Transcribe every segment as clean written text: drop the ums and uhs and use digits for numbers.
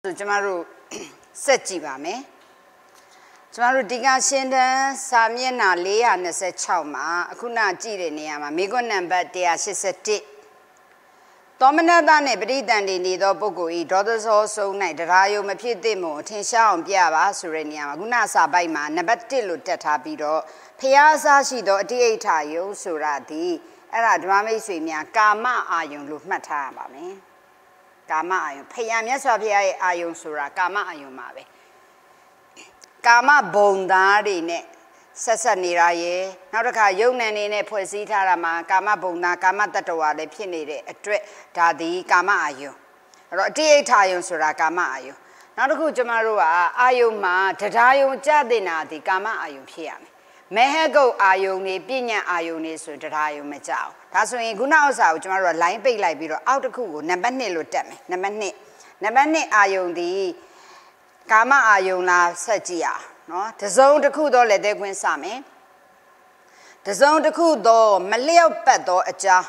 ကျမတို့ဆက်ကြည့်ပါမယ်ကျမတို့ဒီကရှင်းတန်းစာမျက်နှာ426မှာအခုနကြည့်တဲ့နေရာမှာမိကွန်းနံပါတ်181သောမနတနဲ့ပရိသန္တိနေသောပုဂ္ဂိုလ်ဤဒေါသဇောဆုံး၌တရားယုံမဖြစ်သင့်မို့အထင်ရှားအောင်ပြပါဆိုတဲ့နေရာမှာခုနစာပိုက်မှာနံပါတ်1လို့တက်ထားပြီးတော့ဖျားစားရှိသောအတိအိဋ္ဌာယုံဆိုတာဒီအဲ့ဒါဓမ္မမိတ်ဆွေများကာမအာယုံလို့မှတ်ထားရပါမယ်ကာမအာယုံဖျားမြတ်စွာဘုရားရဲ့အာယုံဆိုတာကာမအာယုံပါပဲကာမဘုံသားတွေနဲ့ဆက်နေတာရဲ့နောက်တစ်ခါယုံနံနေနဲ့ဖွဲ့စည်းထားတာမှာကာမဘုံသားကာမတတ္တဝါလည်းဖြစ်နေတဲ့အတွက်ဒါဒီကာမအာယုံအဲ့တော့အတိအိဋ္ဌာယုံဆိုတာကာမအာယုံနောက်တစ်ခုကျမတို့ကအာယုံမှာတရားယုံကြတဲ့နာဒီကာမအာယုံဖြစ်ရမယ်မဟကုတ်အာယုံနေပြဉ္ညာအာယုံနေဆိုတရားယုံမကြအောင်ဒါဆိုရင်ခုနဥစ္စာကိုကျမတို့က line ပိတ်လိုက်ပြီးတော့အောက်တစ်ခုကိုနံပါတ်2လို့တက်မယ်နံပါတ်2အာယုံဒီကာမအာယုံလားဆက်ကြည့်အောင်နော်တစုံတစ်ခုတော့လက်သေးခွင်းစမယ်တစုံတစ်ခုတော့မလျော့ပတ်သောအကြောင်း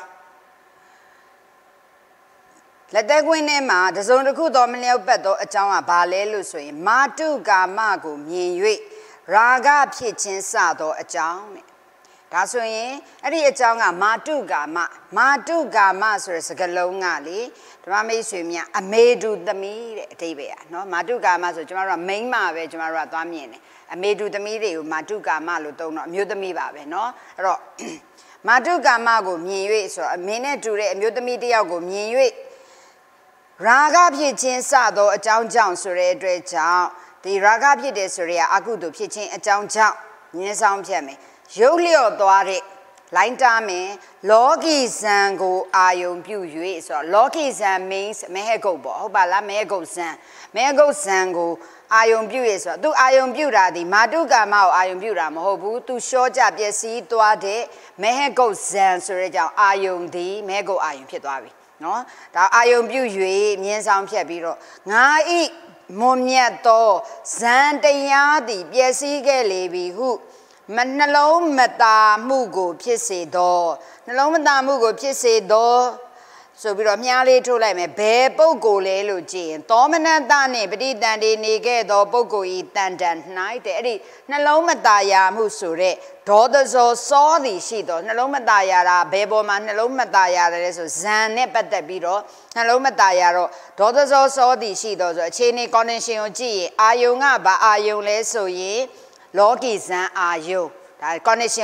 လက်သေးခွင်းထဲမှာတစုံတစ်ခုတော့မလျော့ပတ်သောအကြောင်းကဘာလဲလို့ဆိုရင်မာတုကာမကိုမြင်၍ရာဂဖြစ်ခြင်းစသောအကြောင်းတဲ့ဒါဆိုရင်အဲ့ဒီအကြောင်းကမာတုကာမဆိုတဲ့စကားလုံးကလေဓမ္မမိတ်ဆွေများအမေတုသမီးတဲ့အဓိပ္ပာယ်နော်မာတုကာမဆိုကျမတို့ကမိန်းမပဲကျမတို့ကသွားမြင်တယ်အမေတုသမီးတွေကိုမာတုကာမလို့သုံးတော့အမျိုးသမီးပါပဲနော်အဲ့တော့မာတုကာမကိုမြင်၍ဆိုတော့အမေနဲ့တူတဲ့အမျိုးသမီးတစ်ယောက်ကိုမြင်၍ရာဂဖြစ်ခြင်းစသောအကြောင်းကြောင့်ဆိုတဲ့အတွက်ကြောင့်ဒီရာဂဖြစ်တယ်ဆိုရအကုသိုလ်ဖြစ်ခြင်းအကြောင်းကြောင့်ညှင်းဆောင်ဖြတ်မယ်ရုပ်လျော့သွားတဲ့လိုင်းတားမယ်လောကီဇံကိုအာယုံပြု၍ဆိုတော့လောကီဇံ means မဟကုတ်ပေါ့ဟုတ်ပါလားမဟကုတ်ဇံကိုအာယုံပြုရဆိုတော့သူအာယုံပြုတာဒီမာတုကာမကိုအာယုံပြုတာမဟုတ်ဘူးသူရှောကြပျက်စီးသွားတဲ့မဟကုတ်ဇံဆိုတဲ့ကြောင့်အာယုံဒီမဟကုတ်အာယုံဖြစ်သွားပြီနော်ဒါအာယုံပြု၍မြင်းဆောင်ဖြတ်ပြီးတော့ငါဤမွန်မြတ်သောဇံတရားသည်ပျက်စီးခဲ့လေပြီဟုနှလုံးမသာမှုကိုဖြစ်စေသောနှလုံးမသာမှုကိုဖြစ်စေသောဆိုပြီးတော့မြားလေးထုတ်လိုက်မယ်ဘယ်ပုဂ္ဂိုလ်လဲလို့ကြည့်ရင်သောမနတနဲ့ပဋိသန္ဓေနေခဲ့သောပုဂ္ဂိုလ်ဤတန်တန်၌တဲ့အဲ့ဒီနှလုံးမသာရာမှုဆိုတဲ့ဒေါသဇောစောသည်ရှိသောနှလုံးမသာရာတာဘယ်ပေါ်မှာနှလုံးမသာရတယ်ဆိုဇန်နဲ့ပတ်သက်ပြီးတော့နှလုံးမသာရာတော့ဒေါသဇောစောသည်ရှိသောဆိုအခြေအနေ condition ကိုကြည့်ရင်အာယုံကဘာအာယုံလဲဆိုရင်လောကီဇန်အာယုံဒါ condition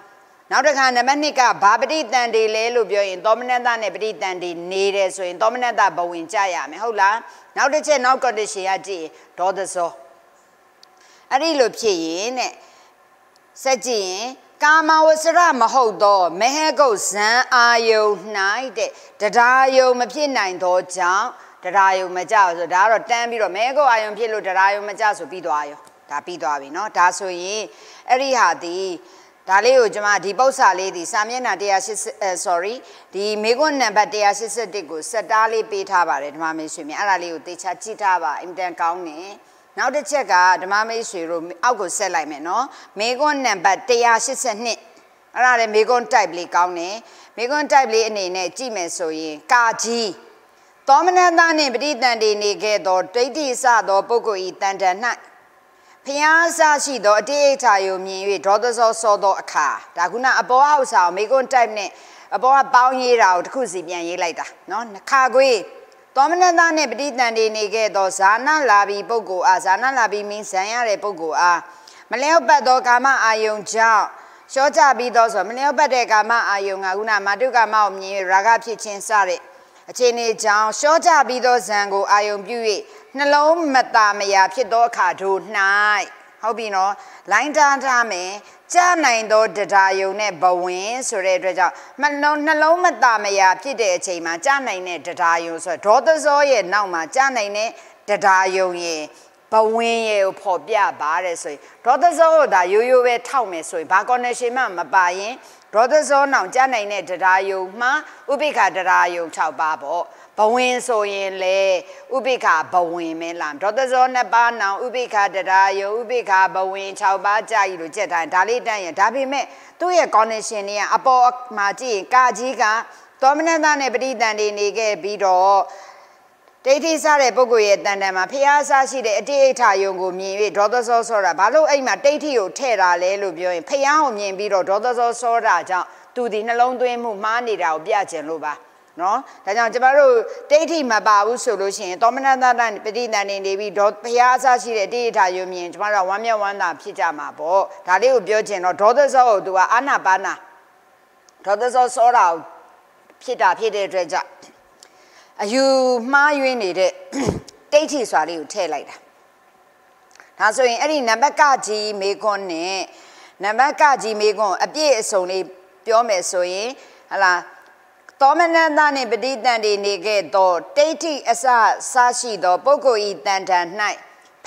1နောက်တစ်ခါနံပါတ်2ကဘာပဋိသန္ဓေလဲလို့ပြောရင်သောမနတနဲ့ပဋိသန္ဓေနေတယ်ဆိုရင်သောမနတဘဝင်ကြရမယ်ဟုတ်လားနောက်တစ်ချက်နောက် condition ကကြည့်ဒေါသဇောအဲ့ဒီလိုဖြစ်ရင်တဲ့ဆက်ကြည့်ရင်ကာမဝဆရမဟုတ်သောမဟကုတ်ဇံအာယုန်၌တဲ့တရားယုံမဖြစ်နိုင်သောကြောင့်တရားယုံမကြောက်ဆိုဒါကတော့တန်းပြီးတော့မဟကုတ်အာယုန်ဖြစ်လို့တရားယုံမကြောက်ဆိုပြီးသွားရောဒါပြီးသွားပြီเนาะဒါဆိုရင်အဲ့ဒီဟာဒီဒါလေးကိုကျွန်မဒီပု္ပ္ပစာလေးဒီစာမျက်နှာ180ဒီမေခွန်းနံပါတ်181ကိုစက်တားလေးပေးထားပါတယ်ဓမ္မမိတ်ဆွေများအဲ့ဒါလေးကိုသေချာကြည့်ထားပါအင်တန်ကောင်းနေနောက်တစ်ချက်ကဓမ္မမိတ်ဆွေတို့အောက်ကိုဆက်လိုက်မယ်เนาะမေခွန်းနံပါတ်182အဲ့ဒါလည်းမေခွန်း type လေးကောင်းနေမေခွန်း type လေးအနေနဲ့ကြည့်မယ်ဆိုရင်ကာကြီးသောမနတနှင့်ပဋိသန္ဓေနေခဲ့သောဒိဋ္ဌိစသောပုဂ္ဂိုလ်ဤတန်တန်၌ဖျားစားရှိသောအတိအိဋ္ဌာယုံမြင်၍ဒေါသဇောစောသောအခါဒါခုနအပေါ်အောက်စာကိုမေကွန်း type နဲ့အပေါ်ကပေါင်းရေးတာကိုတစ်ခုစီပြန်ရေးလိုက်တာเนาะခါခွေးသောမနတနှင့်ပဋိသန္ဓေနေခဲ့သောဇာနလာဘီပုဂ္ဂိုလ်အားဇာနလာဘီမင်းဇံရတဲ့ပုဂ္ဂိုလ်အားမလျော့ပတ်သောကာမအာယုံကြောင့်ရှောကြပြီးသောဆိုမလျော့ပတ်တဲ့ကာမအာယုံကခုနမာတုကာမကိုမြင်၍ရာဂဖြစ်ခြင်းစတဲ့အခြေအနေကြောင့်ရှောကြပြီးသောဇံကိုအာယုံပြု၍နှလုံးမသာမယာဖြစ်သောအခါတို့၌ဟုတ်ပြီနော်လိုင်းထားမယ်ကြားနိုင်သောတရားယုံနဲ့ဘဝင်ဆိုတဲ့အတွက်ကြောင့်နှလုံးမသာမယာဖြစ်တဲ့အချိန်မှာကြားနိုင်တဲ့တရားယုံဆိုတော့ဒေါသဇောရဲ့နောက်မှာကြားနိုင်တဲ့တရားယုံရဲ့ဘဝင်ရဲ့ကိုဖော်ပြပါတဲ့ဆိုရင်ဒေါသဇောကိုဒါရိုးရိုးပဲထောက်မယ်ဆိုရင်ဘာ connection မှမပါရင်ဒေါသဇောနောက်ကြားနိုင်တဲ့တရားယုံမှာဥပိ္ပခတရားယုံ6ပါးပေါ့ဘဝင်ဆိုရင်လေဥပိ္ပခဘဝင်မဲလားဒေါသဇော2ပါးနောင်ဥပိ္ပခတရားယုံဥပိ္ပခဘဝင်6ပါးကြာကြီးလို့ကြက်ထားဒါလေးတန်းရင်ဒါပေမဲ့သူ့ရဲ့ connection တွေကအပေါ်မှာကြည့်ရင်ကာကြီးကသောမနတနဲ့ပဋိသန္ဓေနေခဲ့ပြီးတော့တ Deity Sare Bogoye Dandama, Piazza Side, a data yongo me, daughters or sora, Balo Ema, Datio, Terra, Lelubio, Payao, Biro, daughters or sora, to the Nalondu Manida, Biajan Luba. No, that Jabaro, Deity Mababu solution, Dominant and Petit and in the Piazza Side, data you mean, Mara, Wamia, Pijama, Bo, Tadeo Biogen, or daughters or do Anabana. Daughters or sora, Pita, Pita, Dreja. You my unit Deity swallow you tell like that. Now so in any Nabakaji make on it, Nabakaji make on a bit so only Biome so ye, ala Dominant than a bedit than the negate door, Deity as a sashi do, Boko eat than night.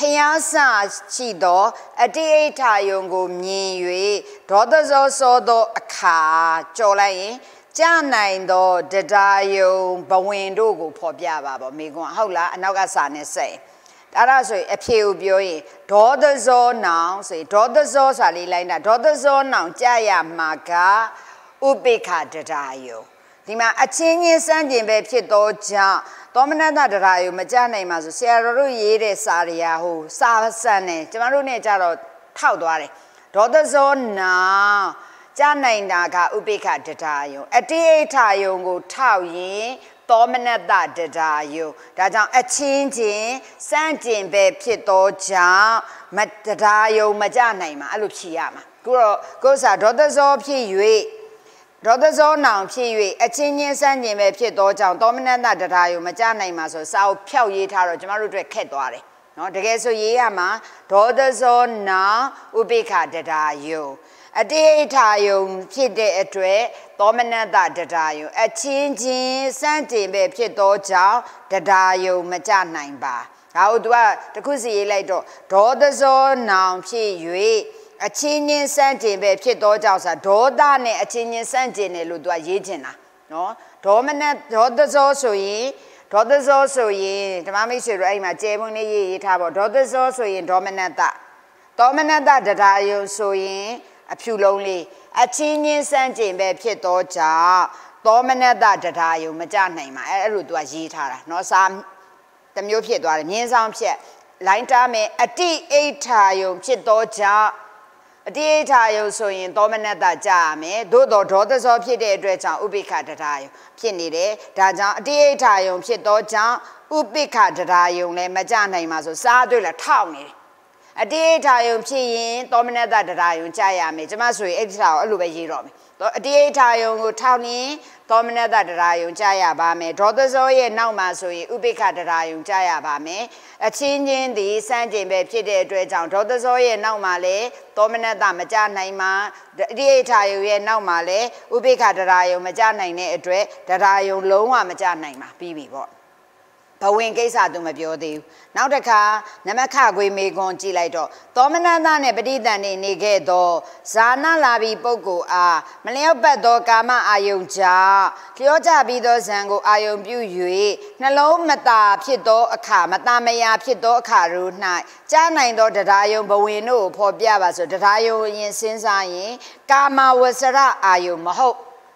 Piazza chi do, a day tayongo me, daughters also do a car, Jolay. Janine do the dio, Bawendo go Pobiaba, Migo, Hola, and Nagasane say. That is a pew bioe, daughters or now, say, daughters or Salilina, daughters or now, Jaya Maga, Ubeka the dio. Dima a chingy sanding bepito ja, Dominata the dio, Majane Mazu, Sierra Yede Saria, who Savasane, Jamarune Jaro, Taudare. Daughters or now. Janai naga ubeka detayo. A day tayo go tau yin, dominant that detayo. Dajan a changing, sanjin be pito jam, matadayo majanema, alupiama. Goes a daughters of P. Daughters or now P. A changing sanjin be pito jam, dominant that detayo, majanema, so sao piao ye taro, jamaru ketware. No, the guess of yama, daughters or now ubeka detayo. A day tayo, Pide a tray, dominant that detayo. A changing, Santi be pito chow, the dio, Majanine bar. How do I, the Kusi later, daughters or now, P. Yui, a changing Santi be pito chows, a dodane, a changing Santi Ludua Yigina. No, dominant daughters also ye, daughters also ye, the mammy should write my Jamuni, daughters also in dominant that. Dominant that detayo so ye. A few lonely, a changing sanjin be pito ja, dominant that detail, Majanima, a rudua zitara, no some the mu pito, means on pit, line time, a D8 tayo, pito ja, a D8 tayo so in dominant that jame, do daughters of pide dredge, ubika detail, pinide, daja, D8 tayo, pito ja, ubika detail, Majanima, so sadula towny. A day tayo P. dominant that I Jaya me, Jamasui, exile, Lubaji Romi. A day tayo Towny, dominant that I Jaya Bame, daughters oye, now Masui, Ubika that I Jaya Bame, a changing the Sanjin Pide Dredge, daughters oye, now Male, dominant that Majanaima, the day tayo now Male, Ubika that I Majanine, a dread that I Loma Majanaima, BB boy. But when case I do my beauty. Now the car, Namaka we may go on Gilato. Dominant than a petit than in Nigedo. Sana labi poco a Maleo Bedo Gama Ayunja. Cleota Bido Zango Ayun Bui. Nalo Mata Pito a car, Matamaya Pito Caru night. Jana do the Dayo Bowino, poor Biaba, so the Dayo in Sinsayi. Gama was a Ayum Maho.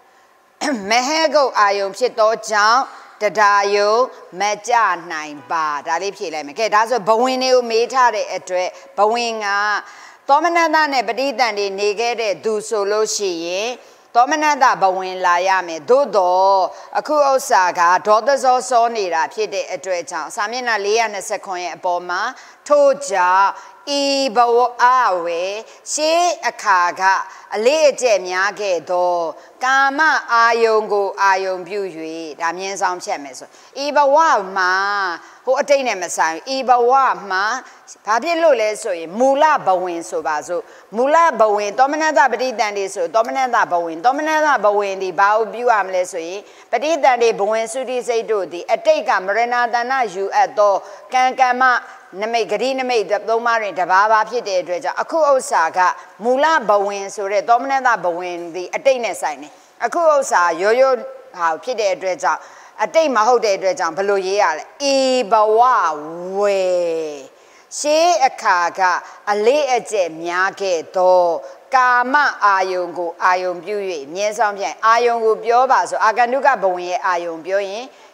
Mehego Ayum Pito Jam. The dio, Maja 9 bar, Dalipi Lemke. That's a Bowino meta de etre, Bowinga. Dominant than a petit than the negated do solo she, dominant that Bowin Layame, Dodo, a cool saga, daughters also need a pide etre, Samina Lee and a second boma, Toja, Ibo awe, she a kaga, a late miage do, Gama ayongo ayon bui, that means I'm chemis. Iba wa ma, who attain a messiah, Iba wa ma, Papilole so, Mula Bowin so bazo, Mula Bowin, dominant that but than this, dominant that Bowin, the bow bu amlesoe, but it than they Bowin sudi say do the, a take a marina than you at do, can gama. Namagarina made the Domari, the Baba Pite Dredger, a cool saga, Mula Bowin, so the dominant Bowin, the Athena sign. A cool sa, yo, how Pite Dredger, a day Mahode Dredger, below Yale, Ibawa way. She a caga, a lay a jem, yake do, Gama ayungo, ayun bui, near some ayungo bioba, so Aganuga Bowin, ayun bui.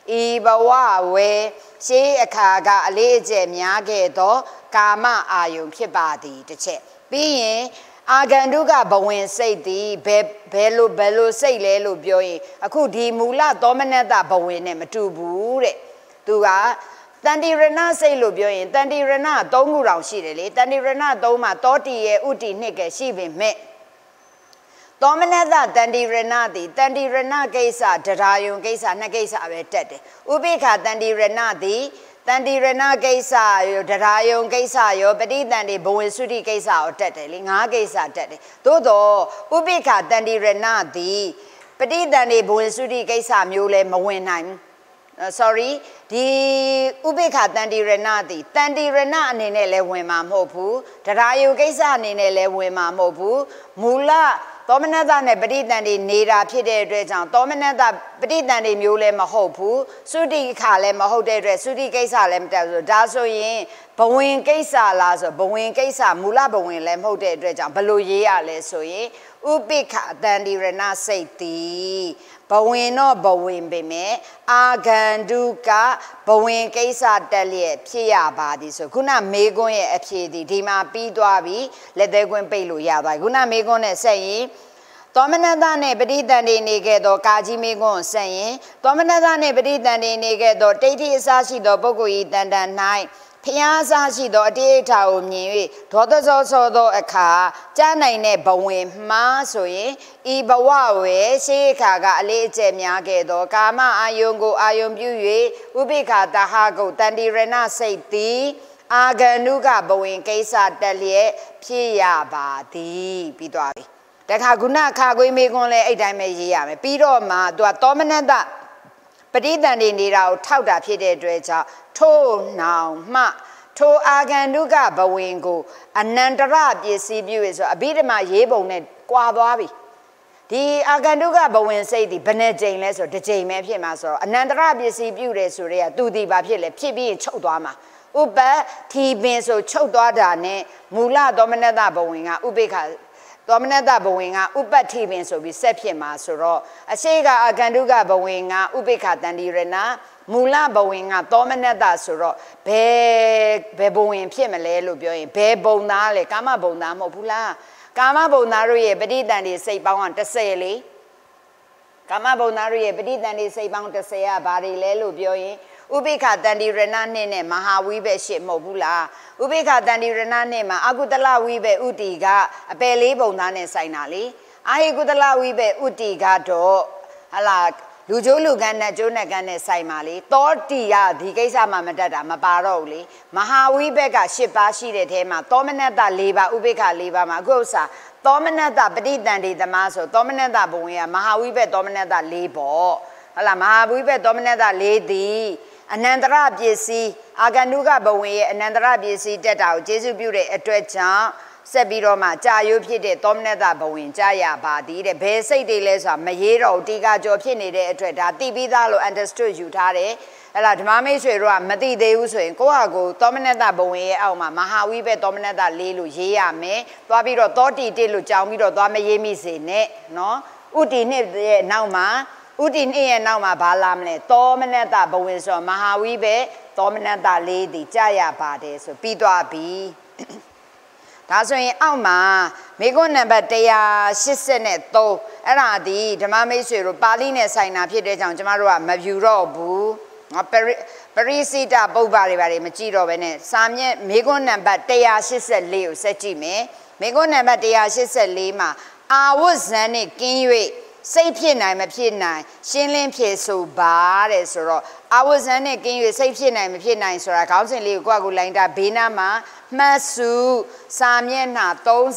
ဤဘဝဝယ်ရှေးအခါကအလေးအကျယ်များခဲ့သောကာမအာယုံဖြစ်ပါသည်တစ်ချက်ပြီးရင်အာဂန္တုကဘဝင်စိတ်သည်ဘယ်လိုစိတ်လဲလို့ပြောရင်အခုဒီမူလသောမနတဘဝင်နဲ့မတူဘူးတဲ့သူကတန်တိရဏစိတ်လို့ပြောရင်တန်တိရဏ3ခုတောင်ရှိတယ်လေတန်တိရဏ3မှာတောတိရဲ့ဥတီနှစ်ကရှိပေမဲ့သောမနတတန်တိရဏသည်တန်တိရဏကိစ္စတရားယုံကိစ္စနှစ်ကိစ္စပဲတက်တယ်ဥပိ္ပခတန်တိရဏသည်တန်တိရဏကိစ္စရောတရားယုံကိစ္စရောပဋိသန္ဓေဘဝင်စုတိကိစ္စရောတက်တယ်လေ၅ကိစ္စတက်တယ်သို့တော့ဥပိ္ပခတန်တိရဏသည်ပဋိသန္ဓေဘဝင်စုတိကိစ္စမျိုးလဲမဝင်နိုင်ဘူးsorry ဒီဥပိ္ပခတန်တိရဏသည်တန်တိရဏအနေနဲ့လဲဝင်မှာမဟုတ်ဘူးတရားယုံကိစ္စအနေနဲ့လဲဝင်မှာမဟုတ်ဘူးမူလသောမနတနဲ့ပဋိသန္ဓေနေတာဖြစ်တဲ့အတွက်ကြောင့်သောမနတပဋိသန္ဓေမျိုးလည်းမဟုတ်ဘူးသုတိခါလည်းမဟုတ်တဲ့အတွက်သုတိကိစ္စလည်းမတက်ဘူးဒါဆိုရင်ဘဝင်ကိစ္စလားဆိုဘဝင်ကိစ္စမူလဘဝင်လည်းမဟုတ်တဲ့အတွက်ကြောင့်ဘယ်လိုရေးရလဲဆိုရင်ဥပိ္ပခတန်တိရဏစိတ်သည်ဘဝင်တော့ဘဝင်ပေမဲ့အာဂန္တုကဘဝင်ကိစ္စတက်လျက်ဖြစ်ရပါသည်ဆိုခုနမေကွန်းရဲ့အဖြေဒီဒီမှာပြီးသွားပြီလက်သေးကွင်းပိတ်လို့ရသွားပြီခုနမေကွန်းနဲ့ဆက်ရင်သောမနတနဲ့ပဋိသန္ဓေနေခဲ့သောကာကြီးမေကွန်းကိုဆက်ရင်သောမနတနဲ့ပဋိသန္ဓေနေခဲ့သောတိဋ္ဌိအစရှိသောပုဂ္ဂိုလ်၏တန်တန်၌ဖျားစားရှိသောအတိအထာကိုမြင်၍ဒေါသစောစောသောအခါကြားနိုင်တဲ့ဘဝင်မှားဆိုရင်ဤဘဝဝယ်ရှေးအခါကအလေးအကျယ်များခဲ့သောကာမအာယုံကိုအာယုံပြု၍ဥပိ္ပခတဟကုတ်တန်တိရဏစိတ်သည်အာဂန္တုကဘဝင်ကိစ္စတက်လျက်ဖြစ်ရပါသည်ပြီးသွားပြီတခါခုနခါခွေးမေကွန်းလဲအဲ့တိုင်းပဲရေးရမယ်ပြီးတော့မှသူကသောမနတပဋိသန္ဓေနေတာကိုထောက်တာဖြစ်တဲ့အတွက်ကြောင့်ထို့နောင်မှထိုအာဂန္တုကဘဝင်ကိုအနန္တရပစ္စည်းပြုဆိုအဘိဓမ္မာရေးပုံနဲ့ကွာသွားပြီဒီအာဂန္တုကဘဝင်စိတ်ဒီဘယ်နှကြိမ်လဲဆိုတစ်ကြိမ်ပဲဖြစ်မှာဆိုတော့အနန္တရပစ္စည်းပြုတယ်ဆိုတဲ့ကသူဒီဘာဖြစ်လဲဖြစ်ပြီးရင်ချုပ်သွားမှာဥပထီပင်ဆိုချုပ်သွားတာနဲ့မူလသောမနတဘဝင်ကဥပိ္ပခသောမနတဘဝင်ကဥပထီပင်ဆိုပြီးဆက်ဖြစ်မှာဆိုတော့အရှိကအာဂန္တုကဘဝင်ကဥပိ္ပခတန်တိရဏမူလဘဝင်ကသောမနတဆိုတော့ဘယ်ဘဝင်ဖြစ်မလဲလို့ပြောရင်ဘယ်ဘုံသားလဲကာမဘုံသားမဟုတ်ဘူးလားကာမဘုံသားတို့ရဲ့ပဋိသန္ဓေစိတ်ပေါင်းက30လေကာမဘုံသားတို့ရဲ့ပဋိသန္ဓေစိတ်ပေါင်း30ကဘာတွေလဲလို့ပြောရင်ဥပိ္ပခတန်တိရဏနှစ်နဲ့မဟာဝိဘက်ရှစ်မဟုတ်ဘူးလားဥပိ္ပခတန်တိရဏနှစ်မှာအကုတလဝိဘက်ဥတီကအပယ်လေးဘုံသားနဲ့ဆိုင်တာလေအာဟိကုတလဝိဘက်ဥတီကတော့ဟလာလူကျိုးလူကန်းနဲ့ကျိုးနဲ့ကန်းနဲ့ဆိုင်ပါလေတောတီကဒီကိစ္စမှမတတ်တာမပါတော့ဘူးလေမဟာဝိဘက်က10ပါးရှိတဲ့ထဲမှာသောမနတ4ပါးဥပိ္ပခ4ပါးမှာအခုဥစ္စာသောမနတပဋိသန္ဓေသမားဆိုသောမနတဘဝင်ကမဟာဝိဘက်သောမနတ4ပေါ့ဟလာမဟာဝိဘက်သောမနတ4သည်အနန္တရပစ္စည်းအာဂန္တုကဘဝင်ရဲ့အနန္တရပစ္စည်းတက်တာကိုကျေစုပြုတဲ့အတွက်ကြောင့်ဆက်ပြီးတော့မှကြာရိုးဖြစ်တဲ့သောမနတဘဝင်ကြာရပါသည်တဲ့ဘယ်စိတ်တွေလဲဆိုတာမရေးတော့တီကာကျော်ဖြစ်နေတဲ့အတွက်ဒါသိပြီးသားလို့ understood ယူထားတယ်အဲ့လားဓမ္မမိတ်ဆွေတို့ကမသိသေးဘူးဆိုရင်ကိုယ့်ဟာကိုယ်သောမနတဘဝင်ရဲ့အောက်မှာမဟာဝိဘက်သောမနတ4လို့ရေးရမယ်သွားပြီးတော့သောတိ1လို့ကြောင်းပြီးတော့သွားမရေးမိစေနဲ့နော်ဥတီနှစ်ရဲ့နောက်မှာဥတီနှစ်ရဲ့နောက်မှာဘာလာမလဲသောမနတဘဝင်ဆိုမဟာဝိဘက်သောမနတ4ဒီကြာရပါတယ်ဆိုပြီးသွားပြီဒါဆိုရင်အောက်မှာမေကွန်းနံပါတ်183အဲ့ဒါဒီဓမ္မမိတ်ဆွေတို့ပါဠိနဲ့ဆိုင်တာဖြစ်တဲ့ကြောင့်ကျမတို့ကမဖြူတော့ဘူးပရိစိတပုပ္ပါတွေပါတယ်မကြည့်တော့ဘဲနဲ့စာမျက်မေကွန်းနံပါတ်184ကိုစက်ကြည့်မယ်မေကွန်းနံပါတ်184မှာအာဝဇ္ဇန်နဲ့ကင်း၍စိတ်ဖြစ်နိုင်မဖြစ်နိုင်ရှင်းလင်းဖြေဆိုပါတဲ့ဆိုတော့အာဝဇန်နဲ့ကင်း၍စိတ်ဖြစ်နိုင်မဖြစ်နိုင်ဆိုတာခေါင်းစဉ်လေးကိုကိုယ့်အကူလိုင်းတာဘေးနားမှာမှတ်စုစာမျက်နှာ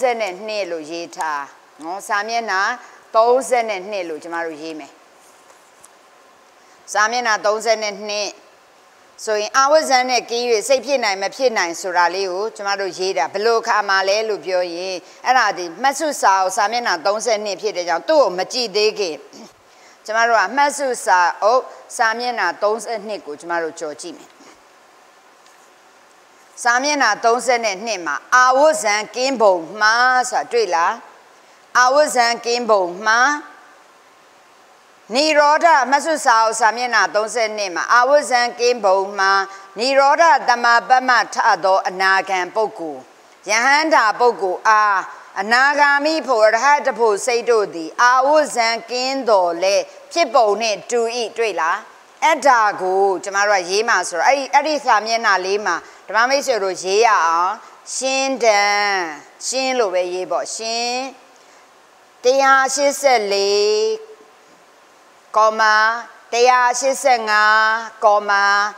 32လို့ရေးထားနော်စာမျက်နှာ32လို့ကျမတို့ရေးမယ်စာမျက်နှာ32ဆိုရင်အာဝဇန်နဲ့ကင်း၍စိတ်ဖြစ်နိုင်မဖြစ်နိုင်ဆိုတာလေးကိုကျမတို့ရေးတာဘလို့ခါမှလဲလို့ပြောရင်အဲ့ဒါဒီမှတ်စုစာအုပ်စာမျက်နှာ32ဖြစ်တဲ့ကြောင့်သူ့ကိုမကြည့်သေးခင်ကျမတို့ကမှတ်စုစာအုပ်စာမျက်နှာ32ကိုကျမတို့ကြော်ကြည့်မယ်စာမျက်နှာ32မှာအာဝဇန်ကင်းပုံမှားဆိုတာတွေ့လားအာဝဇန်ကင်းပုံမှားနိရောဓမဆုစာဥစာမျက်နှာ32မှာအာဝဇံကင်းဘုံမှာနိရောဓတမပမထသောအနာဂံပုဂ္ဂိုလ်ယဟန္တာပုဂ္ဂိုလ်အားအနာဂါမိဖို့ရဟတဖို့စိတ်တို့သည်အာဝဇံကင်းတော်လဲဖြစ်ပုံနှင့်တူဤတွေ့လားအဲ့ဒါကိုကျမတို့ကရေးမှာဆိုတော့အဲ့ဒီစာမျက်နှာလေးမှာဓမ္မမိတ်ဆွေတို့ရေးရအောင်ရှင်းတန်ရှင်းလို့ပဲရေးပေါ့ရှင်း184ကောမာ185ကောမာ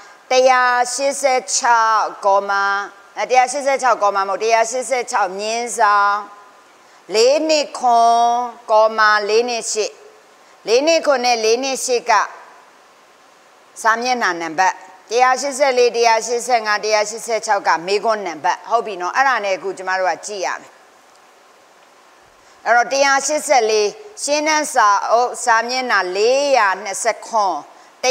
186ကောမာ186ကောမာမဟုတ်186မြင်းဆောင်4နှစ်ခွန်ကောမာ4နှစ်8 4နှစ်ခွန်နဲ့4နှစ်8ကစာမျက်နှာနံပါတ်184 185 186ကမေခွန်းနံပါတ်ဟုတ်ပြီနော်အဲ့ဒါနဲ့အခုကျမတို့ကကြည့်ရမယ်အဲ့တော့184ရှင်းနှန်းစာမျက်နှာ420ခွန်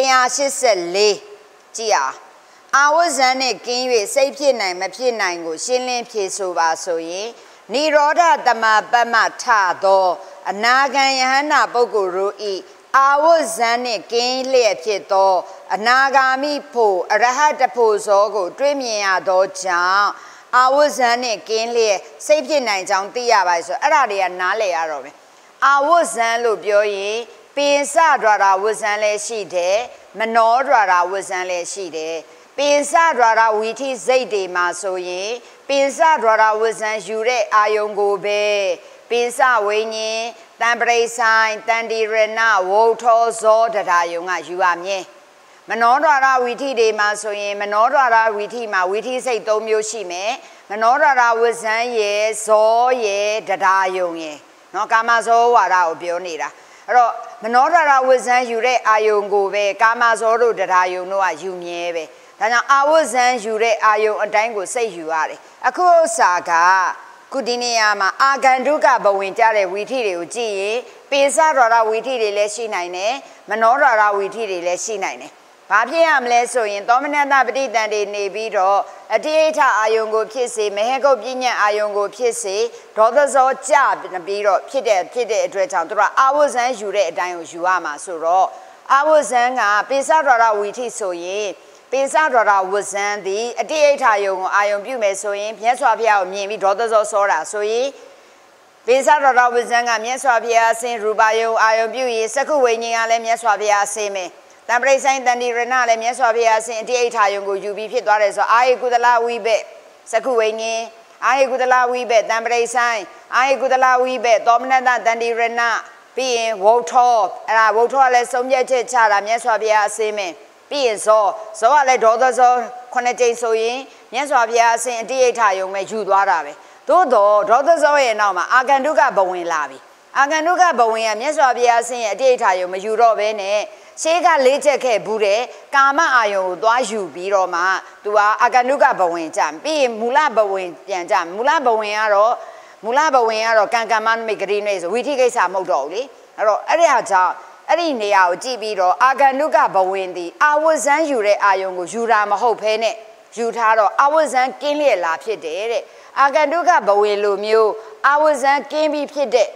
184ကြည့်အောင်အာဝဇံနဲ့ကင်း၍စိတ်ဖြစ်နိုင်မဖြစ်နိုင်ကိုရှင်းလင်းဖြေဆိုပါဆိုရင်နိရောဓတမပမထသောအနာဂံယဟန္တာပုဂ္ဂိုလ်တို့ဤအာဝဇံနှင့်ကင်းလျက်ဖြစ်သောအနာဂါမိဖို့အရဟတဖို့ဇောကိုတွေးမြင်ရသောကြောင့်အာဝဇံနဲ့ကင်းလျက်စိတ်ဖြစ်နိုင်ကြောင်းသိရပါဆိုအဲ့ဒါတွေကနားလည်ရတော့မယ်အာဝဇံလို့ပြောရင်ပိစဒွါရဝဇံလည်းရှိတယ်မနောဒွါရဝဇံလည်းရှိတယ်ပိစဒွါရဝီထိစိတ်တွေမှာဆိုရင်ပိစဒွါရဝဇံယူတဲ့အာယုံကိုပဲပိစဝိညာဉ်တံပရိဆိုင်တန်တိရဏဝုထောဇောတရားယုံကယူရမြဲမနောဒွါရဝီထိတွေမှာဆိုရင်မနောဒွါရဝီထိမှာဝီထိစိတ်၃မျိုးရှိမယ်မနောဒွါရဝဇံရဲ့ဇောရဲ့တရားယုံရဲ့နော်ကာမဇောဝါဒကိုပြောနေတာအဲ့တော့မနောဒွါရဝဇံယူတဲ့အာယုံကိုပဲကာမဇောတို့တရားယုံတို့ကယူမြဲပဲဒါကြောင့်အာဝဇံယူတဲ့အာယုံအတိုင်းကိုစိတ်ယူရတယ်အခုဥစ္စာကခုဒီနေရာမှာအာဂန္တုကဘဝင်ကြတဲ့ဝီထိတွေကိုကြည့်ရင်ပိစဒွါရဝီထိတွေလည်းရှိနိုင်တယ်မနောဒွါရဝီထိတွေလည်းရှိနိုင်တယ်ဘာဖြစ်ရမလဲဆိုရင်သောမနတပဋိတန်တွေနေပြီးတော့အတိဋ္ဌအာယုံကိုဖြစ်စေမဟေကုတ်ပြညတ်အာယုံကိုဖြစ်စေဒေါသဇောကြပြီးတော့ဖြစ်တဲ့အတွက်ကြောင့်သူကအာဝဇံယူတဲ့အတိုင်းကိုယူရမှာဆိုတော့အာဝဇံကပိစဒွါရဝီထိဆိုရင်ပိစဒွါရဝဇံသည်အတိဋ္ဌအာယုံကိုအာယုံပြုမယ်ဆိုရင်မြတ်စွာဘုရားကိုမြင်ပြီးဒေါသဇောစောတာဆိုရင်ပိစဒွါရဝဇံကမြတ်စွာဘုရားအစဉ်ရူပါယုံအာယုံပြုရင်စက္ခုဝိညာဉ်ကလည်းမြတ်စွာဘုရားအစဉ်ပဲတံပရိဆိုင်တန်တိရဏလည်းမြတ်စွာဘုရားအစဉ်အတိဋ္ဌာယုံကိုယူပြီးဖြစ်သွားတယ်ဆိုအာဟိကုသလဝိဘက်စက္ခုဝိညာဉ်အာဟိကုသလဝိဘက်တံပရိဆိုင်အာဟိကုသလဝိဘက်သောမနတတန်တိရဏပြီးရင်ဝုထောအဲ့ဒါဝုထောကလည်းဆုံးဖြတ်ချက်ချတာမြတ်စွာဘုရားအစဉ်ပဲပြီးရင်ဇောကလည်းဒေါသဇော9ကြိမ်ဆိုရင်မြတ်စွာဘုရားအစဉ်အတိဋ္ဌာယုံပဲယူသွားတာပဲသို့တော့ဒေါသဇောရဲ့နောက်မှာအာဂန္တုကဘဝင်လာပြီအာဂန္တုကဘဝင်ကမြတ်စွာဘုရားအစဉ်ရဲ့အတိဋ္ဌာယုံမယူတော့ဘဲနဲ့ရှေးကလေးချက်ခဲ့ဘူးတဲ့ကာမအာယုံကိုသွားယူပြီးတော့မှသူကအာဂန္တုကဘဝင်ကြပြီးရင်မူလဘဝင်ပြန်ကြမူလဘဝင်ကတော့ကံကမ္မနမိတ်ဂရိနေဆိုဝိထိကိစ္စမဟုတ်တော့ဘူးလေအဲ့တော့အဲ့ဒီဟာကြောင့်အဲ့ဒီနေရာကိုကြည့်ပြီးတော့အာဂန္တုကဘဝင်သည်အာဝဇံယူတဲ့အာယုံကိုယူတာမဟုတ်ဘဲနဲ့ယူထားတော့အာဝဇံကင်းလျက်လာဖြစ်တယ်တဲ့အာဂန္တုကဘဝင်လိုမျိုးအာဝဇံကင်းပြီးဖြစ်တဲ့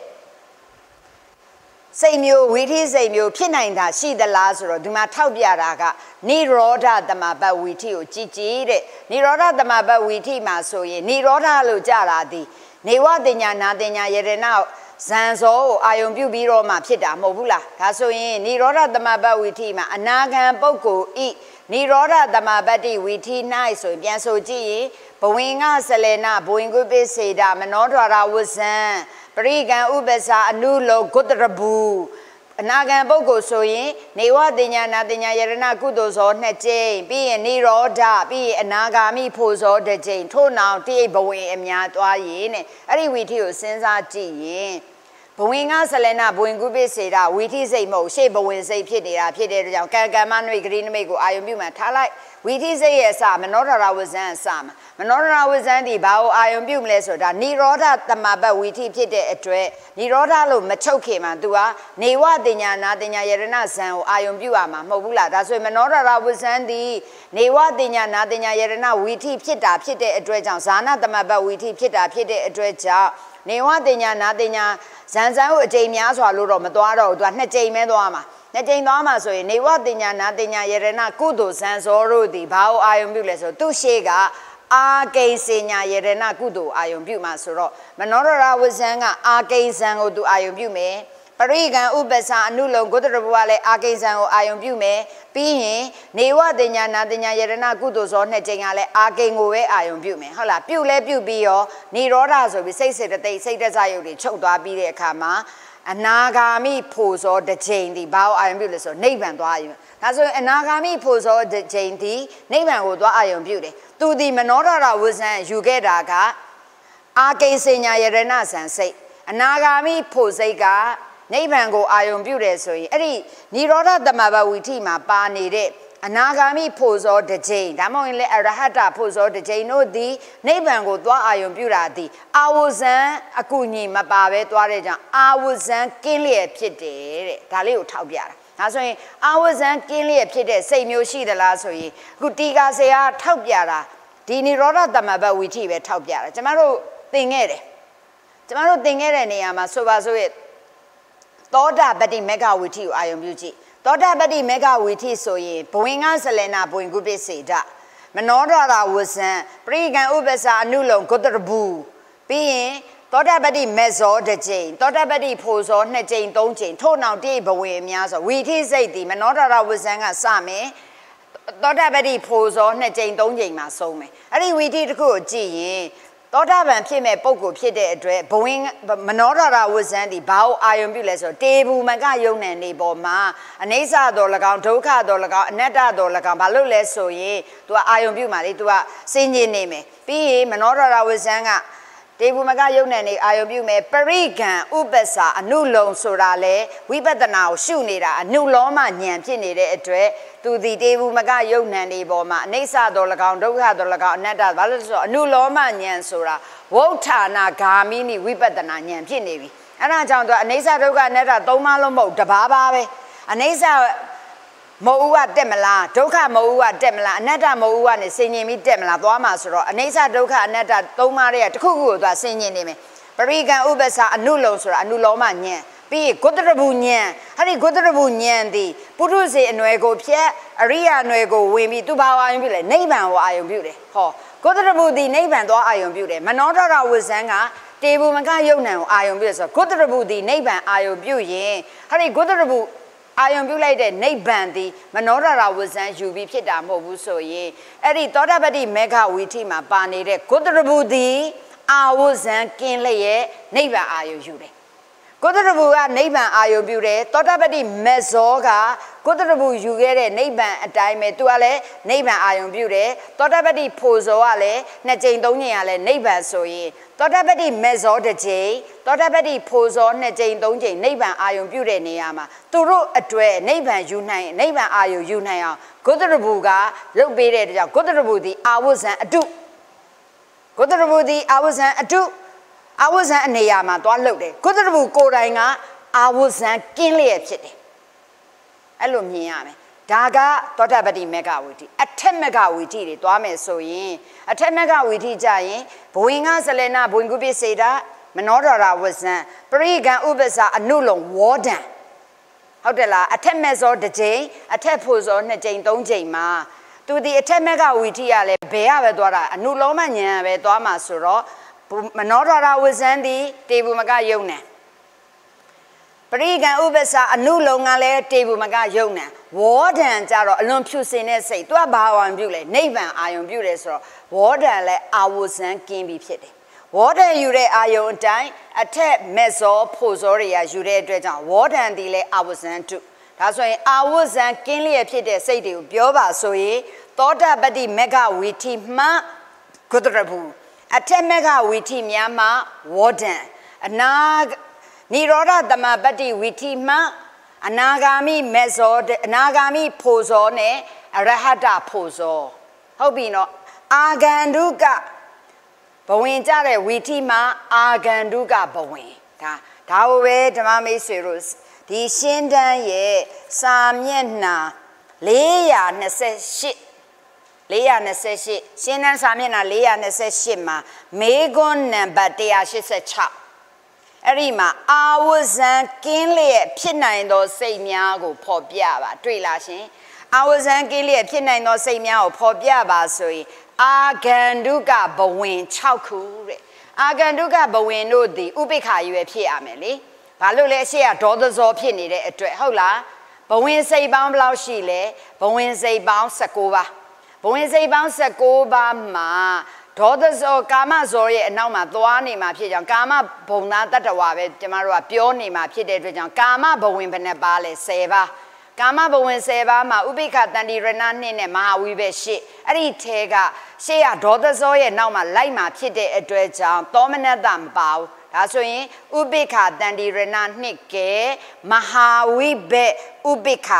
စိတ်မျိုးဝိထိစိတ်မျိုးဖြစ်နိုင်တာရှိသလားဆိုတော့ဒီမှာထောက်ပြတာကနိရောဓတမပတ်ဝိထိကိုကြည်ကြည်တဲ့နိရောဓတမပတ်ဝိထိမှာဆိုရင်နိရောဓလို့ကြတာဒီနေဝတင်ညာနာတင်ညာယရဏဇံဇောကိုအာယုံပြုပြီးတော့မှဖြစ်တာမဟုတ်ဘူးလားဒါဆိုရင်နိရောဓတမပတ်ဝိထိမှာအနာဂံပုဂ္ဂိုလ်ဤနိရောဓတမပတ္တိဝိထိ၌ဆိုရင်ပြန်ဆိုကြည့်ရင်ဘဝင်ကဆလေနဘဝင်ကုပိစေတာမနောဒွါရဝဇံပရိကံဥပ္ပစာအနုလောဂုတရဘူးအနာဂံပုဂ္ဂိုလ်ဆိုရင်နေဝတင်ညာနာတင်ညာယရဏကုသိုလ်ဇော2ကြိမ်ပြီးရင်နိရောဓပြီးရင်အနာဂါမိဖို့ဇော1ကြိမ်ထို့နောင်တိဘဝင်အများသွားရင်တဲ့အဲ့ဒီဝိထိကိုစဉ်းစားကြည့်ရင်ဘဝင်ကဆလနာဘဝင်ကုပိစေတာဝိထိစိတ်မဟုတ်ရှေ့ဘဝင်စိတ်ဖြစ်နေတာဖြစ်တဲ့ကြောင့်ကံကမ္မနွေဂရိနမိတ်ကိုအာယုံပြုမှထားလိုက်ဝိထိစိတ်ရဲ့အစမနောဒရဝဇံအစမှာမနောဒရဝဇံဒီဘာကိုအာယုံပြုမလဲဆိုတာနိရောဓတမပတ်ဝိထိဖြစ်တဲ့အတွက်နိရောဓလို့မချုပ်ခင်မှာ तू ဟာနေဝတင်ညာနာတင်ညာယရဏဇံကိုအာယုံပြုရမှာမဟုတ်ဘူးလားဒါဆိုရင်မနောဒရဝဇံဒီနေဝတင်ညာနာတင်ညာယရဏဝိထိဖြစ်တာဖြစ်တဲ့အတွက်ကြောင့်ဇာနာတမပတ်ဝိထိဖြစ်တာဖြစ်တဲ့အတွက်ကြောင့်နေဝတင်ညာနာတင်ညာဇန်ဇန်ကိုအကြိမ်များစွာလို့တော့မသွားတော့ဘူး तू က2ကြိမ်ပဲသွားမှာနှစ်ကြိမ်သွားမှာဆိုရင်နေဝတင်ညာနာတင်ညာယရဏကုသိုလ်ဇံဇောတို့ဒီဘာကိုအာယုံပြုလဲဆိုသူ့ရှေ့ကအာကိဉ္စေညာယရဏကုသိုလ်အာယုံပြုမှာဆိုတော့မနောဒရာဝဇံကအာကိဉ္စံကိုသူအာယုံပြုမယ်ပရိကံဥပ္ပစာအနုလုံဂုတ္တရဘုရားလည်းအာကိဉ္စံကိုအာယုံပြုမယ်ပြီးရင်နေဝတင်ညာနာတင်ညာယရဏကုသိုလ်ဇောနှစ်ကြိမ်ကလည်းအာကိဉ္ကိုပဲအာယုံပြုမယ်ဟုတ်လားပြုလဲပြုပြီးရောនិရောဓဆိုပြီးစိတ်စေတသိက်စိတ်သက်သာယုတ်တွေချုပ်သွားပြီးတဲ့အခါမှာအနာဂါမိဖို့ဇောတစ်ကြိမ်ဒီဘာကိုအာယုံပြုလဲဆိုနိဗ္ဗာန်သွားအာယုံဒါဆိုရင်အနာဂါမိဖို့ဇောတစ်ကြိမ်ဒီနိဗ္ဗာန်ကိုသွားအာယုံပြုတယ်သူဒီမနောဒရာဝဇံယူခဲ့တာကအာကိဉ္စေညာယရဏဇံစိတ်အနာဂါမိဖို့စိတ်ကနိဗ္ဗာန်ကိုအာယုံပြုတယ်ဆိုရင်အဲ့ဒီនិရောဓသမဘဝီထိမှာပါနေတဲ့အနာဂါမိဖို့ဇောတစ်ကြိမ်ဒါမှမဟုတ်ရင်လည်းအရဟတဖို့ဇောတစ်ကြိမ်တို့ဒီနိဗ္ဗာန်ကိုသွားအာယုံပြုတာဒီအာဝဇံအကုညီမပါပဲသွားတဲ့ကြောင့်အာဝဇံကင်းလျက်ဖြစ်တယ်တဲ့ဒါလေးကိုထောက်ပြတာဒါဆိုရင်အာဝဇံကင်းလျက်ဖြစ်တဲ့စိတ်မျိုးရှိသလားဆိုရင်အခုတီကာဆရာထောက်ပြတာဒီនិရောဓသမဘဝီထိပဲထောက်ပြတာကျမတို့သင်ခဲ့တယ်ကျမတို့သင်ခဲ့တဲ့နေရာမှာဆိုပါစို့ရဲ့သောတာပတ္တိမေဃဝီထိကိုအာယုံပြုကြည့်သောတာပတ္တိမေဃဝီထိဆိုရင်ဘဝင်ကဇလနာဘဝင်ကုပ္ပစေတမနောဒရာဝဇံပရိကံဥပ္ပစာအနုလုံဂုတ္တရဘူးပြီးရင်သောတာပတ္တိမေဇောတစ်ကြိမ်သောတာပတ္တိဖို့ဇောနှစ်ကြိမ်သုံးကြိမ်ထို့နောက်တိဘဝင်အများဆိုဝီထိစိတ်ဒီမနောဒရာဝဇံကစမယ်သောတာပတ္တိဖို့ဇောနှစ်ကြိမ်သုံးကြိမ်မှာဆုံးမယ်အဲ့ဒီဝီထိတစ်ခုကိုကြည့်ရင်သောတာပန်ဖြစ်မဲ့ပုဂ္ဂိုလ်ဖြစ်တဲ့အတွက်ဘဝင်မနောဒရာဝဇံဒီဘာကိုအာယုံပြုလဲဆိုတေဘူးမကယုံနယ်နေပေါ်မှာအနိစ္စတော်၎င်းဒုက္ခတော်၎င်းအနတ္တတော်၎င်းဘာလို့လဲဆိုရင် तू အာယုံပြုမှာလေ तू စင်ကျင်နေမယ်ပြီးရင်မနောဒရာဝဇံကတေဘူးမကယုံနယ်နေအာယုံပြုမယ်ပရိကံဥပ္ပစာအနုလုံဆိုတာလေဝိပဿနာကိုရှုနေတာအနုလောမဉာဏ်ဖြစ်နေတဲ့အတွက်သူဒီတေဘူးမကယုံနယ်နေပေါ်မှာအနိစ္စတော်၎င်းဒုက္ခတော်၎င်းအနတ္တဘာလို့လဲဆိုတော့အနုလောမဉာဏ်ဆိုတာဝဋ္ဌာနာဂါမိနိဝိပဿနာဉာဏ်ဖြစ်နေပြီအဲ့ဒါကြောင့်သူအနိစ္စဒုက္ခအနတ္တသုံးပါးလုံးမဟုတ်တပါးပါပဲအနိစ္စမဟုတ်ကတက်မလားဒုက္ခမဟုတ်ကတက်မလားအနတ္တမဟုတ်ကနေဆင်ញင်ပြီးတက်မလားသွားမှာဆိုတော့အနိစ္စဒုက္ခအနတ္တသုံးပါးတွေကတစ်ခုခုကိုသူဆင်ញင်နေမယ်ပရိကံဥပ္ပစာအနုလုံဆိုတာအနုလောမဉာဏ်ပြီးဂုတ္တရဘူးဉာဏ်အဲ့ဒီဂုတ္တရဘူးဉာဏ်ဒီပုထုဇဉ်အနွယ်ကိုဖြတ်အရိယာအနွယ်ကိုဝင်ပြီးသူဘာအာယုံပြုလဲနိဗ္ဗာန်ကိုအာယုံပြုတယ်ဟောဂုတ္တရဘူးဒီနိဗ္ဗာန်သွားအာယုံပြုတယ်မနောဒရာဝဇံကတေဘူးမကယုံနံကိုအာယုံပြုတယ်ဆိုတော့ဂုတ္တရဘူးဒီနိဗ္ဗာန်အာယုံပြုရင်အဲ့ဒီဂုတ္တရဘူးအာယုံပြုလိုက်တဲ့နိဗ္ဗာန်ဒီမနောဒရာဝဇံယူပြီးဖြစ်တာမဟုတ်ဘူးဆိုရင်အဲ့ဒီသောတာပတ္တိမေဃဝီထိမှာပါနေတဲ့ဂုတ္တရဘူးဒီအာဝဇံကင်းလျက်နိဗ္ဗာန်အာယုံယူတယ်ဂုတ္တရဘူးကနိဗ္ဗာန်အာယုံပြုတယ်သောတာပတ္တိမေဇောကဂုတ္တရဘူးယူခဲ့တဲ့နိဗ္ဗာန်အတိုင်းပဲသူကလည်းနိဗ္ဗာန်အာယုံပြုတယ်သောတာပတ္တိဖို့ဇောကလည်းနှစ်ကြိမ်သုံးကြိမ်ကလည်းနိဗ္ဗာန်ဆိုရင်သောတာပတ္တိမေဇောတစ်ကြိမ်သောတာပတ္တိဖို့ဇောနှစ်ကြိမ်သုံးကြိမ်နိဗ္ဗာန်အာယုံပြုတဲ့နေရာမှာသူတို့အတွက်နိဗ္ဗာန်ယူနိုင်နိဗ္ဗာန်အာယုံယူနိုင်အောင်ဂုတ္တရဘူးကလုပ်ပေးတဲ့ကြောင့်ဂုတ္တရဘူးဒီအာဝဇံအတုဂုတ္တရဘူးဒီအာဝဇံအတုအာဝဇံအနေရာမှာသွားလှုပ်တယ်ဂုတ္တရဘူးကိုယ်တိုင်ကအာဝဇံကင်းလျက်ဖြစ်တယ်အဲ့လိုမြင်ရမယ်ဒါကသောတာပတ္တိမေဃဝီထိအထက်မေဃဝီထိတွေသွားမယ်ဆိုရင်အထက်မေဃဝီထိကြရင်ဘဝင်ကဇလနာဘဝင်ကုပ္ပစေတမနောဒရာဝဇံပရိကံဥပ္ပစာအနုလုံဝေါဒံဟုတ်တယ်လားအထက်မေဇောတစ်ကြိမ်အထက်ဖို့ဇောနှစ်ကြိမ်သုံးကြိမ်မှာသူဒီအထက်မေဃဝီထိကလည်းဘယ်ရပဲသွားတာအနုလောမဉာဏ်ပဲသွားမှာဆိုတော့မနောဒရာဝဇံဒီတေဘူးမကယုံနံပရိကံဥပ္ပစာအနုလုံကလည်းတေဘူးမကယုံနံဝေါဒံကြတော့အလွန်ဖြူစင်တဲ့စိတ်သူကဘာအာယုံပြုလဲနိဗ္ဗာန်အာယုံပြုတယ်ဆိုတော့ဝေါဒံလည်းအာဝဇံကင်းပြီးဖြစ်တယ်ဝေါဒံယူတဲ့အာယုံအတိုင်းအထက်မေဇောဖို့ဇောတွေကယူတဲ့အတွက်ကြောင့်ဝေါဒံဒီလည်းအာဝဇံတုဒါဆိုရင်အာဝဇံကင်းလျက်ဖြစ်တဲ့စိတ်တွေကိုပြောပါဆိုရင်သောတာပတ္တိမေဃဝီထိမှဂုတ္တရဘူးအထက်မေဃဝီထိများမှာဝေါဒံအနာនិရောဓသမပတ္တိဝီထိမှအနာဂါမိမေဇောအနာဂါမိဖို့ဇောနဲ့အရဟတဖို့ဇောဟုတ်ပြီနော်အာဂန္ဓုကဘဝင်ကြတဲ့ဝီထိမှာအာဂန္ဓုကဘဝင်ဒါကိုပဲဓမ္မမိတ်ဆွေတို့ဒီရှင်းတန်းရဲ့စာမျက်နှာ428ရှင်းတန်းစာမျက်နှာ428မှာမေခွန်းနံပါတ်186 အဲ့ဒီမှာအာဝဇံကင်းလျက်ဖြစ်နိုင်သောစိတ်များကိုဖော်ပြပါတွေ့လားရှင်အာဝဇံကင်းလျက်ဖြစ်နိုင်သောစိတ်များကိုဖော်ပြပါဆိုရင်အာဂန္ဓုကဘဝင်6ခုတဲ့အာဂန္ဓုကဘဝင်တို့သည်ဥပိ္ပခာရွယ်ဖြစ်ရမယ်လေဘာလို့လဲအရှိကဒေါသဇောဖြစ်နေတဲ့အတွက်ဟုတ်လားဘဝင်စိတ်ပေါင်းဘယ်လောက်ရှိလဲဘဝင်စိတ်ပေါင်း19ပါဘဝင်စိတ်ပေါင်း19ပါမှာဒေါသဇောကာမဇောရဲ့အနောက်မှာသွားနေမှာဖြစ်ကြောင်းကာမဘုံသားတတ္တဝါပဲကျမတို့ကပြောနေမှာဖြစ်တဲ့အတွက်ကြောင့်ကာမဘဝင်ဘယ်နှပါလဲ10ပါကာမဘဝင်10ပါမှာဥပိ္ပခတန္တိရဏ2နဲ့မဟာဝိဘက်8အဲ့ဒီထဲကရှေ့ကဒေါသဇောရဲ့နောက်မှာလိုက်မှာဖြစ်တဲ့အတွက်ကြောင့်သောမနတမပါဘူးဒါဆိုရင်ဥပိ္ပခတန္တိရဏ2ကဲမဟာဝိဘက်ဥပိ္ပခ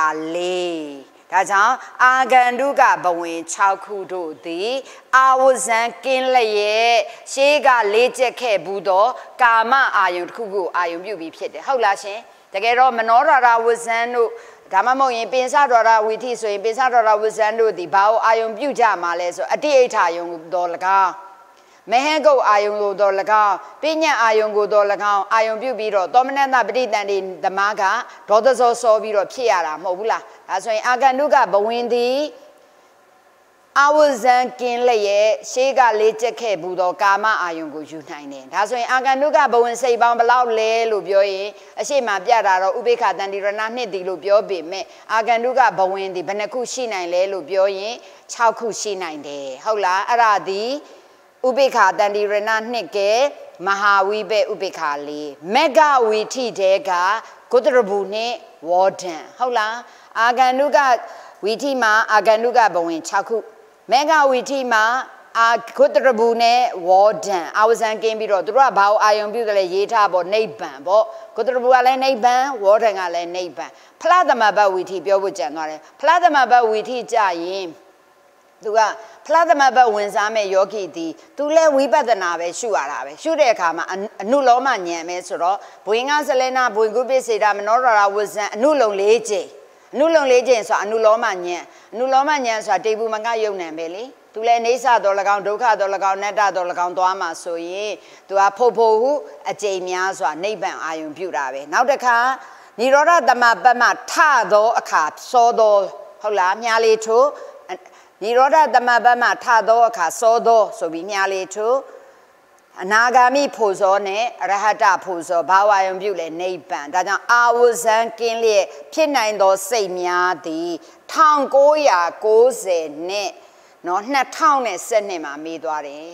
4ဒါကြောင့်အာဂန္ဓုကဘဝင်6ခုတို့သည်အာဝဇံကင်းလျက်ရှေးကလေးကျက်ခဲ့ဘူးသောကာမအာယုန်တစ်ခုကိုအာယုန်ပြုပြီးဖြစ်တယ်ဟုတ်လားရှင်တကယ်တော့မနောရရာဝဇံတို့ဒါမှမဟုတ်ရင်ပင်စတော်ရဝီထိဆိုရင်ပင်စတော်ရဝဇံတို့သည်ဘာကိုအာယုန်ပြုကြမှာလဲဆိုအတိအိဋ္ဌာယုန်တော်၎င်းမဟန်ကုတ်အာယုန်ကိုတော်၎င်းပညာအာယုန်ကိုတော်၎င်းအာယုန်ပြုပြီးတော့သောမနတပဋိတန်တိဓမ္မကဒေါသဇောစောပြီးတော့ဖြစ်ရတာမဟုတ်ဘူးလားဒါဆိုရင်အာဂန္ဓုကဘဝင်သည်အာဝဇံကင်းလျက်ရှေးကလေးကျက်ခဲ့ဘူးသောကာမအာယုန်ကိုယူနိုင်တယ်ဒါဆိုရင်အာဂန္ဓုကဘဝင်စိတ်ပေါင်းဘယ်လောက်လဲလို့ပြောရင်အရှိမပြတာတော့ဥပိ္ပခတန္တိရဏ2ဒီလို့ပြောပေမဲ့အာဂန္ဓုကဘဝင်ဒီဘယ်နှခုရှိနိုင်လဲလို့ပြောရင်6ခုရှိနိုင်တယ်ဟုတ်လားအဲ့ဒါဒီဥပိ္ပခတန္တိရဏ2ကဲမဟာဝိဘက်ဥပိ္ပခ4မေဃဝီထိတဲကဂုတ္တရဘူးနဲ့ဝေါဒံဟုတ်လားအာဂန္ဓုကဝီထိမှာအာဂန္ဓုကဘဝင်6ခုမေဃဝီထိမှာအာဂုတ္တရဘူးနဲ့ဝေါဒံအာဝဇံကင်းပြီးတော့သူတို့ကဘာအာယုံပြုတယ်လဲရေးထားပေါ့နိဗ္ဗာန်ပေါ့ဂုတ္တရဘူးကလည်းနိဗ္ဗာန်ဝေါဒံကလည်းနိဗ္ဗာန်ဖလားသမဘဝီထိပြောဖို့ကြံသွားတယ်ဖလားသမဘဝီထိကြရင်သူကဖလားသမဘဝင်စားမဲ့ယောဂီသည်သူလဲဝိပဿနာပဲရှုရတာပဲရှုတဲ့အခါမှာအနုလောမဉာဏ်ပဲဆိုတော့ဘွေငါစလဲနာဘွေကုပိစေတာမနောရရာဝဇံအနုလုံ၄ချိန်အနုလုံ၄ချိန်ဆိုတာအနုလောမဉာဏ်အနုလောမဉာဏ်ဆိုတာတေဘူးမကယုံနံပဲလေသူလဲအိဋ္ဌတော်၎င်းဒုက္ခတော်၎င်းနတ္တတော်၎င်းသွားမှာဆိုရင်သူကဖုတ်ဖို့ဟုအကျိန်များစွာနိဗ္ဗာန်အာယုံပြုတာပဲနောက်တစ်ခါនិရောဓတမပတ်မှထသောအခါစောသောဟုတ်လားမြားလေးထိုးនិရောဓတမပတ်မှထသောအခါစောသောဆိုပြီးမြားလေးထိုးအနာဂါမိဖို့ဇောနဲ့အရဟတဖို့ဇောဘာဝယုံပြုလဲနိဗ္ဗာန်ဒါကြောင့်အာဝဇံကင်းလျက်ဖြစ်နိုင်သောစိတ်များသည်1990နဲ့နော်2012မှာမေးသွားတယ်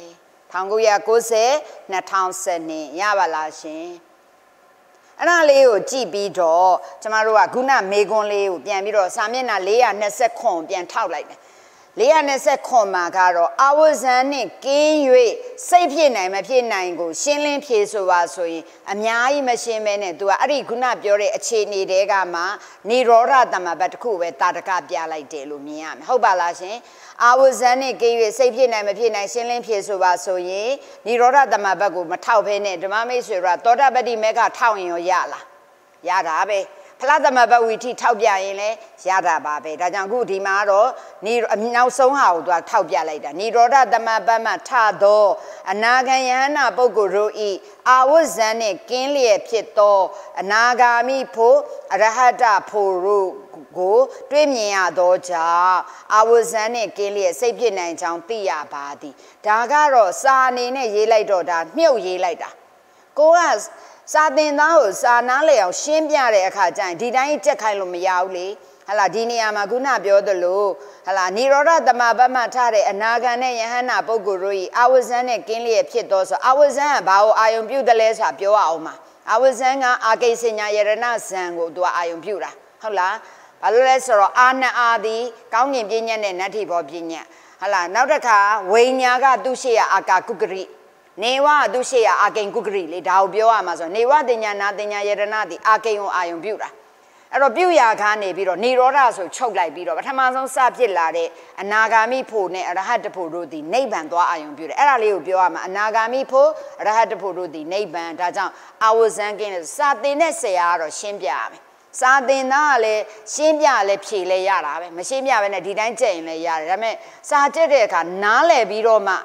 1990 2012ရပါလားရှင်အဲ့ဒါလေးကိုကြည့်ပြီးတော့ကျမတို့ကခုနမေကွန်းလေးကိုပြန်ပြီးတော့စာမျက်နှာ429ပြန်ထောက်လိုက်တယ်429မှာကတော့အာဝဇံနဲ့ကင်း၍စိတ်ဖြစ်နိုင်မဖြစ်နိုင်ကိုရှင်းလင်းဖြေဆိုပါဆိုရင်အများကြီးမရှင်းမဲနဲ့ तू ကအဲ့ဒီခုနပြောတဲ့အခြေအနေတဲကမှនិရောဓတမဘတ်တစ်ခုပဲတာတကပြလိုက်တယ်လို့မြင်ရမယ်ဟုတ်ပါလားရှင်အာဝဇံနဲ့ကင်း၍စိတ်ဖြစ်နိုင်မဖြစ်နိုင်ရှင်းလင်းဖြေဆိုပါဆိုရင်និရောဓတမဘတ်ကိုမထောက်ဖဲနဲ့ဓမ္မမိတ်ဆွေကသောတာပတ္တိမေကထောက်ရင်ရောရလားရတာပဲဖလားသမဘဝီထိထောက်ပြရင်လည်းရတာပါပဲဒါကြောင့်အခုဒီမှာတော့နောက်ဆုံးဟာကိုသူကထောက်ပြလိုက်တာនិရောဓသမဘတ်မှထသောအနာဂံယဟနာပုဂ္ဂိုလ်တို့ဤအာဝဇံနှင့်ကင်းလျက်ဖြစ်သောအနာဂါမိဖို့အရဟတဖို့တို့ကိုတွေးမြင်ရသောကြောင့်အာဝဇံနှင့်ကင်းလျက်စိတ်ဖြစ်နိုင်ကြောင်းသိရပါသည်ဒါကတော့စာအနေနဲ့ရေးလိုက်တော့ဒါမြုပ်ရေးလိုက်တာကိုကစာသင်သားကိုစာနားလေအောင်ရှင်းပြတဲ့အခါကျရင်ဒီတိုင်းကြက်ခိုင်းလို့မရဘူးလေဟလာဒီနေရာမှာခုနပြောသလိုဟလာនិရောဓတမဘတ်မှထားတဲ့အနာဂံနဲ့ယဟန္တာပုဂ္ဂိုလ်တို့ဤအာဝဇံနဲ့ကင်းလျက်ဖြစ်သောဆိုအာဝဇံကဘာကိုအာယုံပြုတယ်လဲဆိုတာပြောရအောင်ပါအာဝဇံကအာကိစညာယရဏဇံကိုသူကအာယုံပြုတာဟုတ်လားဘာလို့လဲဆိုတော့အာနအာသည်ကောင်းကင်ပြည့်ညက်နဲ့နတ္ထိဘောပြည့်ညက်ဟလာနောက်တစ်ခါဝိညာကသူရှိရအာကာကုကရိနေဝသူရှိရအာကိန်ကုကရိလေဒါကိုပြောရမှာဆိုနေဝတင်ညာနာတင်ညာယရဏသည်အာကိန်ကိုအာယုံပြုတာအဲ့တော့ပြုရာခါနေပြီးတော့និရောဓဆိုချုပ်လိုက်ပြီးတော့ပထမဆုံးစဖြစ်လာတဲ့အနာဂါမိဖို့နဲ့အရဟတဖို့တို့သည်နိဗ္ဗာန်သွားအာယုံပြုတယ်အဲ့ဒါလေးကိုပြောရမှာအနာဂါမိဖို့အရဟတဖို့တို့သည်နိဗ္ဗာန်ဒါကြောင့်အာဝဇံကင်းတဲ့စာသင်တဲ့ဆရာကတော့ရှင်းပြရမယ်စာသင်သားကလည်းရှင်းပြလည်းဖြေလည်းရတာပဲမရှင်းပြဘဲနဲ့ဒီတိုင်းကြက်ရင်လည်းရတယ်ဒါပေမဲ့စာကြက်တဲ့အခါနားလည်ပြီးတော့မှ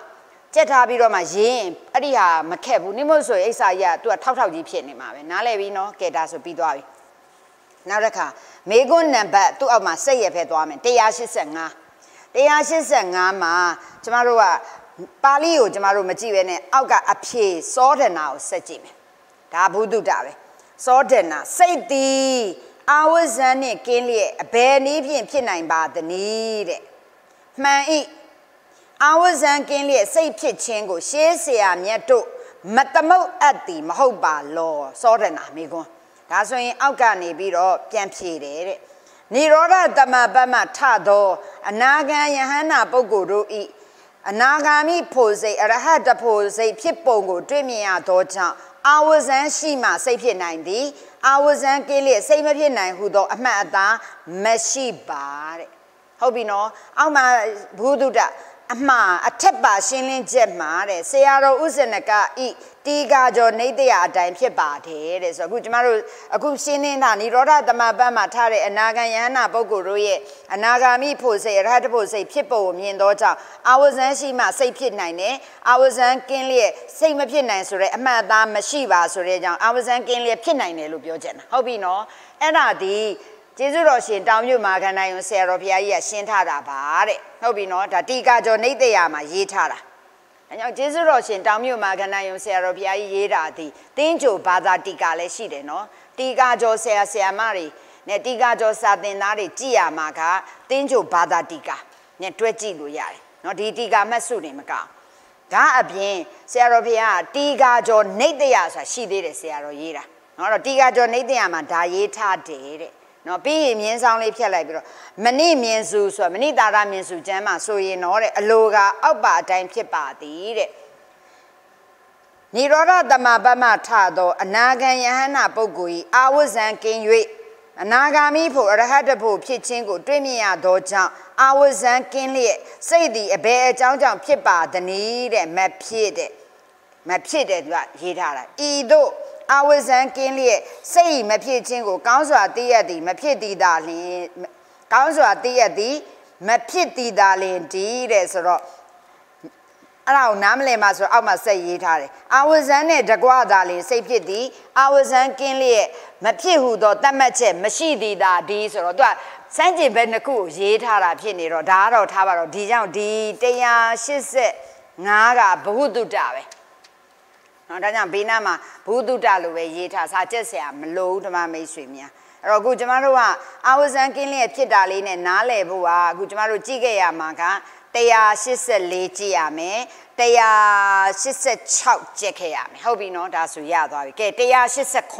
ချက်ထားပြီးတော့မှရင်းအဲ့ဒီဟာမခက်ဘူးနိမို့ဆိုရင်အိစာကြီးကသူကထောက်ကြီးဖြစ်နေမှာပဲနားလဲပြီးနော်ကဲဒါဆိုပြီးသွားပြီနောက်တစ်ခါမေကွန်းနံပါတ်သူ့အောက်မှာစိတ်ရဖဲသွားမယ်185မှာကျမတို့ကပါဠိကိုကျမတို့မကြည့်ပဲနဲ့အောက်ကအဖြေစောဒနာကိုဆက်ကြည့်မယ်ဒါဘုဒ္ဓတာပဲစောဒနာစိတ်သည်အာဝဇန်နဲ့ကင်းလျက်အဘယ်နည်းဖြင့်ဖြစ်နိုင်ပါသနည်းတဲ့မှန်ဤအာဝဇန်ကင်းလျက်စိတ်ဖြစ်ခြင်းကိုရှေးเสียမြတ်တို့မသမုတ်အပ်သည်မဟုတ်ပါလောစောဒနာမိကွန်းဒါဆိုရင်အောက်ကနေပြီးတော့ပြန်ဖြေတယ်တဲ့နိရောဓတမပတ်မှထသောအနာဂံယဟန္တာပုဂ္ဂိုလ်တို့ဤအနာဂါမိဖို့စိတ်အရဟတဖို့စိတ်ဖြစ်ပုံကိုတွေ့မြင်ရသောကြောင့်အာဝဇန်ရှိမှစိတ်ဖြစ်နိုင်သည်အာဝဇန်ကင်းလျက်စိတ်မဖြစ်နိုင်ဟုသောအမှတ်အသားမရှိပါတဲ့ဟုတ်ပြီနော်အောက်မှာဘုဒ္ဓအမှားအထက်ပါရှင်းလင်းချက်မှာတဲ့ဆရာတော်ဥစ္စနကဤတီကာကျော်နေတရာအတိုင်းဖြစ်ပါတယ်တဲ့ဆိုတော့အခုကျမတို့အခုရှင်းနေတာနိရောဓတမပတ်မှာထားတဲ့အနာဂံယဟနာပုဂ္ဂိုလ်တို့ရဲ့အနာဂါမိဖို့စိတ်ရဟတဖို့စိတ်ဖြစ်ပုံကိုမြင်တော့ကြောင့်အာဝဇန်ရှိမှစိတ်ဖြစ်နိုင်တယ်အာဝဇန်ကင်းလျက်စိတ်မဖြစ်နိုင်ဆိုတဲ့အမှတ်အသားမရှိပါဆိုတဲ့ကြောင့်အာဝဇန်ကင်းလျက်ဖြစ်နိုင်တယ်လို့ပြောချင်တာဟုတ်ပြီနော်အဲ့ဒါဒီကျေးဇူးတော်ရှင်တောင်မြို့မှာခန္ဓာယုံဆရာတော်ဘုရားကြီးကရှင်းထားတာပါတဲ့ဟုတ်ပြီနော်ဒါတီကာကျော်နေတရာမှာရေးထားတာအဲကြောင့်ကျေးဇူးတော်ရှင်တောင်မြို့မှာခန္ဓာယုံဆရာတော်ဘုရားကြီးရေးတာဒီတင်းကြိုဘာသာတီကာလည်းရှိတယ်နော်တီကာကျော်ဆရာမတွေနဲ့တီကာကျော်စာသင်သားတွေကြည်ရမှာကတင်းကြိုဘာသာတီကာနဲ့တွဲကြည့်လို့ရတယ်နော်ဒီတီကာမှတ်စုနေမကောင်းဒါအပြင်ဆရာတော်ဘုရားကတီကာကျော်နေတရာဆိုတာရှိသေးတယ်ဆရာတော်ရေးတာနော်တော့တီကာကျော်နေတရာမှာဒါရေးထားတယ်တဲ့နော်ပြီးရင်မြင်းဆောင်လေးဖြတ်လိုက်ပြီးတော့မဏိမြင်းစုဆိုမဏိတာရမြင်းစုကျမ်းမှာဆိုရင်တော့တဲ့အလိုကအောက်ပါအတိုင်းဖြစ်ပါသည်တဲ့နိရောဓတမပတ်မှထသောအနာဂံယဟနာပုဂ္ဂိုလ်၏အာဝဇံကင်း၍အနာဂါမိဖို့အရဟတဖို့ဖြစ်ခြင်းကိုတွေ့မြင်ရသောကြောင့်အာဝဇံကင်းလျက်စိတ်သည်အဘယ်အကြောင်းကြောင့်ဖြစ်ပါသနည်းတဲ့မဖြစ်တဲ့သူကရေးထားတာဤသို့အာဝဇန်ကင်းလျက်စိတ်မဖြစ်ခြင်းကိုကောင်းစွာသိရသည်မဖြစ်သည်သာလျင်ကောင်းစွာသိရသည်မဖြစ်သည်သာလျင်ဒီတဲ့ဆိုတော့အဲ့ဒါကိုနားမလည်မှဆိုအောက်မှာစက်ရေးထားတယ်အာဝဇန်နဲ့တကွသာလျင်စိတ်ဖြစ်သည်အာဝဇန်ကင်းလျက်မဖြစ်ဟုသောတတ်မှတ်ချက်မရှိသည်သာဒီဆိုတော့သူကစမ်းကျင်ဘက်နှစ်ခုကိုရေးထားတာဖြစ်နေတော့ဒါကတော့ထားပါတော့ဒီကြောင့်ဒီ185ကဘဟုတုတ္တပဲနော်ဒါကြောင့်ဘေးနားမှာဘုဒ္ဓလိုပဲရေးထားစာချက်ဆရာမလို့ဓမ္မမိတ်ဆွေများအဲ့တော့အခုကျမတို့ကအာဝဇန်ကင်းလျက်ဖြစ်တာလေးနဲ့နားလည်ဖို့ကအခုကျမတို့ကြည့်ခဲ့ရမှာက184ကြည့်ရမယ်186ကြက်ခဲ့ရမယ်ဟုတ်ပြီနော်ဒါဆိုရသွားပြီကဲ189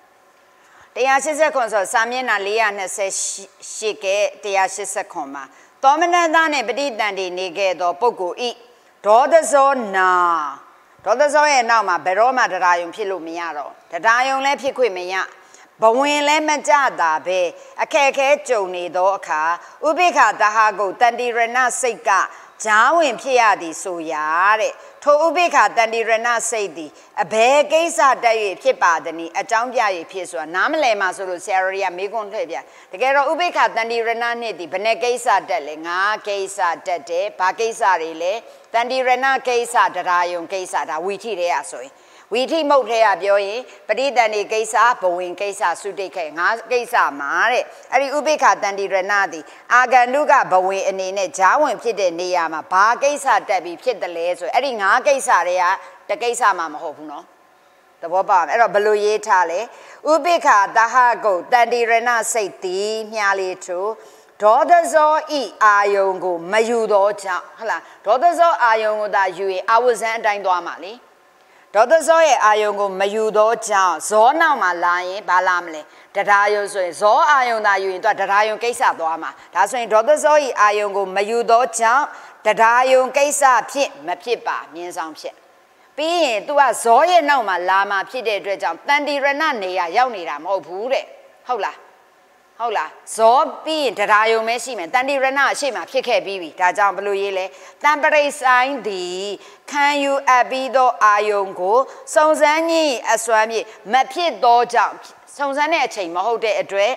ဆိုစာမျက်နှာ428ကဲ189မှာသောမနတနဲ့ပဋိသန္ဓေနေခဲ့သောပုဂ္ဂိုလ်ဤဒေါသဇောနာဒေါသဇောရဲ့နောက်မှာဘယ်တော့မှတရားယုံဖြစ်လို့မရတော့တရားယုံလည်းဖြစ်ခွင့်မရဘဝင်လည်းမကြတာပဲအခက်ခဲကြုံနေသောအခါဥပိ္ပခာတဟကိုတန်တိရဏစိတ်ကဂျားဝင်ဖြစ်ရသည်ဆိုရာတဲ့ထိုဥပိ္ပခာတန်တိရဏစိတ်သည်အဘယ်ကိစ္စတက်၍ဖြစ်ပါသနည်းအကြောင်းပြ၍ဖြစ်ဆိုတာနားမလည်မှဆိုလို့ဆရာတော်ကြီးကမေးခွန်းလှည့်ပြတကယ်တော့ဥပိ္ပခာတန်တိရဏနှစ်သည်ဘယ်နှကိစ္စတက်လဲ5ကိစ္စတက်တယ်ဘာကိစ္စတွေလဲတန်တိရဏကိစ္စတရားယုံကိစ္စဒါဝီထိတဲ့ရဆိုရင်ဝီထိမုတ်တဲ့ရပြောရင်ပဋိသန္ဓေကိစ္စဘဝင်ကိစ္စသုတိခေ5ကိစ္စမှာတဲ့အဲ့ဒီဥပိ္ပခာတန်တိရဏသည်အာဂန္တုကဘဝင်အနေနဲ့ဂျားဝင်ဖြစ်တဲ့နေရာမှာဘာကိစ္စတက်ပြီးဖြစ်တယ်လဲဆိုအဲ့ဒီ5ကိစ္စတွေကတကိစ္စမှမဟုတ်ဘူးနော်သဘောပေါက်အဲ့တော့ဘယ်လိုရေးထားလဲဥပိ္ပခာတဟကုတ်တန်တိရဏစိတ်သည်မြားလေးထို့ဒေါသဇောဤအာယုံကိုမယူတော့ကြောင့်ဟုတ်လားဒေါသဇောအာယုံကိုသာယူရင်အာဝဇန်အတိုင်းသွားမှာလေဒေါသဇောရဲ့အာယုံကိုမယူတော့ကြောင့်ဇောနောက်မှာလာရင်ဘာလာမလဲတရားယုံဆိုရင်ဇောအာယုံသာယူရင်သူကတရားယုံကိစ္စသွားမှာဒါဆိုရင်ဒေါသဇောဤအာယုံကိုမယူတော့ကြောင့်တရားယုံကိစ္စဖြစ်မဖြစ်ပါမြင်းဆောင်ဖြစ်ပြီးရင် तू ကဇောရဲ့နောက်မှာလာမှာဖြစ်တဲ့အတွက်ကြောင့်တန်တိရဏနေရရောက်နေတာမဟုတ်ဘူးတဲ့ဟုတ်လားဇောပြီးရင်တရားယုံမဲရှိမယ်တန်တိရဏအရှိမှဖြစ်ခဲ့ပြီးပြီဒါကြောင့်ဘယ်လိုရေးလဲတန်ပရိဆိုင်သည်ခံယူအပ်ပြီးသောအာယုံကိုစုံစမ်းခြင်းအစွမ်းဖြင့်မဖြစ်သောကြောင့်စုံစမ်းတဲ့အချိန်မဟုတ်တဲ့အတွက်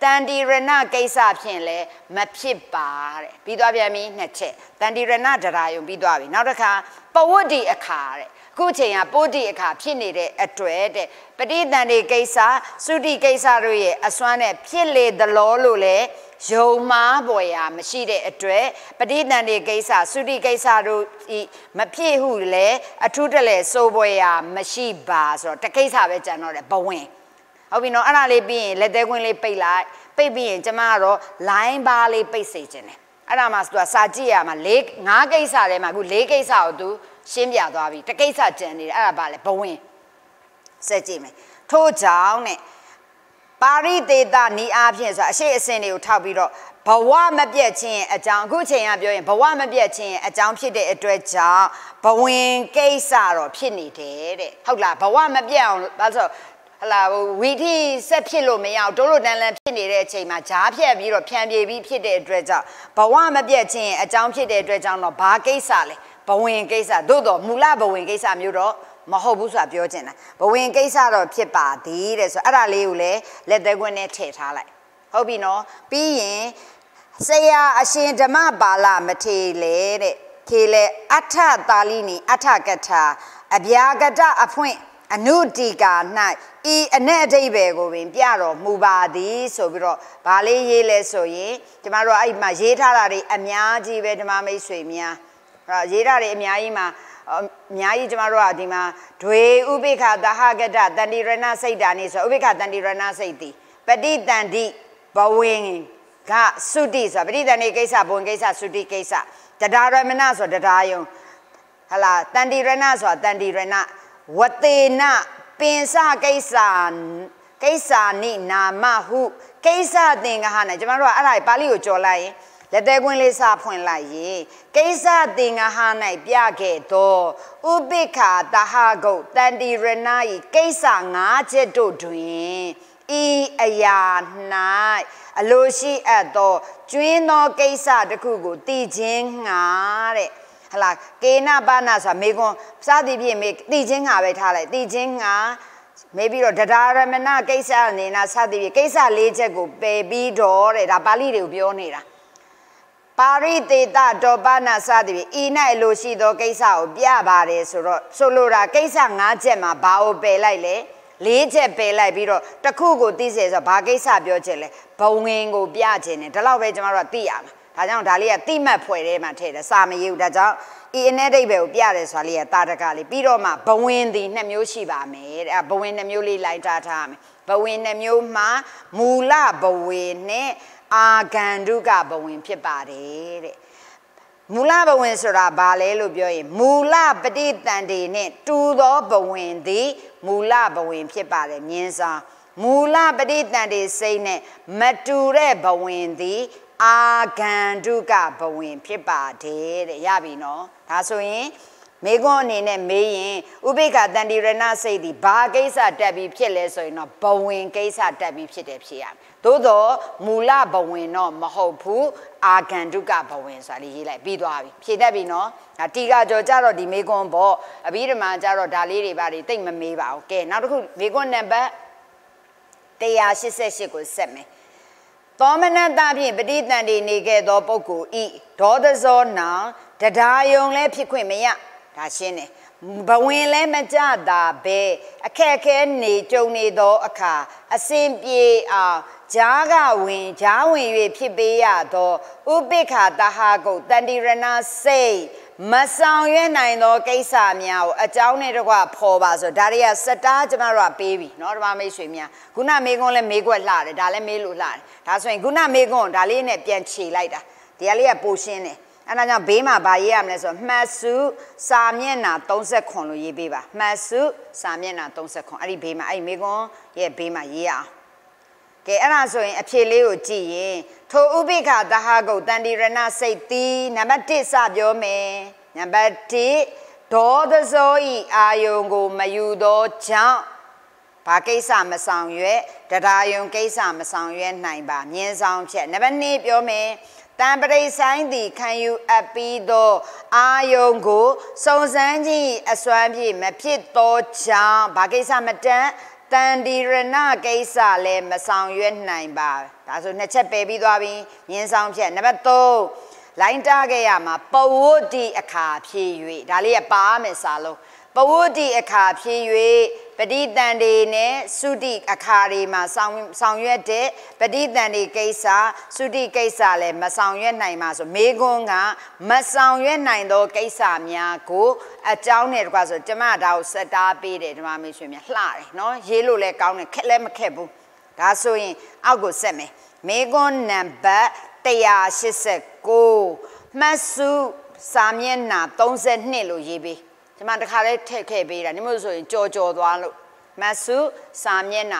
တန်တိရဏကိစ္စဖြင့်လည်းမဖြစ်ပါတဲ့ပြီးသွားပြန်ပြီနှစ်ချက်တန်တိရဏတရားယုံပြီးသွားပြီနောက်တစ်ခါပဝတ္တိအခါတဲ့ခုချိန်ကပိုတိအခါဖြစ်နေတဲ့အတွက်တဲ့ပဋိသန္ဓေကိစ္စသုတိကိစ္စတို့ရဲ့အစွမ်းနဲ့ဖြစ်လေသလောလို့လေယုံမှားပေါ်ရာမရှိတဲ့အတွက်ပဋိသန္ဓေကိစ္စသုတိကိစ္စတို့မဖြစ်ဟုလေအထူးတလဲစိုးပေါ်ရာမရှိပါဆိုတော့တကိစ္စပဲကြံတော့တယ်ဘဝင်ဟုတ်ပြီနော်အဲ့ဒါလေးပြီးရင်လက်သေးခွင်းလေးပိတ်လိုက်ပိတ်ပြီးရင်ကျမကတော့ line bar လေးပိတ်စေခြင်းတယ်အဲ့ဒါမှသူကစာကြည့်ရမှာ5ကိစ္စထဲမှာအခု4ကိစ္စကိုသူရှင်းပြသွားပြီတကိစ္စကြံနေတယ်အဲ့ဒါပါလေဘဝင်စက်ကြည့်မယ်ထို့ကြောင့်နဲ့ပါရိသေတနီးအားဖြင့်ဆိုအရှိအစင်တွေကိုထောက်ပြီးတော့ဘဝမပြတ်ခြင်းအကြောင်းအခုချိန်ကပြောရင်ဘဝမပြတ်ခြင်းအကြောင်းဖြစ်တဲ့အတွက်ကြောင့်ဘဝင်ကိစ္စတော့ဖြစ်နေတယ်တဲ့ဟုတ်လားဘဝမပြတ်အောင်ဘာလို့ဟလာဝီထိဆက်ဖြစ်လို့မရအောင်တိုးလို့တန်းလန်းဖြစ်နေတဲ့အချိန်မှာဂျားဖြတ်ပြီးတော့ဖြန်ပြေးပြီးဖြစ်တဲ့အတွက်ကြောင့်ဘဝမပြတ်ခြင်းအကြောင်းဖြစ်တဲ့အတွက်ကြောင့်တော့ဘာကိစ္စလဲဘဝင်ကိစ္စသို့တော့မူလဘဝင်ကိစ္စမျိုးတော့မဟုတ်ဘူးဆိုတာပြောချင်တာဘဝင်ကိစ္စတော့ဖြစ်ပါသေးတဲ့ဆိုအဲ့ဒါလေးကိုလည်းလက်သက်ခွင်းနဲ့ထည့်ထားလိုက်ဟုတ်ပြီနော်ပြီးရင်ဆရာအရှင်ဓမ္မပါဠမထေလေတဲ့ထေလေအထသာလိနီအထကထာအဗျာကတအဖွင့်အနုတိကာ၌ဤအ내အဓိပ္ပာယ်ကိုပင်ပြတော်မူပါသည်ဆိုပြီးတော့ဗာလေးရေးလဲဆိုရင်ကျမတို့အဲ့မှာရေးထားတာတွေအများကြီးပဲဓမ္မမိတ်ဆွေများရေးထားတယ်အများကြီးမှာအများကြီးကျမတို့ကဒီမှာဒွေဥပိ္ပခသဟကတတန္တိရဏစိတ်တာနေဆိုဥပိ္ပခတန္တိရဏစိတ်တိပฏิတန္တိဘဝင်ကသုတိဆိုပฏิတန္တိကိစ္စဘဝင်ကိစ္စသုတိကိစ္စတရားရမဏဆိုတရားယုံဟလာတန္တိရဏဆိုတန္တိရဏဝတေနပင်စကိစ္စနိနာမဟုကိစ္စသင်္ကဟနဲ့ကျမတို့ကအဲ့ဒါပါဠိကိုကြော်လိုက်ရင်လက်သေးခွင်းလေးစဖွင့်လိုက်ရေကိစ္စသင်္ကဟ၌ပြခဲ့သောဥပိ္ပခသဟဂုတ်တန္တိရဏဤကိစ္စ5ချက်တို့တွင်ဤအရာ၌အလိုရှိအပ်သောကျွင်းသောကိစ္စတစ်ခုကိုတည်ခြင်းငါတဲ့ဟလာကေနပါဏဆိုတာမေကွန်စသည်ဖြင့်မေတည်ခြင်းငါပဲထားလိုက်တည်ခြင်းငါမေးပြီးတော့တရားရမဏကိစ္စအနေနဲ့စသည်ဖြင့်ကိစ္စ4ချက်ကိုပယ်ပြီးတော့တဲ့ဒါပါဠိတွေကိုပြောနေတာပါရိသေတတောပနာစသည်ဖြင့်ဤ၌လိုရှိသောကိစ္စကိုပြပါတယ်ဆိုတော့ဆိုလိုတာကိစ္စ5ချက်မှာဘာကိုပယ်လိုက်လဲ4ချက်ပယ်လိုက်ပြီးတော့တစ်ခုကိုသိစေဆိုဘာကိစ္စပြောချင်လဲဘဝင်ကိုပြချင်တယ်ဒါတော့ပဲကျမတို့ကသိရမှာဒါကြောင့်ဒါလေးကတိမှတ်ဖွယ်ထဲမှာထည့်တယ်စာမရေးဘူးဒါကြောင့်ဤအ내ဒိဗ္ဗေကိုပြတယ်ဆိုတာလေးကတာတကလေးပြီးတော့မှဘဝင်သည်2မျိုးရှိပါမယ်တဲ့ဘဝင်2မျိုးလေးလိုက်ထားထားမယ်ဘဝင်2မျိုးမှာမူလဘဝင်နဲ့အာဂန္ဓုကဘဝင်ဖြစ်ပါတယ်တဲ့မူလဘဝင်ဆိုတာဘာလဲလို့ပြောရင်မူလပဋိသန္ဓေနဲ့တူသောဘဝင်သည်မူလဘဝင်ဖြစ်ပါတယ်မြင်းစားမူလပဋိသန္ဓေစိတ်နဲ့မတူတဲ့ဘဝင်သည်အာဂန္ဓုကဘဝင်ဖြစ်ပါတယ်တဲ့ရပြီနော်ဒါဆိုရင်မေကွန်းအနေနဲ့မေးရင်ဥပိ္ပခတန္တိရဏစိတ်ဒီဘာကိစ္စတက်ပြီးဖြစ်လဲဆိုရင်တော့ဘဝင်ကိစ္စတက်ပြီးဖြစ်တယ်ဖြစ်ရမယ်သို့တော့မူလဘဝင်တော့မဟုတ်ဘူးအာဂန္ဓုကဘဝင်ဆိုတာလေးရေးလိုက်ပြီးသွားပြီဖြေတတ်ပြီနော်ဒါတီကကြောကြတော့ဒီမေကွန်းပေါ့အဘိဓမ္မာကြတော့ဒါလေးတွေပါတွေတိတ်မမေးပါဘူးကဲနောက်တစ်ခုမေကွန်းနံပါတ်188ကိုဆက်မယ်သောမနတဖြင့်ပဋိသန္ဓေနေခဲ့သောပုဂ္ဂိုလ်ဤဒေါသဇောနောင်တရားယုံလည်းဖြစ်ခွင့်မရဒါရှင်းတယ်ဘဝင်လည်းမကြတာပဲအခက်ခဲနေကြုံနေသောအခါအစဉ်ပြေအောင်ဂျားကဝင်ဂျားဝင်၍ဖြစ်ပေးရသောဥပိ္ပခသဟဂုတ်တန္တိရဏစိတ်မဆောင်ရွက်နိုင်သောကိစ္စများကိုအကြောင်းနဲ့တကွဖော်ပါဆိုဒါတွေကစတားကျမတို့ကပေးပြီเนาะဓမ္မမိတ်ဆွေများခုနမေကွန်းလည်းမေကွက်လှတယ်ဒါလည်းမေးလို့လှတယ်ဒါဆိုရင်ခုနမေကွန်းဒါလေးနဲ့ပြန်ခြေလိုက်တာဒီကလေးကပိုရှင်းတယ်အဲ့ဒါကြောင့်ဘေးမှာဗာရေးရမလဲဆိုမှတ်စုစာမျက်နှာ39လို့ရေးပေးပါမှတ်စုစာမျက်နှာ39အဲ့ဒီဘေးမှာအဲ့ဒီမေကွန်းရဲ့ဘေးမှာရေးရအောင်ကဲအဲ့ဒါဆိုရင်အဖြေလေးကိုကြည့်ရင်ထိုဥပိ္ပခသဟဂုတ်တန္တိရဏစိတ်တိနံပါတ်1စပြောမယ်နံပါတ်1ဒေါသဇောဤအာယုံကိုမယူသောကြောင့်ဘာကိစ္စမဆောင်ရွက်တရားယုံကိစ္စမဆောင်ရွက်နိုင်ပါမြင်းဆောင်ဖြတ်နံပါတ်2ပြောမယ်တံပရိဆိုင်သည်ခံယူအပ်ပြီးသောအာယုံကိုစုံစမ်းခြင်းအစွမ်းဖြင့်မဖြစ်သောကြောင့်ဘာကိစ္စမတန်တန်ဒီရဏကိစ္စလည်းမဆောင်ရွက်နိုင်ပါဒါဆိုနှစ်ချက်ပယ်ပြီးသွားပြီမြင်းဆောင်ဖြတ်နံပါတ်3လိုင်းတားခဲ့ရမှာပဝုဒ္ဓိအခါဖြည့်၍ဒါလေးကပါမယ်စာလုံးပဝုဒ္ဓိအခါဖြည့်၍ပဋိသန္ဓေနဲ့သုတိအခါတွေမှာဆောင်ရွက်တဲ့ပဋိသန္ဓေကိစ္စသုတိကိစ္စလည်းမဆောင်ရွက်နိုင်ပါဆိုမေခွန်းကမဆောင်ရွက်နိုင်သောကိစ္စများကိုအကြောင်းနဲ့တကွာဆိုကျမဒါကိုစက်တားပေးတယ်ဓမ္မမိတ်ဆွေများလှတယ်နော်ရေးလို့လည်းကောင်းတယ်ခက်လည်းမခက်ဘူးဒါဆိုရင်အောက်ကိုဆက်မယ်မေခွန်းနံပါတ်189မှတ်စုစာမျက်နှာ32လို့ရေးပေးဒီမှာတခါလေးထည့်ခဲ့ပေးတာနိမို့ဆိုရင်ကြော်သွားလို့မတ်စုစာမျက်နှာ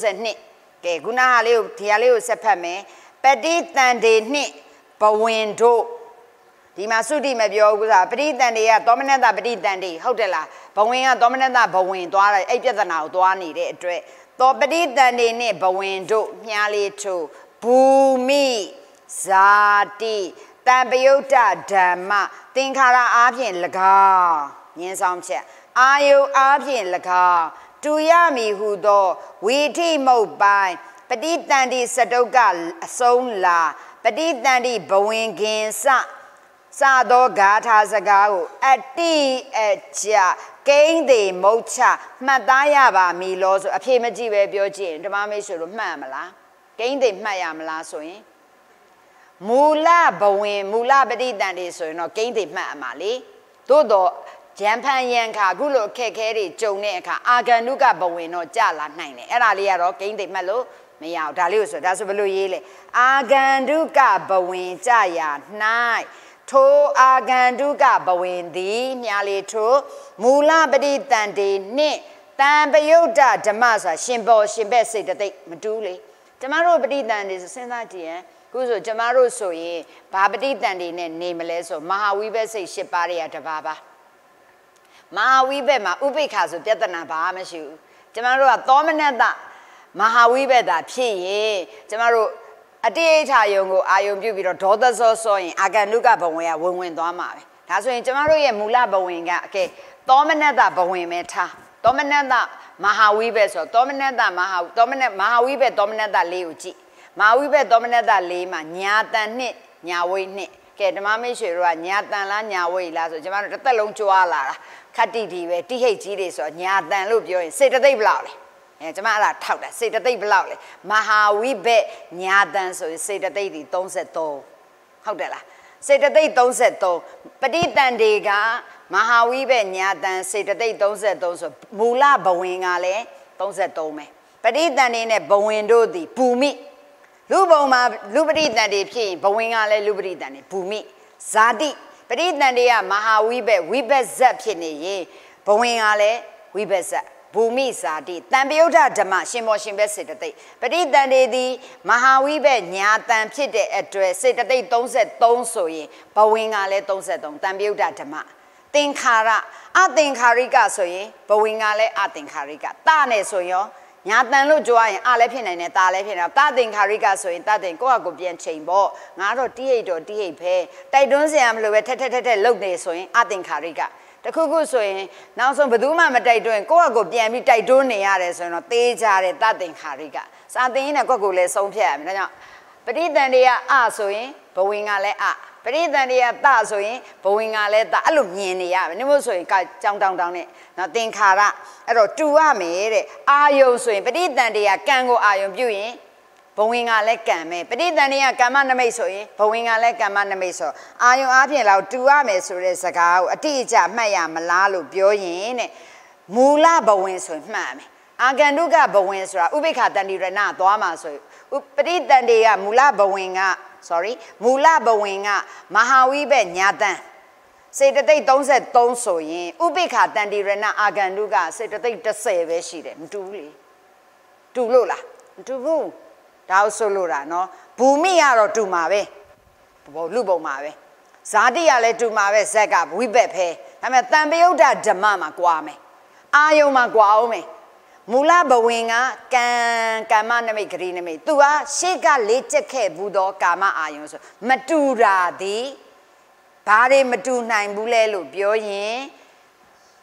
32ကဲခုနကလေးကိုဒီဟာလေးကိုဆက်ဖတ်မယ်ပဋိသန္ဓေနှင့်ဘဝင်တို့ဒီမှာသုတိမပြောဘူးဆိုတာပဋိသန္ဓေကသောမနတပဋိသန္ဓေဟုတ်တယ်လားဘဝင်ကသောမနတဘဝင်သွားတယ်အဲ့ပြဿနာကိုသွားနေတဲ့အတွက်သောပဋိသန္ဓေနှင့်ဘဝင်တို့မြားလေးထိုးဘူမိဇာတိတံပယုတ်တဓမ္မသင်္ခါရအားဖြင့်၎င်းညင်းဆောင်ချက်အာယုအားဖြင့်၎င်းတူရမည်ဟုသောဝီထိမုတ်ပိုင်းပဋိသန္ဓေစတုကအဆုံးလာပဋိသန္ဓေဘဝင်ခင်စသောဂါထာစကားကိုအတိအကျကိန်းသေးမုတ်ချမှတ်သားရပါမည်လို့ဆိုအဖြေမကြည့်ပဲပြောကြည့်ရင်ဓမ္မမိတ်ဆွေတို့မှတ်မလားကိန်းသေးမှတ်ရမလားဆိုရင်မူလဘဝင်မူလပဋိသန္ဓေဆိုရင်တော့ကိန်းသေးမှတ်အမှာလေသို့တော့ဂျန်ဖန်ယန်ခါအခုလိုအခက်ခဲတွေကြုံတဲ့အခါအာဂန္တုကဘဝင်တော့ကြလာနိုင်တယ်အဲ့ဒါလေးကတော့ဂိမ်းသိမှတ်လို့မရဘူးဒါလေးကိုဆိုဒါဆိုဘယ်လိုရေးလဲအာဂန္တုကဘဝင်ကြရာ၌ထိုအာဂန္တုကဘဝင်သည်မြားလေးထိုမူလပဋိသန္ဓေနှင့်တံပယုတ်တဓမ္မဆိုတာရှင်ဘောရှင်ဘက်စေတသိက်မတူးလေကျမတို့ပဋိသန္ဓေစဉ်းစားကြည့်ရင်ခုဆိုကျမတို့ဆိုရင်ဘာပဋိသန္ဓေနဲ့နေမလဲဆိုမဟာဝိဘက်စိတ်၈ပါးတွေကတပါးပါမဟာဝိဘက်မှာဥပိ္ပခာဆိုပြဿနာဘာမှမရှိဘူးကျမတို့ကသောမနတမဟာဝိဘက်သာဖြစ်ရင်ကျမတို့အတိဋ္ဌာယုံကိုအာယုံပြုပြီးတော့ဒေါသစောရင်အာဂန္တုကဘဝင်ကဝင်သွားမှာပဲဒါဆိုရင်ကျမတို့ရဲ့မူလဘဝင်ကအကဲသောမနတဘဝင်ပဲထားသောမနတမဟာဝိဘက်ဆိုသောမနတမဟာဝိဘက်သောမနတ၄ကိုကြည့်မဟာဝိဘက်သောမနတ၄မှာညာတန်နှစ်ညာဝိနှစ်ကဲဓမ္မမိတ်ဆွေတို့ကညာတန်လားညာဝိလားဆိုကျမတို့တစ်သက်လုံးကြွားလာတာခတ္တိဒီပဲတိဟိတ်ကြီးတွေဆိုညာတန်လို့ပြောရင်စေတသိက်ဘလောက်လဲကျမအဲ့ဒါထောက်တာစေတသိက်ဘလောက်လဲမဟာဝိဘက်ညာတန်ဆိုရင်စေတသိက်ဒီ33ဟုတ်တယ်လားစေတသိက်33ပဋိသန္ဓေကမဟာဝိဘက်ညာတန်စေတသိက်33ဆိုမူလဘဝင်ကလည်း33ပဲပဋိသန္ဓေနဲ့ဘဝင်တို့သည်ဘူမိလူဘုံမှာလူပဋိသန္ဓေဖြစ်ရင်ဘဝင်ကလည်းလူပဋိသန္ဓေဘူမိဇာတိပဋိသန္ဓေကမဟာဝိဘက်ဝိဘက်ဇက်ဖြစ်နေရင်ဘဝင်ကလည်းဝိဘက်ဇက်ဘူမိဇာတိတံပယုတ်ဓမ္မရှင်ဘောရှင်ဘက်စေတသိက်ပဋိသန္ဓေသည်မဟာဝိဘက်ညာတန်ဖြစ်တဲ့အတွက်စေတသိက်33ဆိုရင်ဘဝင်ကလည်း33တံပယုတ်ဓမ္မသင်္ခါရအသင်္ခါရိကဆိုရင်ဘဝင်ကလည်းအသင်္ခါရိကတနဲ့ဆိုရင်ညာတန်လို့ကြွားရင်အလည်းဖြစ်နိုင်တယ်တာလည်းဖြစ်နိုင်တယ်တာသင်္ခါရိကဆိုရင်တာသင်ကိုယ့်အကိုပြန်ချိန်ပေါ့ငါတော့တိဟိတ်တော့တိဟိတ်ပဲတိုက်တွန်းစရာမလိုပဲထက်လုတ်နေဆိုရင်အသင်္ခါရိကတခုခုဆိုရင်နောက်ဆုံးဘယ်သူမှမတိုက်တွန်းကိုယ့်အကိုပြန်ပြီးတိုက်တွန်းနေရတယ်ဆိုရင်တော့သေးကြတယ်တာသင်္ခါရိကစာသင်ရင်းနဲ့ကိုယ့်ကိုလည်းဆုံးဖြတ်ရမယ်ဒါကြောင့်ပဋိသန္ဓေကအဆိုရင်ဘဝင်ကလည်းအပဋိသန္ဓေကတဆိုရင်ဘဝင်ကလည်းတအဲ့လိုမြင်နေရမယ်နိမို့ဆိုရင်ကြောင်းတောင်းနဲ့နော်သင်္ခါရအဲ့တော့တူရမယ်တဲ့အာယုံဆိုရင်ပဋိသန္ဓေကကံကိုအာယုံပြုရင်ဘဝင်ကလည်းကံပဲပဋိသန္ဓေကကမ္မနမိတ်ဆိုရင်ဘဝင်ကလည်းကမ္မနမိတ်ဆိုအာယုံအားဖြင့်လောက်တူရမယ်ဆိုတဲ့စကားကိုအတိအကျမှတ်ရမလားလို့ပြောရင်တဲ့မူလဘဝင်ဆိုရင်မှတ်မယ်အာဂန္တုကဘဝင်ဆိုတာဥပိ္ပခာတန္တိရဏသွားမှာဆိုပဋိသန္ဓေကမူလဘဝင်ကမူလဘဝင်ကမဟာဝိဘက်ညာတန်စေတသိက်33ဆိုရင်ဥပိ္ပခာတန္တိရဏအာဂန္တုကစေတသိက်10ပဲရှိတယ်မတူဘူးလေတူလို့လားမတူဘူးဒါအောင်ဆိုလို့တာနော်ဘူမိကတော့တူမှာပဲလူပုံမှာပဲဇာတိကလည်းတူမှာပဲဇက်ကဝိဘက်ပဲဒါပေမဲ့တံပယုတ်ဓမ္မမှာကွာမယ်အာယုံမှာကွာအောင်မယ်မူလဘဝင်ကကမ္မနမိတ်ဂရိနမိတ်သူကရှေ့ကလေးချက်ခဲ့ဘူးသောကာမအာယုံဆိုမတူတာသည်ဘာတွေမတူနိုင်ဘူးလဲလို့ပြောရင်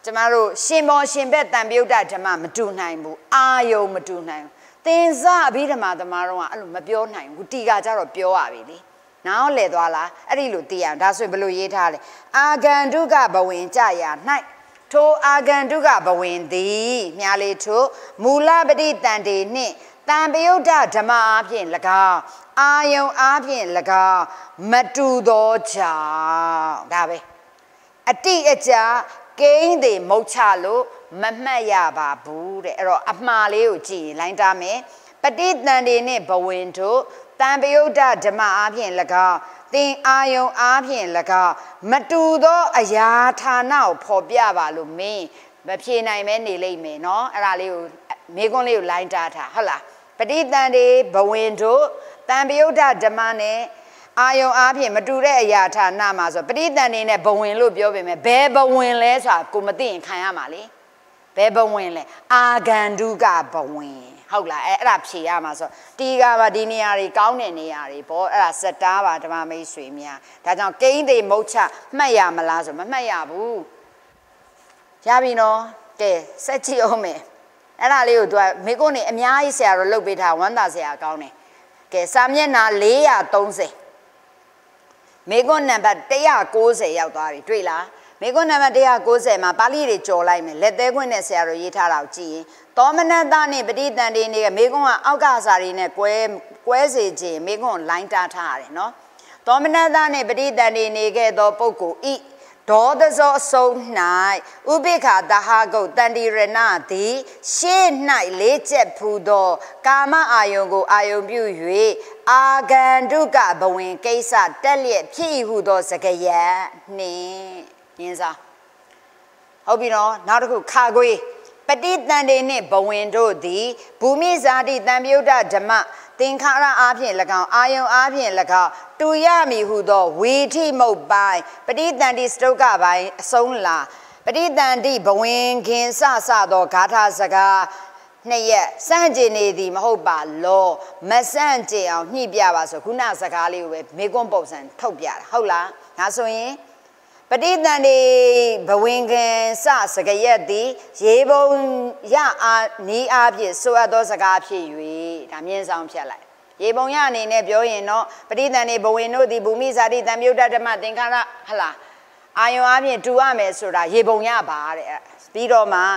Jamaro, Shimon Shimbet and Buda Jama, Madunaimu, Ayo Madunaimu. Things are a bit of Mother Maro, Mabio Nine, Utiga or Pio Avili. Now Ledwala, Arilutia, that's what Blue Yetali. Aganduga Bawin Jaya, night. To Aganduga Bawin, the Miali to Mulabadi Tandi Ni, Tambioda Jama Abin Laga, Ayo Abin Laga, Matudo Cha, Dabe. A tea echa, gain the Mochalo, Mamaya Babu, or Apmaleo G, Landame, but did Nandi Bawin to. Tambioda Jama Abin Laga, Thing Ayo Abin Laga, Matudo Ayata now, Pobiaba Lumi, Bapina many lame, no, Rally, Megonly line data, holla. Petit Dandy, Bawinto, Tambioda Damane, Ayo Abin, Mature Ayata Namazo, Petit Dandy, Bawin Lubio, Beba Winless, Kumatin, Kayamali, Beba Winless, Aganduga Bawin. How like Rapsi Amazo, Tiga Vadiniari, Gauniari, Bo, Satava, Dama Swimia, that now gain the mocha, Maya Malazo, Maya Boo. Yabino, de Seti Ome. And I live to Megoni, Mia Sarah Lobita, Wanda Sea Gauni. Que Samiana Lea Tonse. Megon number Dea goes a Yautari, Trilla. Megon number Dea goes a Mabali Jolime, let the win Sarah Yitara G. Dominant Dani, Petit and India, Megon Algazari, Quasi, Megon line data, no? Dominant Dani, Petit and India, do Poco, eat. Daughters are so night, Ubika, the Hago, Dandi Renati, she night, Lete Pudo, Kama Ayongo, Ayombu, Aganduga, Bawin, Kesa, Delia, P. Hudo, Sakaya, Ne, Yinza. Hope you know, not who Kagui. Petit Nandi, Bawin, di, Bumi Zadi, Dambuda, Jama. Tinkara Abin Lagan, Ayon Abin Laga, Tuyami Hudo, Witty Mobile, Petit Dandy Stoka by Sonla, Petit Dandy Bawin, Kin Sasado, Kata Saga, Neye, Sanjini, the Mahoba, Law, Massanji, Nibia, Kuna Sakali with Megombos and Topia, Hola, Nasoin. Petit Dandy Bawin, Sasagayeti, Yebo Ya Ni Abi, so Adosagapi, Damien Sampia. Yeboyani Nebio, no, Petit Dandy Bawino, the Bumizadi, Damuda, the Matinkara, Hala. Ayo Abi, two Ames, Yeboya Bar, Spidoma,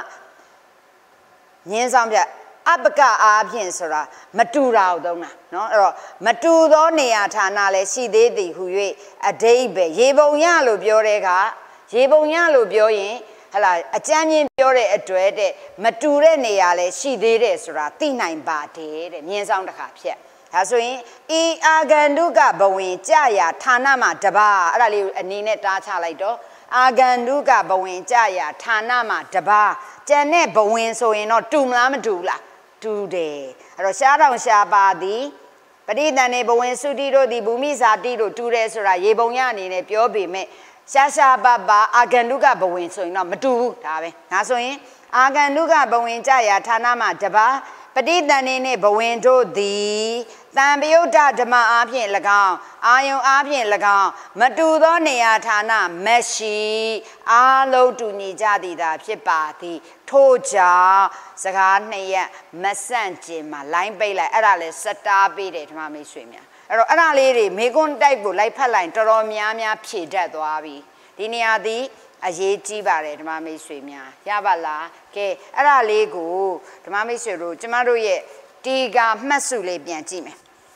Yen Sampia. Abaka Abin Sora, Matura Dona, no, Matudo Neatanale, si de who a day be, Yeboyalo Biorega, Yeboyalo Bioin, Hala, a Jamian Biore a dread, Mature Neale, si de Sora, Tina Bate, Yen Sound the Capia. Haswin, E. Aganduga Bawin, Jaya, Tanama, Daba, Rally, and Nina Data Lido, Aganduga Bawin, Jaya, Tanama, Daba, Janet Bawin, so in or Tumlamadula. Today, Rosada Shabadi, Petit neighbor when Sudido, the Bumiza Dido, 2 days or a Yeboyani, a Piobi, me, Sasha Baba, Aganduga Bawin, so not Matu, Tabe, Nasoin, Aganduga Bawin Jaya, Tanama, Daba, Petit neighbor when do the Tambiota Dama Abin Lagan, Ayon Abin Lagan, Matudo Neatana, Meshi, Alo to Nijadi, Pipati. Toja, Sagania, Massanjima, Line Bay like Arale, Sata beat it, Mammy Swimmer. Arale, Megon Daibu, like Paline, Toromiamia, Pida, Doavi, Diniadi, Aji Barret, Mammy Swimmer, Yavala, Ke, Arale go, the Mammy Suru, Jamaruye, Tiga Masule Biantime.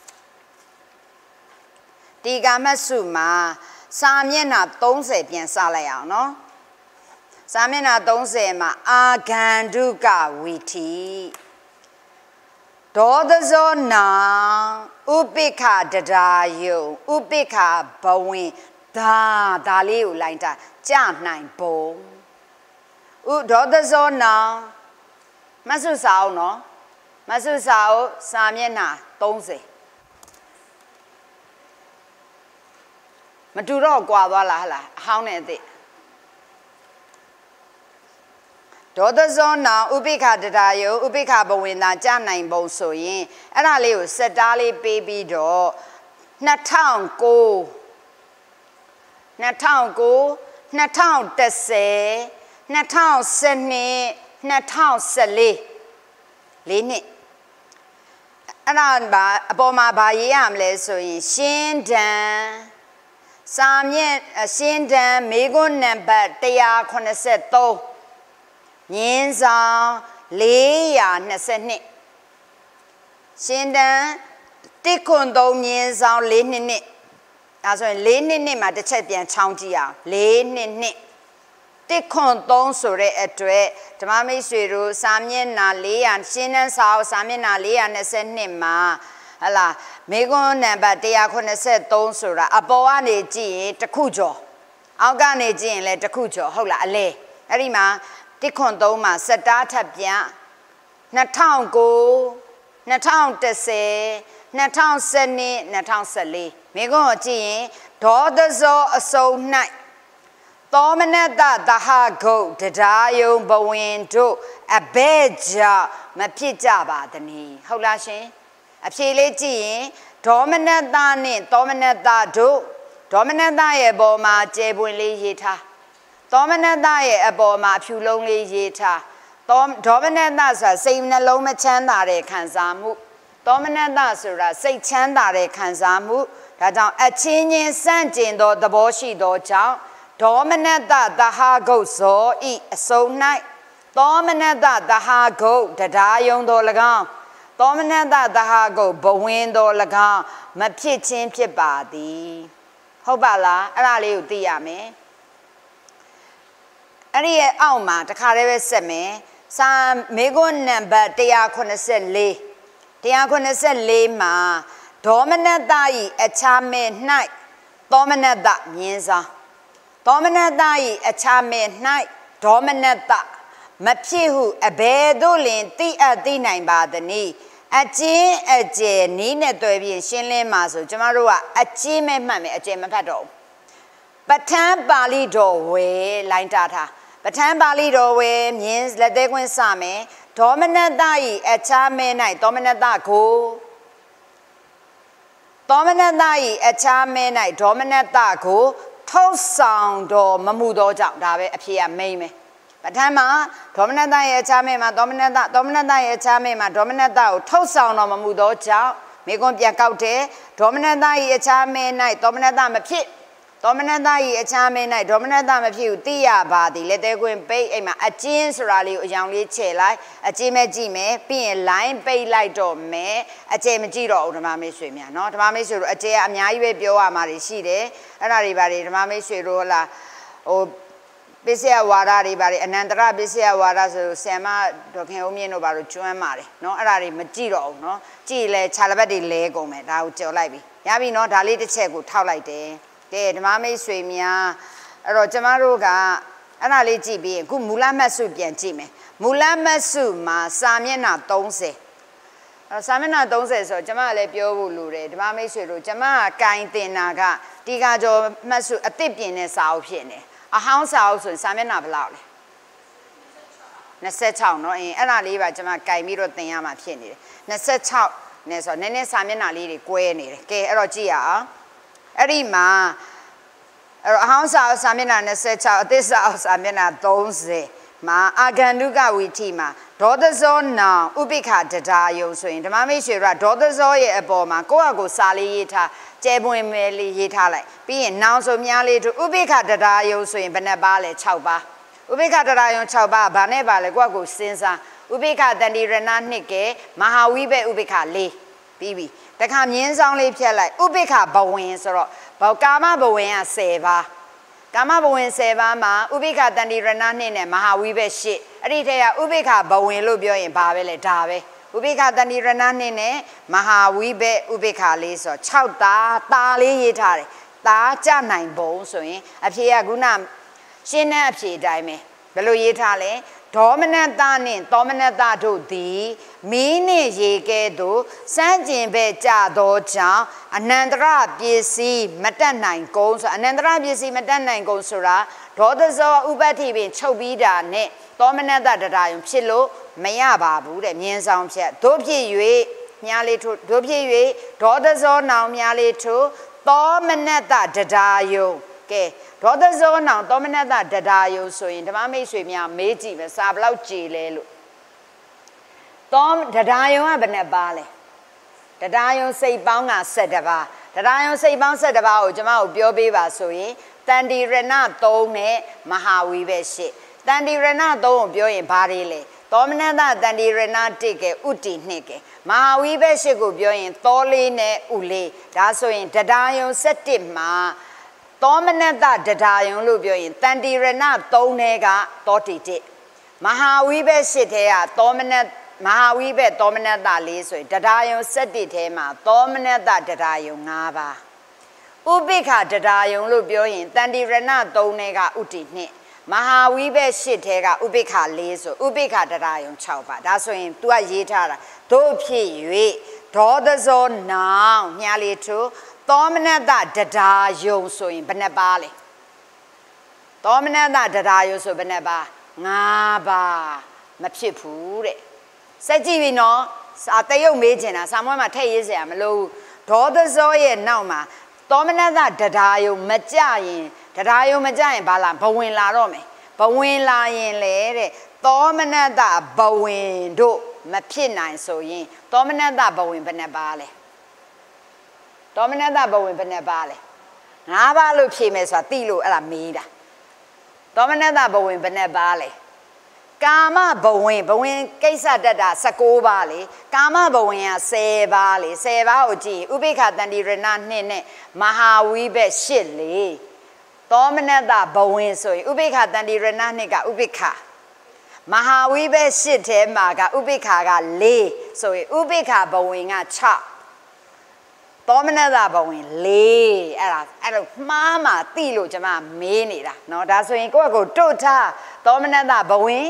Tiga Masuma, Samiana, don't say Piansala, no? Samina don't say ma Aganduga witty. Daughters or now, Ubika dadayo, Ubika bowing, Daliu linta, Jam 9 bow. Daughters or now, Masusao no, Masusao, Samina don't say. Maturo Guadala, how near Daughters on now, Ubika Dadayo, Ubika Bowina, Jam 9 bow so yin, and I live, said Dali baby door. Natown go, Natown go, Natown tesse, 2012 2014 4နှစ်အဲ့ဒါအပေါ်မှာဗာရေးရမလဲဆိုရင်ရှင်းတန်စာမျက်ရှင်းတန်မေကွန်းနံပါတ်183ညင်းဆောင်422ရှင်းတန်103ညင်းဆောင်4နှစ်နှစ်ဒါဆိုရင်4နှစ်နှစ်မှာတစ်ချက်ပြန်ချောင်းကြည့်အောင်4နှစ်နှစ်103ဆိုတဲ့အတွက်ဓမ္မမိတ်ဆွေတို့စာမျက်နှာ400ရှင်းတန်းစာအုပ်စာမျက်နှာ422မှာဟလာမေကွန်းနံပါတ်183ဆိုတာအပေါ်ကနေကြည့်ရင်တစ်ခုကျော်အောက်ကနေကြည့်ရင်လည်းတစ်ခုကျော်ဟုတ်လားအလဲအဲ့ဒီမှာ103မှာစတားထပ်ပြန်2009 2010 2012 2014မေကွန်းကိုကြည့်ရင်ဒေါသဇောအစုံ၌သောမနတသဟဂုတ်တရားယုံဘဝင်တို့အဘဲကြောင့်မဖြစ်ကြပါသနည်းဟုတ်လားရှင်အဖြေလေးကြည့်ရင်ဒေါမနတနဲ့သောမနတတို့ဒေါမနတရဲ့အပေါ်မှာကျဲပွင့်လေးရေးထားသောမနတရဲ့အပေါ်မှာအဖြူလုံးလေးရေးထားဒေါမနတဆိုတာစိတ်နှလုံးမချမ်းသာတဲ့ခံစားမှုသောမနတဆိုတာစိတ်ချမ်းသာတဲ့ခံစားမှုဒါကြောင့်အချင်းချင်းစန့်ကျင်သောသဘောရှိသောကြောင့်ဒေါမနတသဟဂုတ်ဇောဤအစုံ၌သောမနတသဟဂုတ်တရားယုံတော်၎င်းသောမနတသဟဂုတ်ဘဝင်တော်၎င်းမဖြစ်ချင်းဖြစ်ပါသည်ဟုတ်ပါလားအဲ့ဒါလေးကိုသိရမယ်အဲ့ဒီရဲ့အောက်မှာတခါတည်းပဲဆက်မယ်စာမေကွန်းနံပါတ်184မှာဒေါမနတဤအခြားမဲ့၌သောမနတမြင်းစားသောမနတဤအခြားမဲ့၌ဒေါမနတမဖြစ်ဟုအဘယ်သို့လင်သိအပ်သိနိုင်ပါသနည်းအကျဉ်အကျယ်နီးနဲ့တွေ့ပြီးရှင်းလင်းမှာဆိုကျမတို့ကအကျဉ်မဲ့မှတ်မယ်အကျယ်မဖတ်တော့ဘူးပဋ္ဌာန်းပါဠိတော်ဝေလိုင်းတာထားပဋ္ဌာန်းပါဠိတော်ဝေမြင်းလက်သေးခွင်းစမယ်ဒေါမနတဤအခြားမဲ့၌ဒေါမနတကိုသောမနတဤအခြားမဲ့၌ဒေါမနတကိုထုတ်ဆောင်တော်မမှုသောကြောင့်ဒါပဲအဖြေကမိမ့်မယ်ပဋ္ဌာန်းမှာဒေါမနတရဲ့အခြားမဲ့မှာဒေါမနတရဲ့အခြားမဲ့မှာဒေါမနတကိုထုတ်ဆောင်တော်မမှုသောကြောင့်မိကွန်းပြန်ကောက်တယ်ဒေါမနတရဲ့အခြားမဲ့၌ဒေါမနတမဖြစ်ဒေါမနတရဲ့အခြားမဲ့၌ဒေါမနတမဖြစ်ဘူးသိရပါသည်လက်သေးခွင်းပိတ်အိမ်မှာအကျဉ်းဆိုတာလေးကိုအယောင်လေးချဲ့လိုက်အကျဉ်းမဲ့ကြည့်မယ်ပြီးရင် line ပိတ်လိုက်တော့မယ်အကျယ်မကြည့်တော့ဘူးဓမ္မမိတ်ဆွေများเนาะဓမ္မမိတ်ဆွေတို့အကျယ်အများကြီးပဲပြောရမှာရှိတယ်အဲ့ဒါတွေပါဓမ္မမိတ်ဆွေတို့ဟလာဟိုပစ္စယဝါဒတွေပါအနန္တရပစ္စယဝါဒဆိုဆံမဒေါခင်ဦးမြင့်တို့ပါလို့ကျွမ်းပါတယ်เนาะအဲ့ဒါတွေမကြည့်တော့ဘူးเนาะကြည့်လဲခြာလဘက်တွေလဲကုန်မယ်ဒါကိုကြော်လိုက်ပြီရပြီเนาะဒါလေးတစ်ချက်ကိုထောက်လိုက်တယ်ကဲဓမ္မမိတ်ဆွေများအဲ့တော့ကျမတို့ကအဲ့ဒါလေးကြည့်ပြီးအခုမူလမှတ်စုပြန်ကြည့်မယ်မူလမှတ်စုမှာစာမျက်နှာ30အဲ့စာမျက်နှာ30ဆိုကျမကလည်းပြောဖို့လိုတယ်ဓမ္မမိတ်ဆွေတို့ကျမကကင်တင်တာကတီကာကျော်မှတ်စုအသစ်ပြင်တဲ့စာအုပ်ဖြစ်နေအဟောင်းစာအုပ်ဆိုရင်စာမျက်နှာဘယ်လောက်လဲ26เนาะအဲ့ဒါလေးပါကျမကင်ပြီးတော့သင်ရမှာဖြစ်နေတယ်26နဲ့ဆိုတော့နည်းနည်းစာမျက်နှာလေးတွေကွဲနေတယ်ကဲအဲ့တော့ကြည့်ရအောင်အဲ့ဒီမှာအဲ့တော့အဟောင်းစာအုပ်စာမျက်နှာ26အသစ်စာအုပ်စာမျက်နှာ30မှာအာဂန္တုကဝီထိမှာဒေါသဇောနောင်ဥပိ္ပခတရားယုံဆိုရင်ဓမ္မမိတ်ဆွေတို့ကဒေါသဇောရဲ့အပေါ်မှာကိုယ့်အကိုစာလေးရေးထားကျဲပွင့်မဲလေးရေးထားလိုက်ပြီးရင်နောင်ဆိုများလေးတို့ဥပိ္ပခတရားယုံဆိုရင်ဘယ်နှပါလဲ6ပါဥပိ္ပခတရားယုံ6ပါဘာနဲ့ပါလဲကိုယ့်အကိုစဉ်းစားဥပိ္ပခတန္တိရဏနှစ်ကဲမဟာဝိဘဥပိ္ပခ4ပြီးပြီတခါမြင်းဆောင်လေးဖြတ်လိုက်ဥပိ္ပခဘဝင်ဆိုတော့ဘောကာမဘဝင်က10ပါကာမဘဝင်10ပါးမှာဥပိ္ပခတန္တိရဏနှစ်နဲ့မဟာဝိဘ8အဲ့ဒီထဲကဥပိ္ပခဘဝင်လို့ပြောရင်ဘာပဲလဲဒါပဲဥပိ္ပခတန္တိရဏနှစ်နဲ့မဟာဝိဘဥပိ္ပခလေးဆို6သားလေးရေးထားတယ်သားကြနိုင်ဘုံဆိုရင်အဖြေကခုနရှင်းတဲ့အဖြေအတိုင်းပဲဘယ်လိုရေးထားလဲဒေါမနတနှင့်သောမနတတို့သည်မီးနှင့်ရေကဲ့သို့စမ်းကျင်ပဲကြသောကြောင့်အနန္တရပစ္စည်းမတတ်နိုင်ကုန်ဆိုအနန္တရပစ္စည်းမတတ်နိုင်ကုန်ဆိုတာဒေါသဇောဥပတ္တိပင်ချုပ်ပြီးတာနဲ့သောမနတတရားယုံဖြစ်လို့မရပါဘူးတဲ့မြင်းဆောင်ဖြတ်တို့ဖြစ်၍မြားလေးထို့တို့ဖြစ်၍ဒေါသဇောနောင်မြားလေးထို့သောမနတတရားယုံကဲဒေါသဇောနောင်သောမနတတရားယုံဆိုရင်ဓမ္မမိတ်ဆွေများမေးကြည့်မယ်စာဘလောက်ကြည်လဲလို့သောတရားယုံကဘယ်နဲ့ပါလဲတရားယုံစိတ်ပေါင်းက7ပါးတရားယုံစိတ်ပေါင်း7ပါးကိုကျွန်မတို့ပြောပေးပါဆိုရင်တန်တိရဏ3နဲ့မဟာဝိဘက်8တန်တိရဏ3ကိုပြောရင်ဘာတွေလဲသောမနတတန်တိရဏ1ကဲဥတီ2ကဲမဟာဝိဘက်8ကိုပြောရင်သောလေးနဲ့ဥလေးဒါဆိုရင်တရားယုံ7မှာသောမနတတရားယုံလို့ပြောရင်တန်တိရဏ3နဲ့ကသောတိ1မဟာဝိဘက်8ထဲကသောမနတမဟာဝိဘက်သောမနတလေးဆိုရင်တရားယုံ7ထဲမှာသောမနတတရားယုံ5ပါးဥပိ္ခတရားယုံလို့ပြောရင်တန်တိရဏ3နဲ့ကဥတီ2မဟာဝိဘက်8ထဲကဥပိ္ခ4ဆိုဥပိ္ခတရားယုံ6ပါးဒါဆိုရင် तू ကရေးထားတာတို့ဖြစ်၍ဒေါသဇောနောင်ညာလေးထိုသောမနတတရားယုံဆိုရင်ဘယ်နှပါလဲသောမနတတရားယုံဆိုဘယ်နှပါ5ပါးမဖြစ်ဘူးတဲ့စက်ကြည့်ပြီနော်စာတရုပ်မေးချင်တာစာမွေးမှာထည့်ရေးစရာမလိုဘူးဒေါသဇောရဲ့နောက်မှာသောမနတတရားယုံမကြရင်တရားယုံမကြရင်ဘာလာဘဝင်လာတော့မယ်ဘဝင်လာရင်လေတဲ့သောမနတဘဝင်တို့မဖြစ်နိုင်ဆိုရင်သောမနတဘဝင်ဘယ်နှပါလဲသောမနတဘဝင်ဘယ်နှပါလဲ5ပါးလို့ဖြေမယ်ဆိုတာသိလို့အဲ့ဒါမေးတာသောမနတဘဝင်ဘယ်နှပါလဲကာမဘဝင်ကိစ္စတတ်တာ19ပါးလေကာမဘဝင်က10ပါးလေ10ပါးကိုကြည့်ဥပိ္ခတန်တိရဏ2နဲ့မဟာဝိဘက်8လေသောမနတဘဝင်ဆိုရင်ဥပိ္ခတန်တိရဏ2ကဥပိ္ခမဟာဝိဘက်8ထဲမှာကဥပိ္ခက4ဆိုရင်ဥပိ္ခဘဝင်က6သောမနတဘဝင်4အဲ့တော့မှားမှသိလို့ကျွန်မမေးနေတာเนาะဒါဆိုရင်ကိုယ့်ကိုတို့ထားသောမနတဘဝင်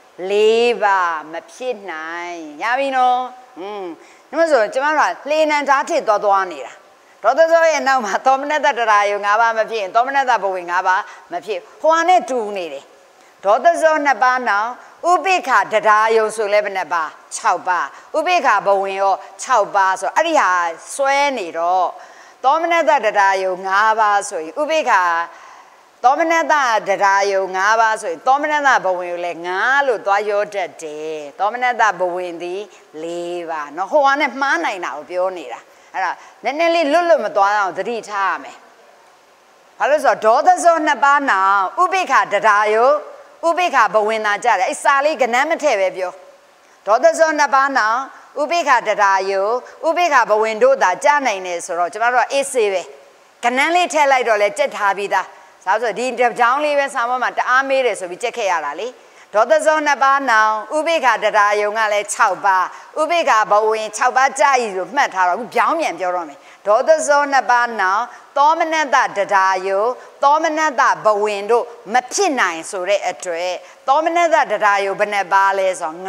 4ပါမဖြစ်နိုင်ရပြီနော်ဒီမှာဆိုကျွန်မတို့လှေနံဓာတ်ထစ်သွားနေတာဒေါသဇောရဲ့နောက်မှာသောမနတတရားယုံ5ပါးမဖြစ်ရင်သောမနတဘဝင်5ပါးမဖြစ်ဟိုဟာနဲ့တူနေတယ်ဒေါသဇော2ပါးနောက်ဥပိ္ခတရားယုံဆိုလဲဘယ်နှပါ6ပါးဥပိ္ခဘဝင်ရော6ပါးဆိုအဲ့ဒီဟာစွဲနေတော့သောမနတတရားယုံ5ပါးဆိုရင်ဥပိ္ခသောမနတတရားယုံ5ပါးဆိုရင်သောမနတဘဝင်ကိုလည်း5လို့သွားရောတတ်တယ်သောမနတဘဝင်သည်4ပါးเนาะဟိုဟာနဲ့မှားနိုင်တာကိုပြောနေတာအဲ့ဒါနည်းနည်းလေးလွတ်မသွားအောင်သတိထားရမယ်ဘာလို့ဆိုတော့ဒေါသဇော2ပါးနောက်ဥပိ္ခတရားယုံဥပိ္ခဘဝင်သာကြတယ်အဲ့စာလေးကနန်းမထည့်ပဲပြောဒေါသဇော2ပါးနောက်ဥပိ္ခတရားယုံဥပိ္ခဘဝင်တို့သာကြားနိုင်တယ်ဆိုတော့ကျမတို့ကအေးစေးပဲကနန်းလေးထည့်လိုက်တော့လဲကြက်ထားပြီးသားဆိုတော့ဒီတစ်ကြောင်းလေးပဲစာမမှာတအားမေးတယ်ဆိုပြီးကြက်ခဲ့ရတာလေဒေါသဇော2ပါးနောင်ဥပိ္ခတရားယုံကလည်း6ပါးဥပိ္ခဘဝင်6ပါးကြာရည်လို့မှတ်ထားတော့အခုပြောင်းပြန်ပြောတော့မယ်ဒေါသဇော2ပါးနောင်သောမနတတရားယုံသောမနတဘဝင်တို့မဖြစ်နိုင်ဆိုတဲ့အတွက်သောမနတတရားယုံဘယ်နှပါလဲဆိုတော့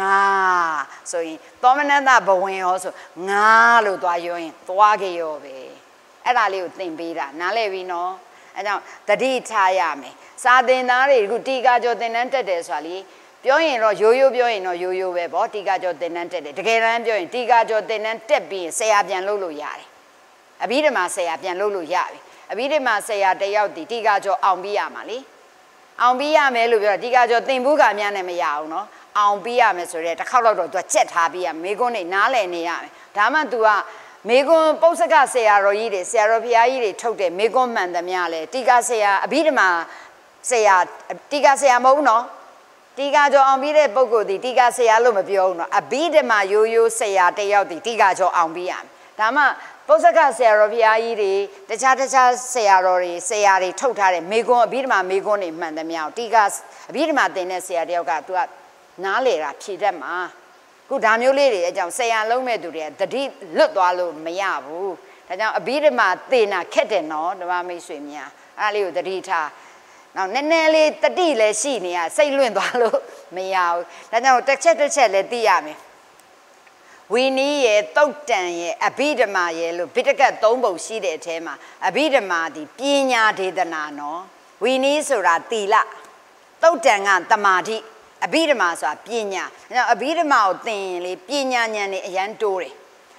9ဆိုရင်သောမနတဘဝင်ရောဆို9လို့သွားရောရင်သွားကြရောပဲအဲ့ဒါလေးကိုသင်ပေးတာနားလည်ပြီနော်အဲကြောင့်တတိထားရမယ်စာသင်သားတွေအခုတီကာကျော်သင်တန်းတက်တယ်ဆိုတာလေပြောရင်တော့ရိုးရိုးပြောရင်တော့ရိုးရိုးပဲပေါ့တီကာကျော်သင်တန်းတက်တယ်တကယ်တမ်းပြောရင်တီကာကျော်သင်တန်းတက်ပြီးဆရာပြန်လုပ်လို့ရတယ်အဘိဓမ္မာဆရာပြန်လုပ်လို့ရပြီအဘိဓမ္မာဆရာတယောက်တီကာကျော်အောင်ပြီးရမှာလေအောင်ပြီးရမယ်လို့ပြောတာတီကာကျော်သင်ဘူးကများနဲ့မရအောင်နော်အောင်ပြီးရမယ်ဆိုတော့တစ်ခေါက်တော့သူကကြက်ထားပြီးရမေကွန်းနေနားလည်နေရမယ်ဒါမှ तू ကမေကွန်းပု္ပ္ပကဆရာတော်ကြီးတွေဆရာတော်ဘုရားကြီးတွေထုတ်တယ်မေကွန်းမှန်သမျှလဲတီကာဆရာအဘိဓမ္မာဆရာတီကာဆရာမဟုတ်ဘူးနော်တီကာကျော်အောင်ပြီးတဲ့ပုဂ္ဂိုလ်ဒီတီကာဆရာလို့မပြောဘူးနော်အဘိဓမ္မာရိုးရိုးဆရာတယောက်ဒီတီကာကျော်အောင်ပြီးရမယ်ဒါမှပု္ပ္ပကဆရာတော်ဘုရားကြီးတွေတခြားဆရာတော်တွေဆရာတွေထုတ်ထားတဲ့မေကွန်းအဘိဓမ္မာမေကွန်းတွေမှန်သမျှတီကာအဘိဓမ္မာသင်တဲ့ဆရာတယောက်က तू ကနားလေတာဖြေတတ်မှာခုဒါမျိုးလေးတွေအကြောင်းဆရာလုံးမဲ့သူတွေကတတိလွတ်သွားလို့မရဘူးဒါကြောင့်အဘိဓမ္မာသေနာခက်တယ်နော်ဓမ္မမိတ်ဆွေများအဲ့ဒါလေးကိုတတိထားနောက်နည်းနည်းလေးတတိလည်းရှိနေရစိတ်လွင့်သွားလို့မရဘူးဒါကြောင့်တစ်ချက်လည်းသိရမယ်ဝီနီးရဲ့တုတ်တန်ရဲ့အဘိဓမ္မာရဲ့လို့ဘိတကတ်3ပုံရှိတဲ့အထဲမှာအဘိဓမ္မာဒီပညာဒေသနာနော်ဝီနီးဆိုတာသီလတုတ်တန်ကတမာတိအဘိဓမ္မာဆိုတာပညာအဲကြောင့်အဘိဓမ္မာကိုသင်ရင်လေပညာဉာဏ်နဲ့အရန်တိုးတယ်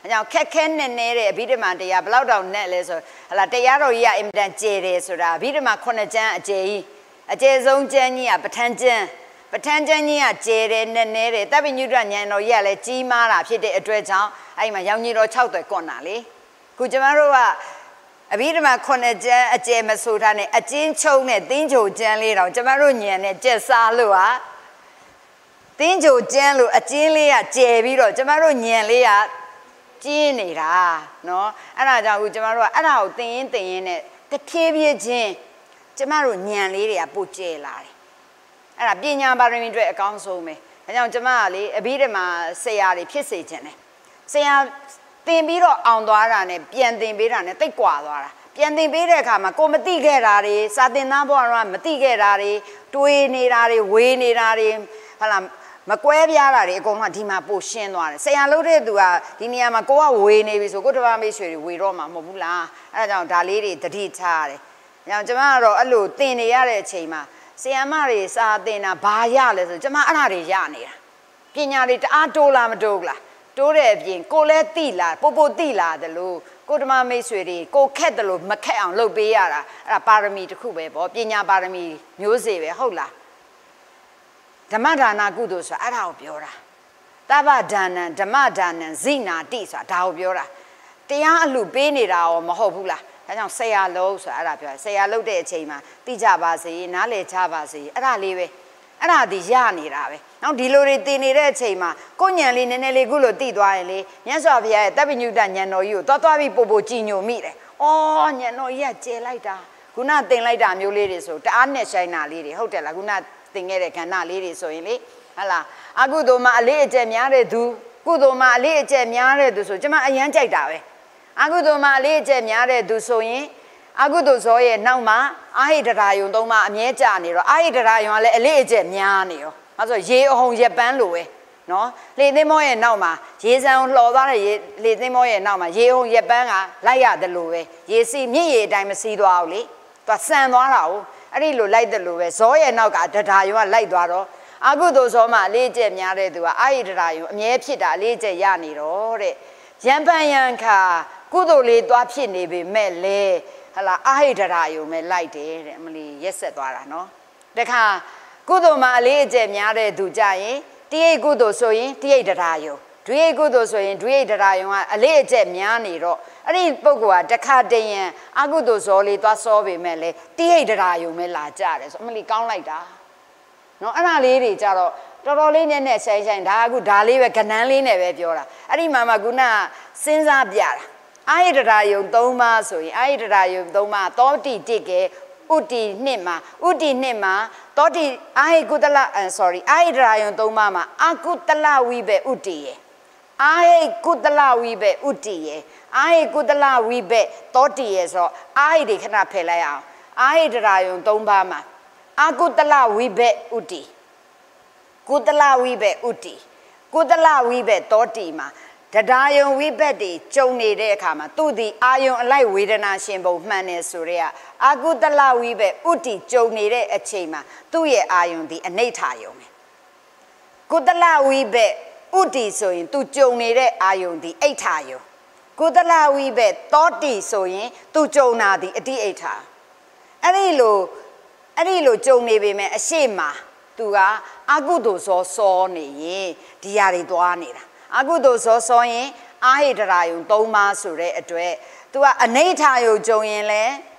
အကြောင်းခက်ခဲနဲ့နေတဲ့ဗိဓမာတရားဘယ်လောက်တောင်နဲ့လဲဆိုဟလာတရားတော်ကြီးကအင်မတန်ကျယ်တယ်ဆိုတာဗိဓမာ9ကျမ်းအကျယ်ကြီးအကျယ်ဆုံးကျမ်းကြီးကပဋ္ဌာန်းကျမ်းကြီးကကျယ်တယ်နဲ့နေတယ်တပ်ပိညုတဉာဏ်တော်ကြီးကလည်းကြီးမားတာဖြစ်တဲ့အတွက်ကြောင့်အဲ့မှာရောင်ကြီးတော်6သွယ်ကွန်တာလေခုကျမတို့ကအဘိဓမ္မာ9ကျမ်းအကျယ်မဆိုထားနဲ့အကျဉ်းချုပ်နဲ့သင်းချိုကျမ်းလေးတောင်ကျမတို့ညံနဲ့ကျက်စားလို့ဟာသင်းချိုကျမ်းလို့အကျဉ်းလေးကကျယ်ပြီးတော့ကျမတို့ညံလေးကကျင်းနေတာနော်အဲ့ဒါကြောင့်ခုကျမတို့ကအဲ့ဒါကိုသင်ရင်းနဲ့တဖြည်းဖြည်းချင်းကျမတို့ညံလေးတွေကပိုကျယ်လာတယ်အဲ့ဒါပညာပါရမီတွေအကောင်းဆုံးပဲဒါကြောင့်ကျမကလေအဘိဓမ္မာဆရာတွေဖြစ်စေခြင်းတယ်ဆရာသင်ပြီးတော့အောင်သွားတာနဲ့ပြန်သင်ပေးတာနဲ့တိတ်ကွာသွားတာပြန်သင်ပေးတဲ့အခါမှာကိုမသိခဲ့တာတွေစာသင်သားဘဝတော့မသိခဲ့တာတွေတွေးနေတာတွေဝေးနေတာတွေဟာလားမကွဲပြားတာတွေအကုန်လုံးဒီမှာပို့ရှင်းသွားတယ်ဆရာလုပ်တဲ့သူကဒီနေရာမှာကိုကဝေးနေပြီဆိုကိုတပါးမိတ်ဆွေတွေဝေတော့မှာမဟုတ်ဘူးလားအဲဒါကြောင့်ဒါလေးတွေတတိထားရတယ်။ညောင်ကျမကတော့အဲ့လိုသင်နေရတဲ့အချိန်မှာဆရာမတွေစာသင်တာဘာရလဲဆိုကျမအဲ့ဒါတွေရနေတာပညာတွေတအားတိုးလားမတိုးဘူးလားတိုးတဲ့အပြင်ကိုလည်းသိလားပို့သိလားတယ်လို့ကိုဓမ္မမိတ်ဆွေတွေကိုခက်တယ်လို့မခက်အောင်လုပ်ပေးရတာအဲ့ဒါပါရမီတစ်ခုပဲပေါ့ပညာပါရမီမျိုးစေ့ပဲဟုတ်လားဓမ္မဒါနကုသိုလ်ဆိုတာအဲ့ဒါကိုပြောတာသဗ္ဗဒါနံဓမ္မဒါနံဇိနာတိဆိုတာဒါကိုပြောတာတရားအလှပေးနေတာရောမဟုတ်ဘူးလားဒါကြောင့်ဆရာလုံးဆိုတာအဲ့ဒါပြောဆရာလုပ်တဲ့အချိန်မှာသိကြပါစေနားလည်ကြပါစေအဲ့ဒါလေးပဲအဲ့ဒါဒီရနေတာပဲနောက်ဒီလိုတွေသင်နေတဲ့အချိန်မှာကိုညံလေးနည်းနည်းလေးခုလိုသိသွားရင်လေမြတ်စွာဘုရားရဲ့တပ်ပိညုတဉာဏ်တော်ကြီးကိုသွားပြီးပို့ကြည်ညိုမိတယ်။အော်ဉာဏ်တော်ကြီးကကျယ်လိုက်တာခုနသင်လိုက်တာမျိုးလေးတွေဆိုတအားနဲ့ဆိုင်တာလေးတွေဟုတ်တယ်လားခုနသင်ခဲ့တဲ့ခန္ဓာလေးတွေဆိုရင်လေဟလာအကုသိုလ်မှာအလေးအကျက်များတဲ့သူကုသိုလ်မှာအလေးအကျက်များတဲ့သူဆိုကျမအရန်ကြိုက်တာပဲအကုသိုလ်မှာအလေးအကျက်များတဲ့သူဆိုရင်အကုသိုလ်ဇောရဲ့နောက်မှာအာဟိတရာယုံသုံးပါအမြဲကြာနေတော့အာဟိတရာယုံကလည်းအလေးအကျက်များနေရောအဲဆိုရေအဟုန်ရက်ပန်းလိုပဲနော်လေသိမ်းမောရဲ့နောက်မှာရေစံကိုလှော်သွားတဲ့လေသိမ်းမောရဲ့နောက်မှာရေအဟုန်ရက်ပန်းကလိုက်ရတယ်လို့ပဲရေစီမြင့်ရေအတိုင်းမစီးသွားဘူးလေသူကဆန်သွားတာကိုအဲ့ဒီလိုလိုက်တယ်လို့ပဲဇောရဲ့နောက်ကတရာယုံကလိုက်သွားတော့အကုသိုလ်ဇောမှာအလေးအကျက်များတဲ့သူကအာဟိတရာယုံအမြဲဖြစ်တာအလေးအကျက်ရနေတော့တဲ့ရံပန်ရံခါကုသိုလ်လေးသွားဖြစ်နေပေမဲ့လေဟလာအာဟိတရာယုံပဲလိုက်တယ်တဲ့အမလီရက်ဆက်သွားတာနော်တခါကုသိုလ်မှာအလေးအကျက်များတဲ့သူကြရင်တိရိတ်ကုသိုလ်ဆိုရင်တိရိတ်တရာယုံဒွိရိတ်ကုသိုလ်ဆိုရင်ဒွိရိတ်တရာယုံကအလေးအကျက်များနေတော့အဲ့ဒီပုဂ္ဂိုလ်ကတခါတည်းရင်အကုသိုလ်ဇောလေးသွားစောပေမဲ့လေတိရိတ်တရာယုံပဲလာကြတယ်ဆိုအမလီကောင်းလိုက်တာနော်အဲ့ဒါလေးတွေကြတော့တော်တော်လေးနဲ့ဆိုင်ဒါအခုဒါလေးပဲကဏ္ဍလေးနဲ့ပဲပြောတာအဲ့ဒီမှာမှခုနစဉ်းစားပြတာအာဟိတရာယုံ3ပါးဆိုရင်အာဟိတရာယုံ3ပါးသောတိတိကေဥတီနှစ်မှာသောတိအာဟိကုတလအာဟိတရာယုံ3ပါးမှာအကုတလဝိဘေဥတီယေအာဟိကုတလဝိဘေဥတီယေအာဟိကုတလဝိဘေသောတိယေဆိုအာဟိတွေခဏဖယ်လိုက်အောင်အာဟိတရာယုံ3ပါးမှာအကုတလဝိဘေဥတီကုတလဝိဘေဥတီကုတလဝိဘေသောတိမှာတရားယုံဝိဘက်တွေကြုံနေတဲ့အခါမှာသူဒီအာယုံအလိုက်ဝေဒနာရှင်ပုံမှန်နေဆိုရဲအာကုတလဝိဘက်ဥတီကြုံနေတဲ့အချိန်မှာသူ့ရဲ့အာယုံဒီအနိဋ္ဌာယုံပဲကုတလဝိဘက်ဥတီဆိုရင်သူကြုံနေတဲ့အာယုံဒီအိဋ္ဌာယုံကုတလဝိဘက်သောတိဆိုရင်သူကြုံတာဒီအတိအိဋ္ဌာအဲ့ဒီလိုကြုံနေပေမဲ့အရှိမသူကအကုသိုလ်စောနေရင်ဒီຢာတွေသွားနေတာအကုသိုလ်စောရင်အာဟိတရာယုံ3ပါးဆိုတဲ့အတွက် तू ကအနိဋ္ဌာယုံကြုံရင်လဲ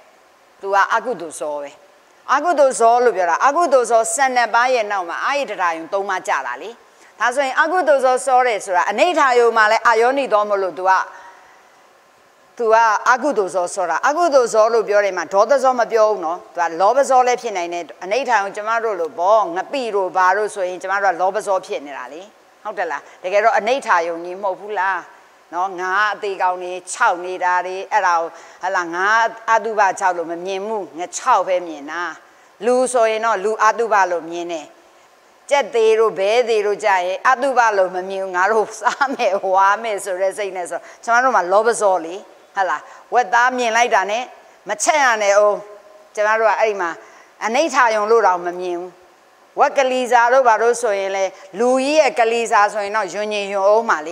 तू ကအကုသိုလ်စောပဲအကုသိုလ်စောလို့ပြောတာအကုသိုလ်စော12ပါးရဲ့နောက်မှာအာဟိတရာယုံ3ပါးကြာတာလေဒါဆိုရင်အကုသိုလ်စောတယ်ဆိုတာအနိဋ္ဌာယုံမှာလဲအာယောနိတော်မလို့ तू ကအကုသိုလ်စောဆိုတာအကုသိုလ်စောလို့ပြောတယ်မှာဒေါသစောမပြောဘူးနော် तू ကလောဘစောလည်းဖြစ်နိုင်တယ်အနိဋ္ဌာယုံကျမတို့လို့ဘောငပိတို့ဘာတို့ဆိုရင်ကျမတို့ကလောဘစောဖြစ်နေတာလေဟုတ်တယ်လားတကယ်တော့အနိဋ္ဌာယုံကြီးမဟုတ်ဘူးလားနော်ငါအသေးကောင်းနေ6နေတာတွေအဲ့ဒါကိုဟလာငါအတုပ6လို့မမြင်ဘူးငါ6ပဲမြင်တာလူဆိုရင်တော့လူအတုပလို့မြင်တယ်ကြက်သေးတို့ဘဲသေးတို့ကြရင်အတုပလို့မမြင်ဘူးငါတို့စားမယ်ဝါမယ်ဆိုတဲ့စိတ်နဲ့ဆိုကျွန်တော်တို့မှာလောဘစောလေဟလာဝက်သားမြင်လိုက်တာနဲ့မချက်ရနဲ့အောင်ကျွန်တော်တို့ကအဲ့ဒီမှာအနိဋ္ဌာယုံလို့တော့မမြင်ဘူးဝက်ကလီစာတို့ဘာလို့ဆိုရင်လေလူကြီးရဲ့ကလီစာဆိုရင်တော့ယွန်ညင်ယွန်အောင်ပါလေ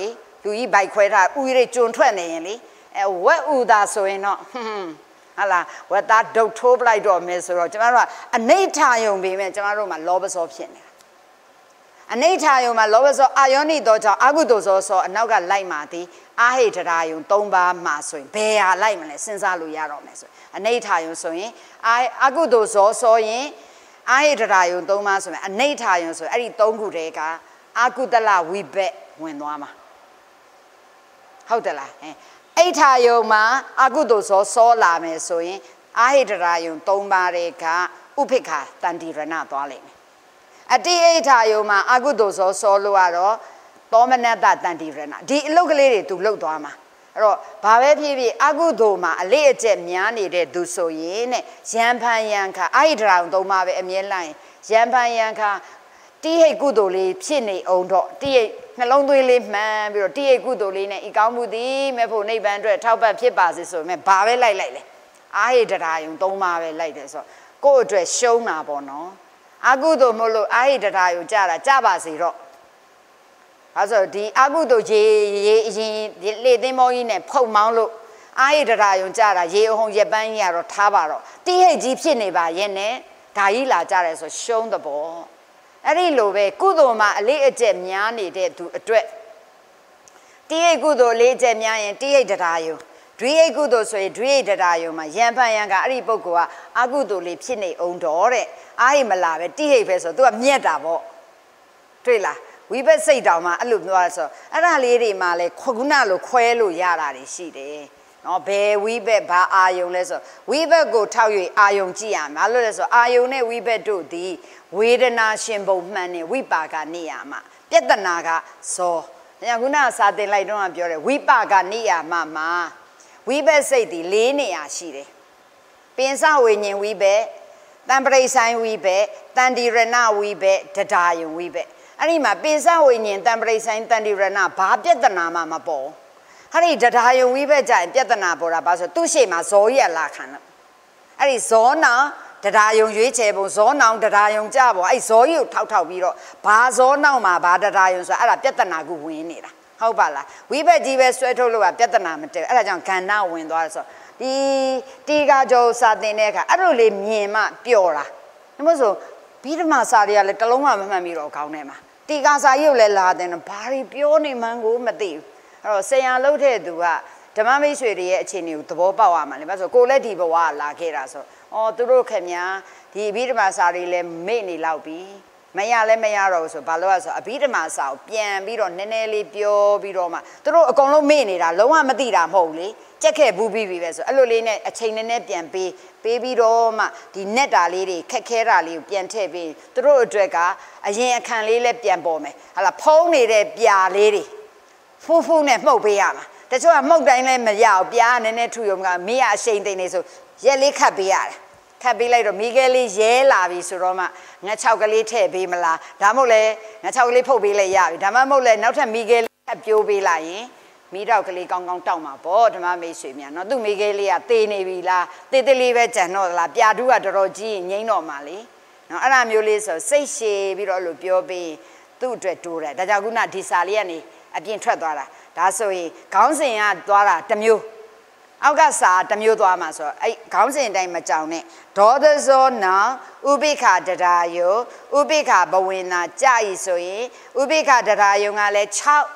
သူကြီးဘိုက်ခွဲထားဥရိကျွန်းထွက်နေရင်လေဝက်ဥသာဆိုရင်တော့ဟာလားဝက်သားဒုတ်ထိုးပလိုက်တော့မယ်ဆိုတော့ကျမတို့ကအနိဋ္ဌာယုံပေမဲ့ကျမတို့မှာလောဘဇောဖြစ်နေတာအနိဋ္ဌာယုံမှာလောဘဇောအာယောနိတော့ကြောင့်အကုသိုလ်ဇောဆိုအနောက်ကလိုက်မှာဒီအာဟိတရာယုံ၃ပါးမှာဆိုရင်ဘယ်ဟာလိုက်မလဲစဉ်းစားလို့ရတော့မယ်ဆိုအနိဋ္ဌာယုံဆိုရင်အကုသိုလ်ဇောဆိုရင်အာဟိတရာယုံ၃ပါးဆိုရင်အနိဋ္ဌာယုံဆိုအဲ့ဒီ၃ခုတည်းကအကုသလဝိဘက်ဝင်သွားမှာဟုတ်တယ်လားအိဋ္ဌာယုံမှာအကုသိုလ်ဇောစောလာမယ်ဆိုရင်အာဟိတရာယုံ၃ပါးတည်းကဥပိ္ပခာတန်တိရဏသွားလိမ့်မယ်အတိအိဋ္ဌာယုံမှာအကုသိုလ်ဇောစောလို့ကတော့သောမနတတန်တိရဏဒီအလုတ်ကလေးတွေသူလှုပ်သွားမှာအဲ့တော့ဘာပဲဖြစ်ဖြစ်အကုသိုလ်မှာအလေးအကျက်များနေတဲ့သူဆိုရင်တဲ့ယံဖန်ယံခာအာဟိတရာယုံ၃ပါးပဲအမြဲလိုက်ယံဖန်ယံခာတိဟိတ်ကုသိုလ်လေးဖြစ်နေအောင်တော့တိဟိတ်နှလုံးသွင်းလေးမှန်ပြီးတော့တိဟိတ်ကုသိုလ်လေးနဲ့ဤကောင်းမှုသည်မဲ့ဖို့နိဗ္ဗာန်အတွက်ထောက်ပံ့ဖြစ်ပါစေဆိုရင်ဘာပဲလိုက်လေအာဟိတရာယုံ၃ပါးပဲလိုက်တယ်ဆိုတော့ကိုယ့်အတွက်ရှုံးတာပေါ့နော်အကုသိုလ်မလို့အာဟိတရာယုံကြတာကြပါစေတော့အဲဆိုဒီအကုသိုလ်ရေအရင်လေသိမ်းမောကြီးနဲ့ဖုံမောင်းလို့အာဟိတရာယုံကြတာရေအုံရက်ပန်းကြီးကတော့ထားပါတော့တိဟိတ်ကြီးဖြစ်နေပါရဲ့နဲ့ဒါကြီးလာကြတယ်ဆိုရှုံးတဲ့ပေါ့အဲ့ဒီလိုပဲကုသိုလ်မှာအလေးအကျက်များနေတဲ့သူအတွက်တိဟိတ်ကုသိုလ်လေးကျက်များရင်တိဟိတ်တရားယုံဒွိဟိတ်ကုသိုလ်ဆိုရင်ဒွိဟိတ်တရားယုံမှာယံဖန်ယံကအဲ့ဒီပုဂ္ဂိုလ်ကအကုသိုလ်လေးဖြစ်နေအောင်တော့တဲ့အာဟိမလာပဲတိဟိတ်ပဲဆိုသူကမြက်တာပေါ့တွေ့လားဝိဘက်စိတ်တောင်မှအဲ့လိုပြောရဆိုအဲ့ဒါလေးတွေမှလည်းခုနလိုခွဲလို့ရတာတွေရှိတယ်နော်ဘယ်ဝိဘက်ဘာအာယုံလဲဆိုဝိဘက်ကိုထောက်၍အာယုံကြည့်ရမှာလို့လဲဆိုအာယုံနဲ့ဝိဘက်တို့သည်ဝေဒနာရှင်ဘုံမှန်နေဝိပါကနေရမှာပြဿနာကဇောညခုနစာတင်လိုက်တော့ပြောတယ်ဝိပါကနေရမှာဝိဘက်စိတ်ဒီ၄နေရာရှိတယ်ပင်စဝိညာဉ်ဝိဘက်တံပရိဆိုင်ဝိဘက်တန်တိရဏဝိဘက်တရားယုံဝိဘက်အဲ့ဒီမှာပင်စဝိညာဉ်တံပရိဆိုင်တန်တိရဏဘာပြဿနာမှမပေါ်ဟာဒီတရားယုံဝိဘက်ကြရင်ပြဿနာပေါ်တာဘာဆိုသူ့ရှေ့မှာဇောရလာခံတော့အဲ့ဒီဇောနာတရားယုံရွေးချယ်ပုံဇောနောင်တရားယုံကြပေါ့အဲ့ဇောကြီးကိုထောက်ပြီးတော့ဘာဇောနောင်မှာဘာတရားယုံဆိုအဲ့ဒါပြဿနာကိုဝင်နေတာဟုတ်ပါလားဝိဘက်ကြီးပဲဆွဲထုတ်လို့ကပြဿနာမတည့်အဲ့ဒါကြောင့်ခန္ဓာဝင်သွားတယ်ဆိုဒီတီကာကျော်စာတင်တဲ့အခါအဲ့လိုလေးမြင်မှပျော်တာဒါမှမဟုတ်ဘိဓမ္မာစာတွေကလည်းတလုံးမှမမှန်ပြီးတော့ခေါင်းထဲမှာတီကာစာရုပ်လည်းလာတယ်ဘာတွေပြောနေမှန်းကိုမသိဘူးအဲ့တော့ဆရာလှုပ်တဲ့သူကဓမ္မမိတ်ဆွေတွေရဲ့အခြေအနေကိုသဘောပေါက်ရမှာလေဘာလို့ဆိုကိုလည်းဒီဘဝလာခဲ့တာဆိုသူတို့ခင်ဗျာဒီအဘိဓမ္မာစာတွေလည်းမေ့နေလောက်ပြီမရလည်းမရတော့ဘူးဆိုဘာလို့လဲဆိုအဘိဓမ္မာစာကိုပြန်ပြီးတော့နည်းနည်းလေးပြောပြီးတော့မှသူတို့အကုန်လုံးမေ့နေတာလုံးဝမသိတာမဟုတ်ဘူးလေကြက်ခဲ့ဘူးပြီးပြီပဲဆိုအဲ့လိုလေးနဲ့အချိန်နည်းနည်းပြန်ပေးပြီးတော့မှဒီနက်တာလေးတွေခက်ခဲတာလေးကိုပြန်ထည့်ပြီးသူတို့အတွက်ကအရင်အခန့်လေးလည်းပြန်ပေါ်မယ်ဟာလားဖုံးနေတဲ့ပြာလေးတွေဖူးဖူးနဲ့မှုတ်ပေးရမှာတချို့ကမှုတ်တိုင်းလည်းမရအောင်ပြားနည်းနည်းထူရုံကမီးအရှိန်တိန်နေဆိုရက်လေးခတ်ပေးရတယ်ခတ်ပေးလိုက်တော့မိခဲလေးရဲလာပြီဆိုတော့မှငါ6ကလေးထည့်ပေးမလားဒါမှမဟုတ်လဲငါ6ကလေးဖုတ်ပေးလိုက်ရပြီဒါမှမဟုတ်လဲနောက်ထပ်မိခဲလေးခတ်ပြိုးပေးလိုက်ရင်မိတော့ကလေးကောင်းကောင်းတောက်မှာပေါ့ဓမ္မမိတ်ဆွေများနော်သူ့မိခဲလေးကတေးနေပြီလားတေးသေးလေးပဲကြံတော့လားပြာတူးကတော်တော်ကြီးငိမ့်တော့မှာလေနော်အဲ့ဒါမျိုးလေးဆိုစိတ်ရှည်ပြီးတော့လို့ပြောပြီးသူ့အတွက်တိုးတယ်ဒါကြောင့်ခုနဒီစာလေးကနေအပြင်ထွက်သွားတာဒါဆိုရင်ခေါင်းစဉ်ကသွားတာတစ်မျိုးအောက်ကစာတစ်မျိုးသွားမှာဆိုအဲ့ခေါင်းစဉ်တိုင်းမကြောင်နဲ့ဒေါသဇောနာဥပိ္ပခတရားယုဥပိ္ပခဘဝင်နာကြာဤဆိုရင်ဥပိ္ပခတရားယုကလည်း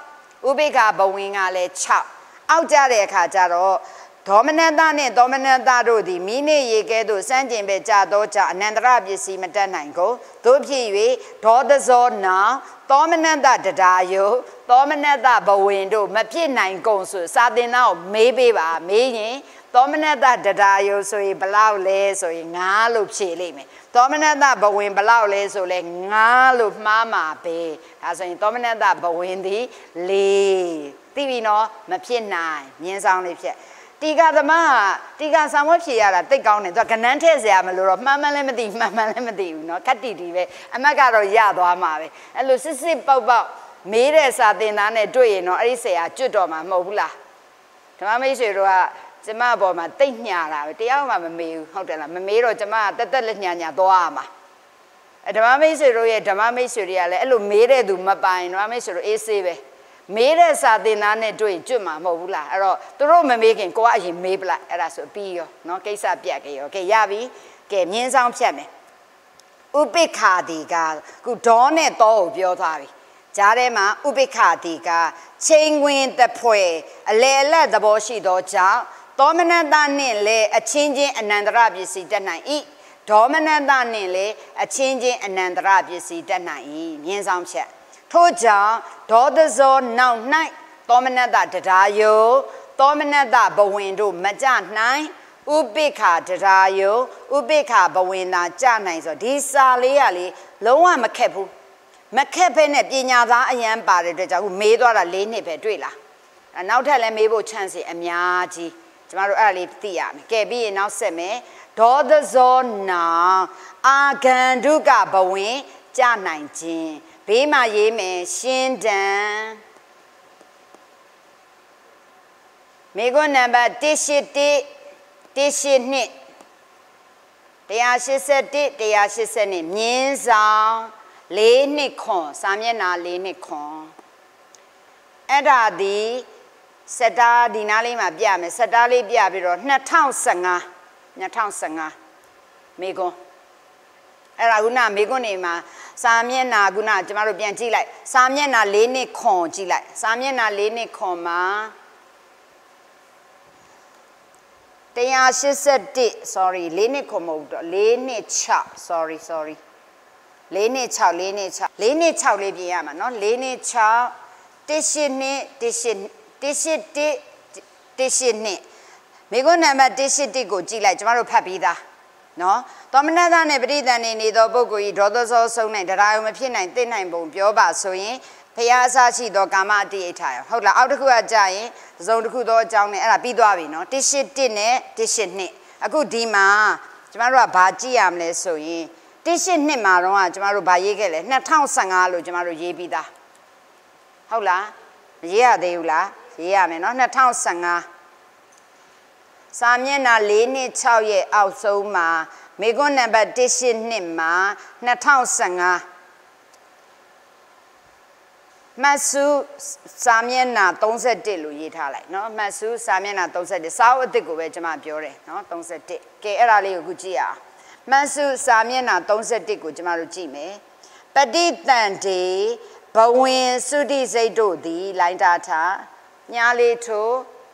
6ဥပိ္ပခဘဝင်ကလည်း6အောက်ကြတဲ့အခါကျတော့ဒေါမနတနဲ့ဒေါမနတတို့သည်မိနစ်ရေကဲသို့စမ်းကျင်ပဲကြာတော့ကြအနန္တရပစ္စည်းမတတ်နိုင်ကုန်တို့ဖြစ်၍ဒေါသဇောနာသောမနတတရားယုသောမနတဘဝင်တို့မဖြစ်နိုင်ကုန်ဆိုစာသင်သားကိုမေးပေးပါမေးရင်သောမနတတရားယုဆိုရင်ဘလောက်လဲဆိုရင်9လို့ဖြေလိမ့်မယ်သောမနတဘဝင်ဘလောက်လဲဆိုလဲ9လို့မှားမှာပဲဒါဆိုရင်သောမနတဘဝင်သည်4သိပြီနော်မဖြစ်နိုင်မြင်းဆောင်လေးဖြစ်တီကာသမားတီကာဆောင်ဝတ်ဖြေရတာတိတ်ကောင်းတယ်သူကကနန်းထည့်စရာမလိုတော့မှန်မှန်လည်းမသိမှန်မှန်လည်းမသိဘူးเนาะခက်တီတီပဲအမတ်ကတော့ရသွားမှာပဲအဲ့လိုစစ်စစ်ပေါက်ပေါက်မေးတဲ့စာသင်သားနဲ့တွေ့ရင်တော့အဲ့ဒီဆရာကျွတ်တော်မှာမဟုတ်ဘူးလားဓမ္မမိတ်ဆွေတို့ကကျမအပေါ်မှာတိတ်ညာတာပဲတရားမှမမေးဘူးဟုတ်တယ်လားမမေးတော့ကျမကတက်တက်လက်ညာညာသွားရမှာဓမ္မမိတ်ဆွေတို့ရဲ့ဓမ္မမိတ်ဆွေတွေကလည်းအဲ့လိုမေးတဲ့သူမပိုင်ဓမ္မမိတ်ဆွေတို့အေးဆေးပဲမေးတဲ့စာသင်သားနဲ့တွေ့ကျွတ်မှာမဟုတ်ဘူးလားအဲ့တော့သူတို့မမေးခင်ကိုကအရင်မေးပလိုက်အဲ့ဒါဆိုပြီးရောနော်ကိစ္စပြတ်ကြရောကဲရပြီကဲမြင်းဆောင်ဖြတ်မယ်ဥပိ္ခာတိကခုဒေါနဲ့တောကိုပြောသွားပြီကြားထဲမှာဥပိ္ခာတိကချိန်ဝင်တဖွဲအလေအလတ်သဘောရှိသောကြောင့်သောမနတနှင့်လည်းအချင်းချင်းအနန္တရပစ္စည်းတတ်နိုင်၏ဒေါမနတနှင့်လည်းအချင်းချင်းအနန္တရပစ္စည်းတတ်နိုင်၏မြင်းဆောင်ဖြတ်ထို့ကြောင့်ဒေါသဇောနောက်၌သောမနတတရားယုသောမနတဘဝင်တို့မကြနိုင်ဥပိ္ခာတရားယုဥပိ္ခာဘဝင်သာကြနိုင်ဆိုဒီစာလေးကလေလုံးဝမခက်ဘူးမခက်ဖဲနဲ့ပညာသားအရန်ပါတဲ့အတွက်ကြောင့်ခုမေးသွားတာ၄နှစ်ပဲတွေ့လားနောက်ထပ်လည်းမေးဖို့ chance အများကြီးကျမတို့အဲ့ဒါလေးသိရမယ်ကဲပြီးရင်နောက်ဆက်မယ်ဒေါသဇောနာအာဂန္ဓုကဘဝင်ကြနိုင်ခြင်းဘေးမှာရေးမယ်ရှင်းတန်မေကွန်းနံပါတ်181 182 181 182မြင်းဆောင်4နှစ်ခွန်စာမျက်နှာ4နှစ်ခွန်အဲ့ဒါဒီစက်တာဒီနားလေးမှာပြမယ်စက်တာလေးပြပြီးတော့2015မေကွန်းအဲ့ဒါခုနမေကွန်းနေမှာစာမျက်နှာခုနကျမတို့ပြန်ကြည့်လိုက်စာမျက်နှာ4နှစ်ခွန်ကြည့်လိုက်စာမျက်နှာ4နှစ်ခွန်မှာ181 sorry 4နှစ်ခွန်မဟုတ်တော့4နှစ်6 sorry 4နှစ်6 4နှစ်6 4နှစ်6လေးပြင်ရမှာနော်4နှစ်6 182 182မေကွန်းနံပါတ်181ကိုကြည့်လိုက်ကျမတို့ဖတ်ပြီးသားနော်သောမနတနဲ့ပရိသန်နေသောပုဂ္ဂိုလ်ဤဒေါသဇောဆုံးနိုင်တရားယုံမဖြစ်နိုင်သိနိုင်ပုံပြောပါဆိုရင်ဖျားအစရှိသောကာမအတ္တိအိဋ္ဌာယဟုတ်လားအောက်တစ်ခုကကြာရင်သုံးတစ်ခုသောအကြောင်းနဲ့အဲ့ဒါပြီးသွားပြီနော်181နဲ့182အခုဒီမှာကျမတို့ကဘာကြည့်ရမလဲဆိုရင်182မှာတော့ကျမတို့ဘာရေးခဲ့လဲ2015လို့ကျမတို့ရေးပြီးသားဟုတ်လားမရေးရသေးဘူးလားရေးရမယ်နော်2015စာမျက်နှာ4နှစ်6ရဲ့အောက်ဆုံးမှာမေကွန်းနံပါတ်182မှာ2015မဆုစာမျက်နှာ31လို့ရေးထားလိုက်เนาะမဆုစာမျက်နှာ31စာအုပ်အသစ်ကိုပဲကျွန်မပြောတယ်เนาะ31ကဲအဲ့ဒါလေးကိုခုကြည့်ရအောင်မဆုစာမျက်နှာ31ကိုကျွန်မတို့ကြည့်မယ်ပဋိသန္တိဘဝင်သုတိစိတ်တို့သည်လိုင်းတာထာညာလေးထို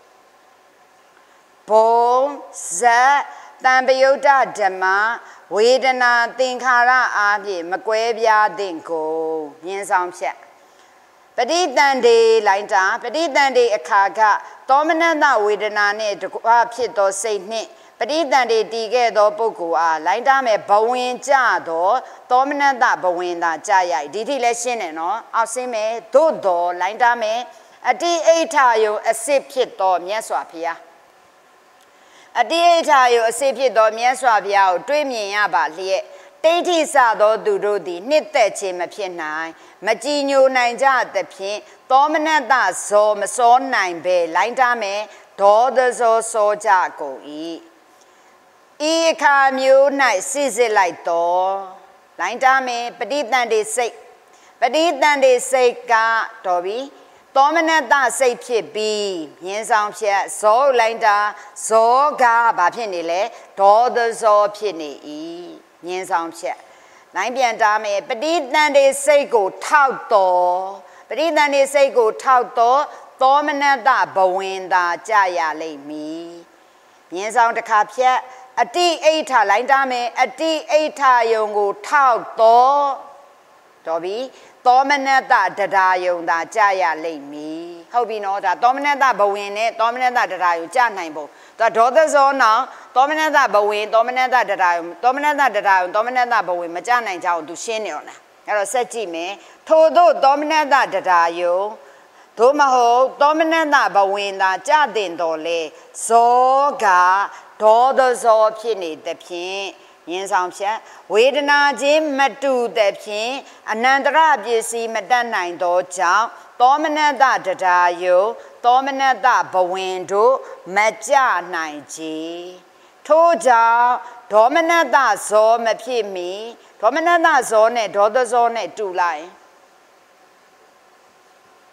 ဘုံဇတ်တံပယုတ်တဓမ္မဝေဒနာသင်္ခါရအားဖြင့်မကွဲပြားသင့်ကိုမြင်ဆောင်ဖြတ်ပဋိသန္ဓေလိုင်းတာပဋိသန္ဓေအခါကသောမနတဝေဒနာနှင့်တကွဖြစ်သောစိတ်နှင့်ပဋိသန္ဓေတည်ခဲ့သောပုဂ္ဂိုလ်အားလိုင်းတာမဲ့ဘဝင်ကြသောသောမနတဘဝင်သာကြရည်ဒီထိလဲရှင်းတယ်နော်အောက်ဆင်းမယ်သို့တော်လိုင်းတာမဲ့အတိအိဋ္ဌယုံအစစ်ဖြစ်သောမြတ်စွာဘုရားအတိအိဋ္ဌယုံအစစ်ဖြစ်သောမြတ်စွာဘုရားကိုတွေးမြင်ရပါလျက်တိဋ္ဌိစသောသူတို့သည်နှစ်သက်ခြင်းမဖြစ်နိုင်မကြည်ညိုနိုင်ကြသဖြင့်သောမနတဇောမစောနိုင်ပဲလိုင်းတာမဲ့ဒေါသဇောစောကြကုန်၏ဤအခါမျိုး၌စစ်စစ်လိုက်တော်လိုင်းတာမဲ့ပဋိသန္ဓေစိတ်ပဋိသန္ဓေစိတ်ကတော်ပြီသောမနတစိတ်ဖြစ်ပြီးမြင်းဆောင်ဖြတ်ဇောလိုင်းတာဇောကဘာဖြစ်နေလဲဒေါသဇောဖြစ်နေ၏မြင်းဆောင်ဖြတ်လိုင်းပြန်တာမယ်ပဋိသန္ဓေစိတ်ကိုထောက်တော်ပဋိသန္ဓေစိတ်ကိုထောက်တော်သောမနတဘဝင်သာကြရလိမ့်မည်မြင်းဆောင်တစ်ခါဖြတ်အတိအိဋ္ဌလိုင်းတာမယ်အတိအိဋ္ဌယုံကိုထောက်တော်ပြီသောမနတတရားယုံသာကြရလိမ့်မည်ဟုတ်ပြီနော်ဒါသောမနတဘဝင်နဲ့သောမနတတရားယုံကြနိုင်ဖို့ဒါဒေါသဇောနောင်သောမနတဘဝင်သောမနတတရားယုံသောမနတတရားယုံသောမနတဘဝင်မကြနိုင်ကြအောင်သူရှင်းနေတော့လားအဲ့တော့ဆက်ကြည့်မယ်ထို့သောသောမနတတရားယုံသို့မဟုတ်သောမနတဘဝင်သာကြတင်တော်လေဇောကဒေါသဇောဖြစ်နေသဖြင့်မြင်းဆောင်ဖြတ်ဝေဒနာချင်းမတူသဖြင့်အနန္တရပစ္စည်းမတတ်နိုင်သောကြောင့်သောမနတတရားယုသောမနတဘဝင်တို့မကြနိုင်ကြထို့ကြောင့်ဒေါမနတဇောမဖြစ်မီဒေါမနတဇောနဲ့ဒေါသဇောနဲ့တူလိုက်ဒ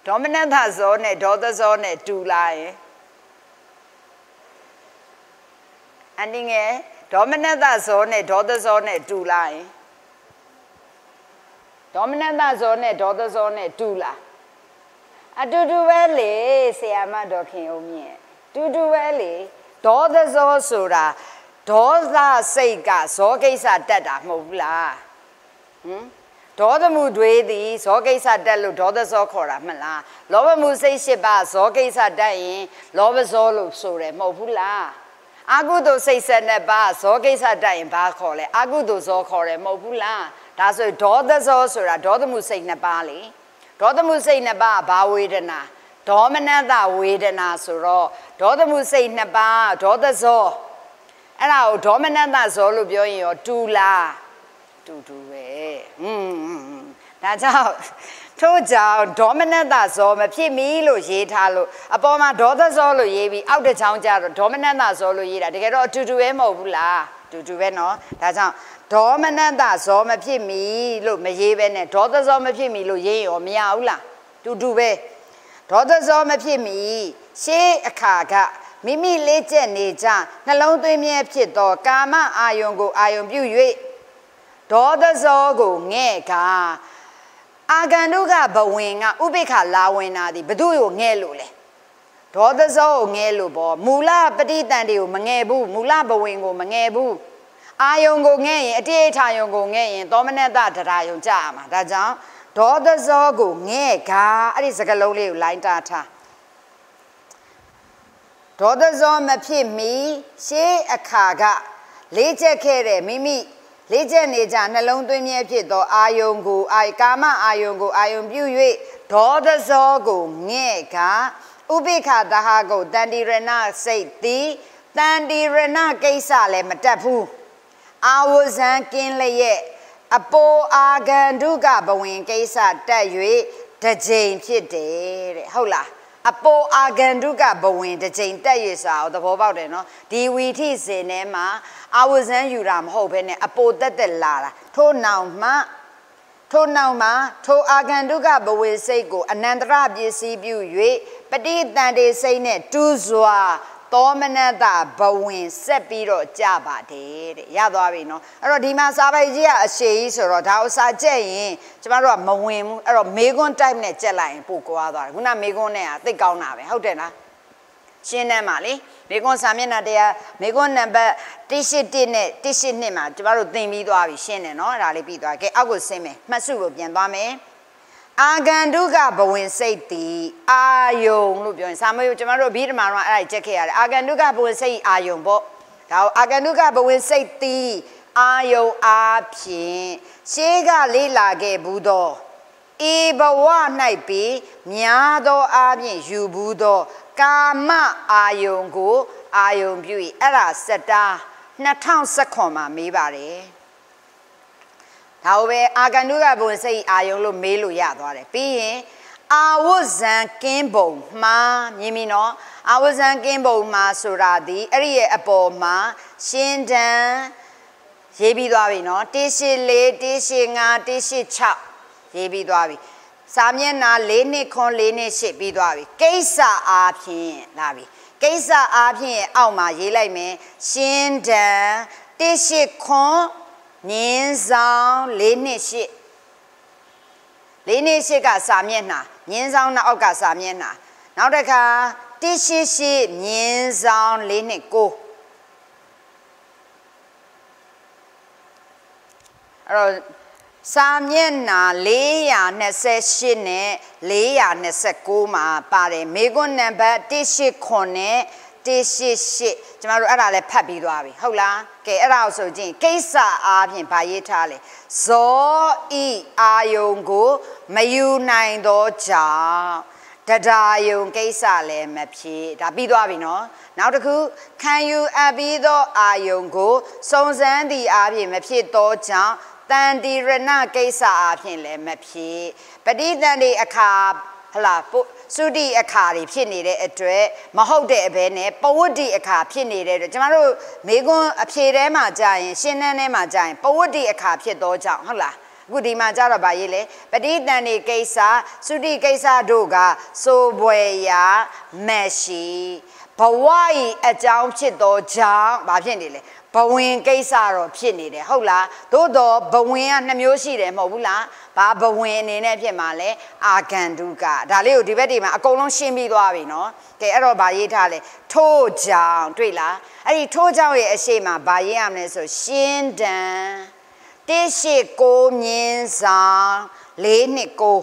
dominant that zone daughter zone two line ending a dominant that zone daughter zone two line dominant that zone daughter zone two line a do well say I'm a docking on me do well daughter zone soda daughter say gas so case at that mobla daughter mood with the so case at that daughter so cora mala lover mood say shiba so case at dying lovers all so mobula Agudo say send a bar so case at dying bar call it Agudo so call it mobula that's a daughter's also a daughter mood say Nabali daughter mood say Naba bawidana dominant that widana so raw daughter mood say Naba daughter's all and our dominant that's all of your two la to do it. That's how told you dominant that's all my Pimilo yet hallo upon my daughter's all ye out the town jar dominant that's all ye to get all to do him over to do it no that's how dominant that's all my Pimi look me even daughter's all my Pimilo ye or meoula to do it daughter's all my Pimi say a caga Mimi legend nature alone to me a pit or kama iron go iron view daughter's all go nega Aganuga bawinga ubika lawina di bedu ngelule daughter's all ngelubo mula petitan di mangebu mula bawingo mangebu iron go ngay a day time go ngay dominant that rayon jama that's all daughter's all go nega it is a lowly line data daughter's all my me say a kaga later care mimi legend is an alone to me to ayongo I kama ayongo ayon view daughter's all go nega ubika dahago dandy rena say the dandy rena kaisale matapu I was anking lay a po aganduga bawin kaisa tayu the Jane pit hola Apo aganduga bawin the Jane tayu out the about it no the wheat is in Emma I was in Uram hoping apo that the lara to now ma to aganduga bawin say go anandra bc view but it that they say net to zwa dominant that bawin sepiro jaba did yadavino or dima sabaja a shays or a house a jay tomorrow mawim or megon time net jelly pukoada una megonea the gaunave how dena Shina Mali megon samina dea megon number tishit nima tomorrow thing me do I shin and all rally be I get I will say me masu bien bame Aganduga bawin say the ayong lupion Samuel tomorrow beat my I check here Aganduga bawin say ayong bo now Aganduga bawin say the ayo apin Shega lila ge budo Ibawa naipi miado abin you budo Kama ayongo ayong bui era seta na town sakoma me bare However, Aganuga will say Ayolo Melu Yadore. Being I was an Kimbo ma, Yimino, I was an Kimbo ma suradi, Eri Apo ma, Shindan, Yebi Dwavino, Tishi le, Tishinga, Tishi chap, Yebi Dwavi. Samiana lene con lene ship bidwavi. Kaisa apin, Lavi. Kaisa apin, Alma Yelame, Shindan, Tishi con. Nin zang lene shi ga samien na nin zang na oka samien na now the ka ti shi nin zang lene ko aro samien na leya ne se shi ne leya ne se ko ma pare megon number ti shi khone ti shi Jamaro Arale Papi Dwabi, Hola, K. Arauso Jin, Kesa Abin Payetale, So E Ayongo, Mayu Nine Do Cha, Tadayon Kesale Mapi, Dabidwabino, now the coup, can you abido Ayongo, Sonzan the Abin Mapi Do Cha, then the Rena Kesa Abin Le Mapi, but then the Akab, Hala. Sudi a carry, pinny a tray, Mahode a bene, Powodi a car, pinny, Jamaro, Megon a Pirema giant, Shinanema giant, Powodi a car, Pidoja, Hola, အခုဒီမှာကြတော့ဗာရေးလေပဋိသန္ဓေကိစ္စသုတိကိစ္စတို့ကစိုးပွေရာမရှိဘဝဤအကြောင်းဖြစ်သောကြောင့်ဘာဖြစ်နေလဲဘဝင်ကိစ္စတော့ဖြစ်နေတယ်ဟုတ်လားသို့တော့ဘဝင်က2မျိုးရှိတယ်မဟုတ်ဘူးလားဘာဘဝင်အနေနဲ့ဖြစ်မှာလဲအာဂန္တုကဒါလေးကိုဒီဘက်ဒီမှာအကုန်လုံးရှင်းပြီးသွားပြီနော်ကဲအဲ့တော့ဗာရေးထားလဲထို့ကြောင့်တွေ့လားအဲ့ဒီထို့ကြောင့်ရဲ့အရှိမဗာရေးရမလဲဆိုရှင်းတန်189မြင်းဆောင်429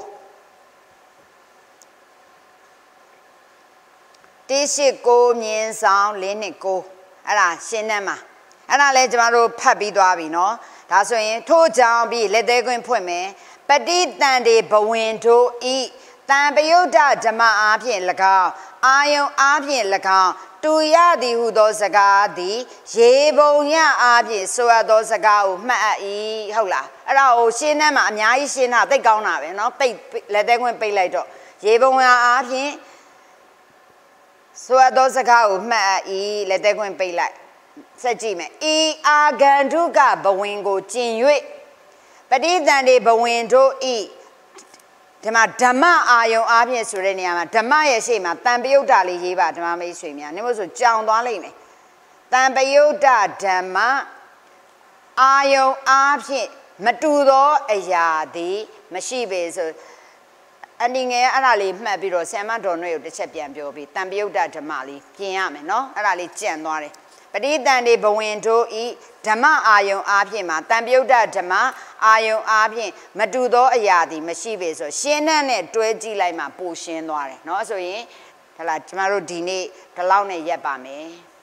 189မြင်းဆောင်429အဲ့ဒါရှင်းတန်းမှာအဲ့ဒါလဲကျမတို့ဖတ်ပြီးသွားပြီเนาะဒါဆိုရင်ထို့ကြောင့်ပြီးလက်သေးခွင်းဖွင့်မယ်ပဋိသန္ဓေဘဝင်တို့ဤတံပယုဒ္ဓဓမ္မအားဖြင့်၎င်းအာယုံအားဖြင့်၎င်းတူရသည်ဟုသောစကားသည်ရေပုံညအားဖြင့်ဆိုရသောစကားကိုမှတ်အပ်၏ဟုတ်လားအဲ့ဒါကိုရှင်းနှမ်းမှာအများကြီးရှင်းတာသိကောင်းတာပဲเนาะပိတ်လက်သေးခွင်းပိတ်လိုက်တော့ရေပုံညအားဖြင့်ဆိုရသောစကားကိုမှတ်အပ်၏လက်သေးခွင်းပိတ်လိုက်စက်ကြည့်မယ်ဤအာဂန္ဓုကဘဝင်ကိုကျင်၍ပဋိသန္ဓေဘဝင်တို့ဤဒီမှာဓမ္မအာယုံအားဖြင့်ဆိုတဲ့နေရာမှာဓမ္မရဲ့ရှေ့မှာတန်ပယုတ်တာလေးရေးပါဓမ္မမိတ်ဆွေများနည်းမို့ဆိုကြောင်သွားလိမ့်မယ်တန်ပယုတ်တာဓမ္မအာယုံအားဖြင့်မတူသောအရာသည်မရှိပေဆိုအနည်းငယ်အဲ့ဒါလေးမှတ်ပြီးတော့ဆ iam တော်နှွေကိုတစ်ချက်ပြန်ပြောပြီးတန်ပယုတ်တာဓမ္မလေးပြင်ရမယ်နော်အဲ့ဒါလေးကြံ့သွားတယ်ပဋိသန္ဓေဘဝင်တို့ဤဓမ္မအာယုံအားဖြင့်မှာတံပယုတ်တဓမ္မအာယုံအားဖြင့်မတူသောအရာသည်မရှိပေဆိုရှင်းနဲ့တွဲကြည့်လိုက်မှပိုရှင်းသွားတယ်เนาะဆိုရင်ဟလာကျမတို့ဒီနေ့ဒီလောက်နဲ့ရက်ပါမယ်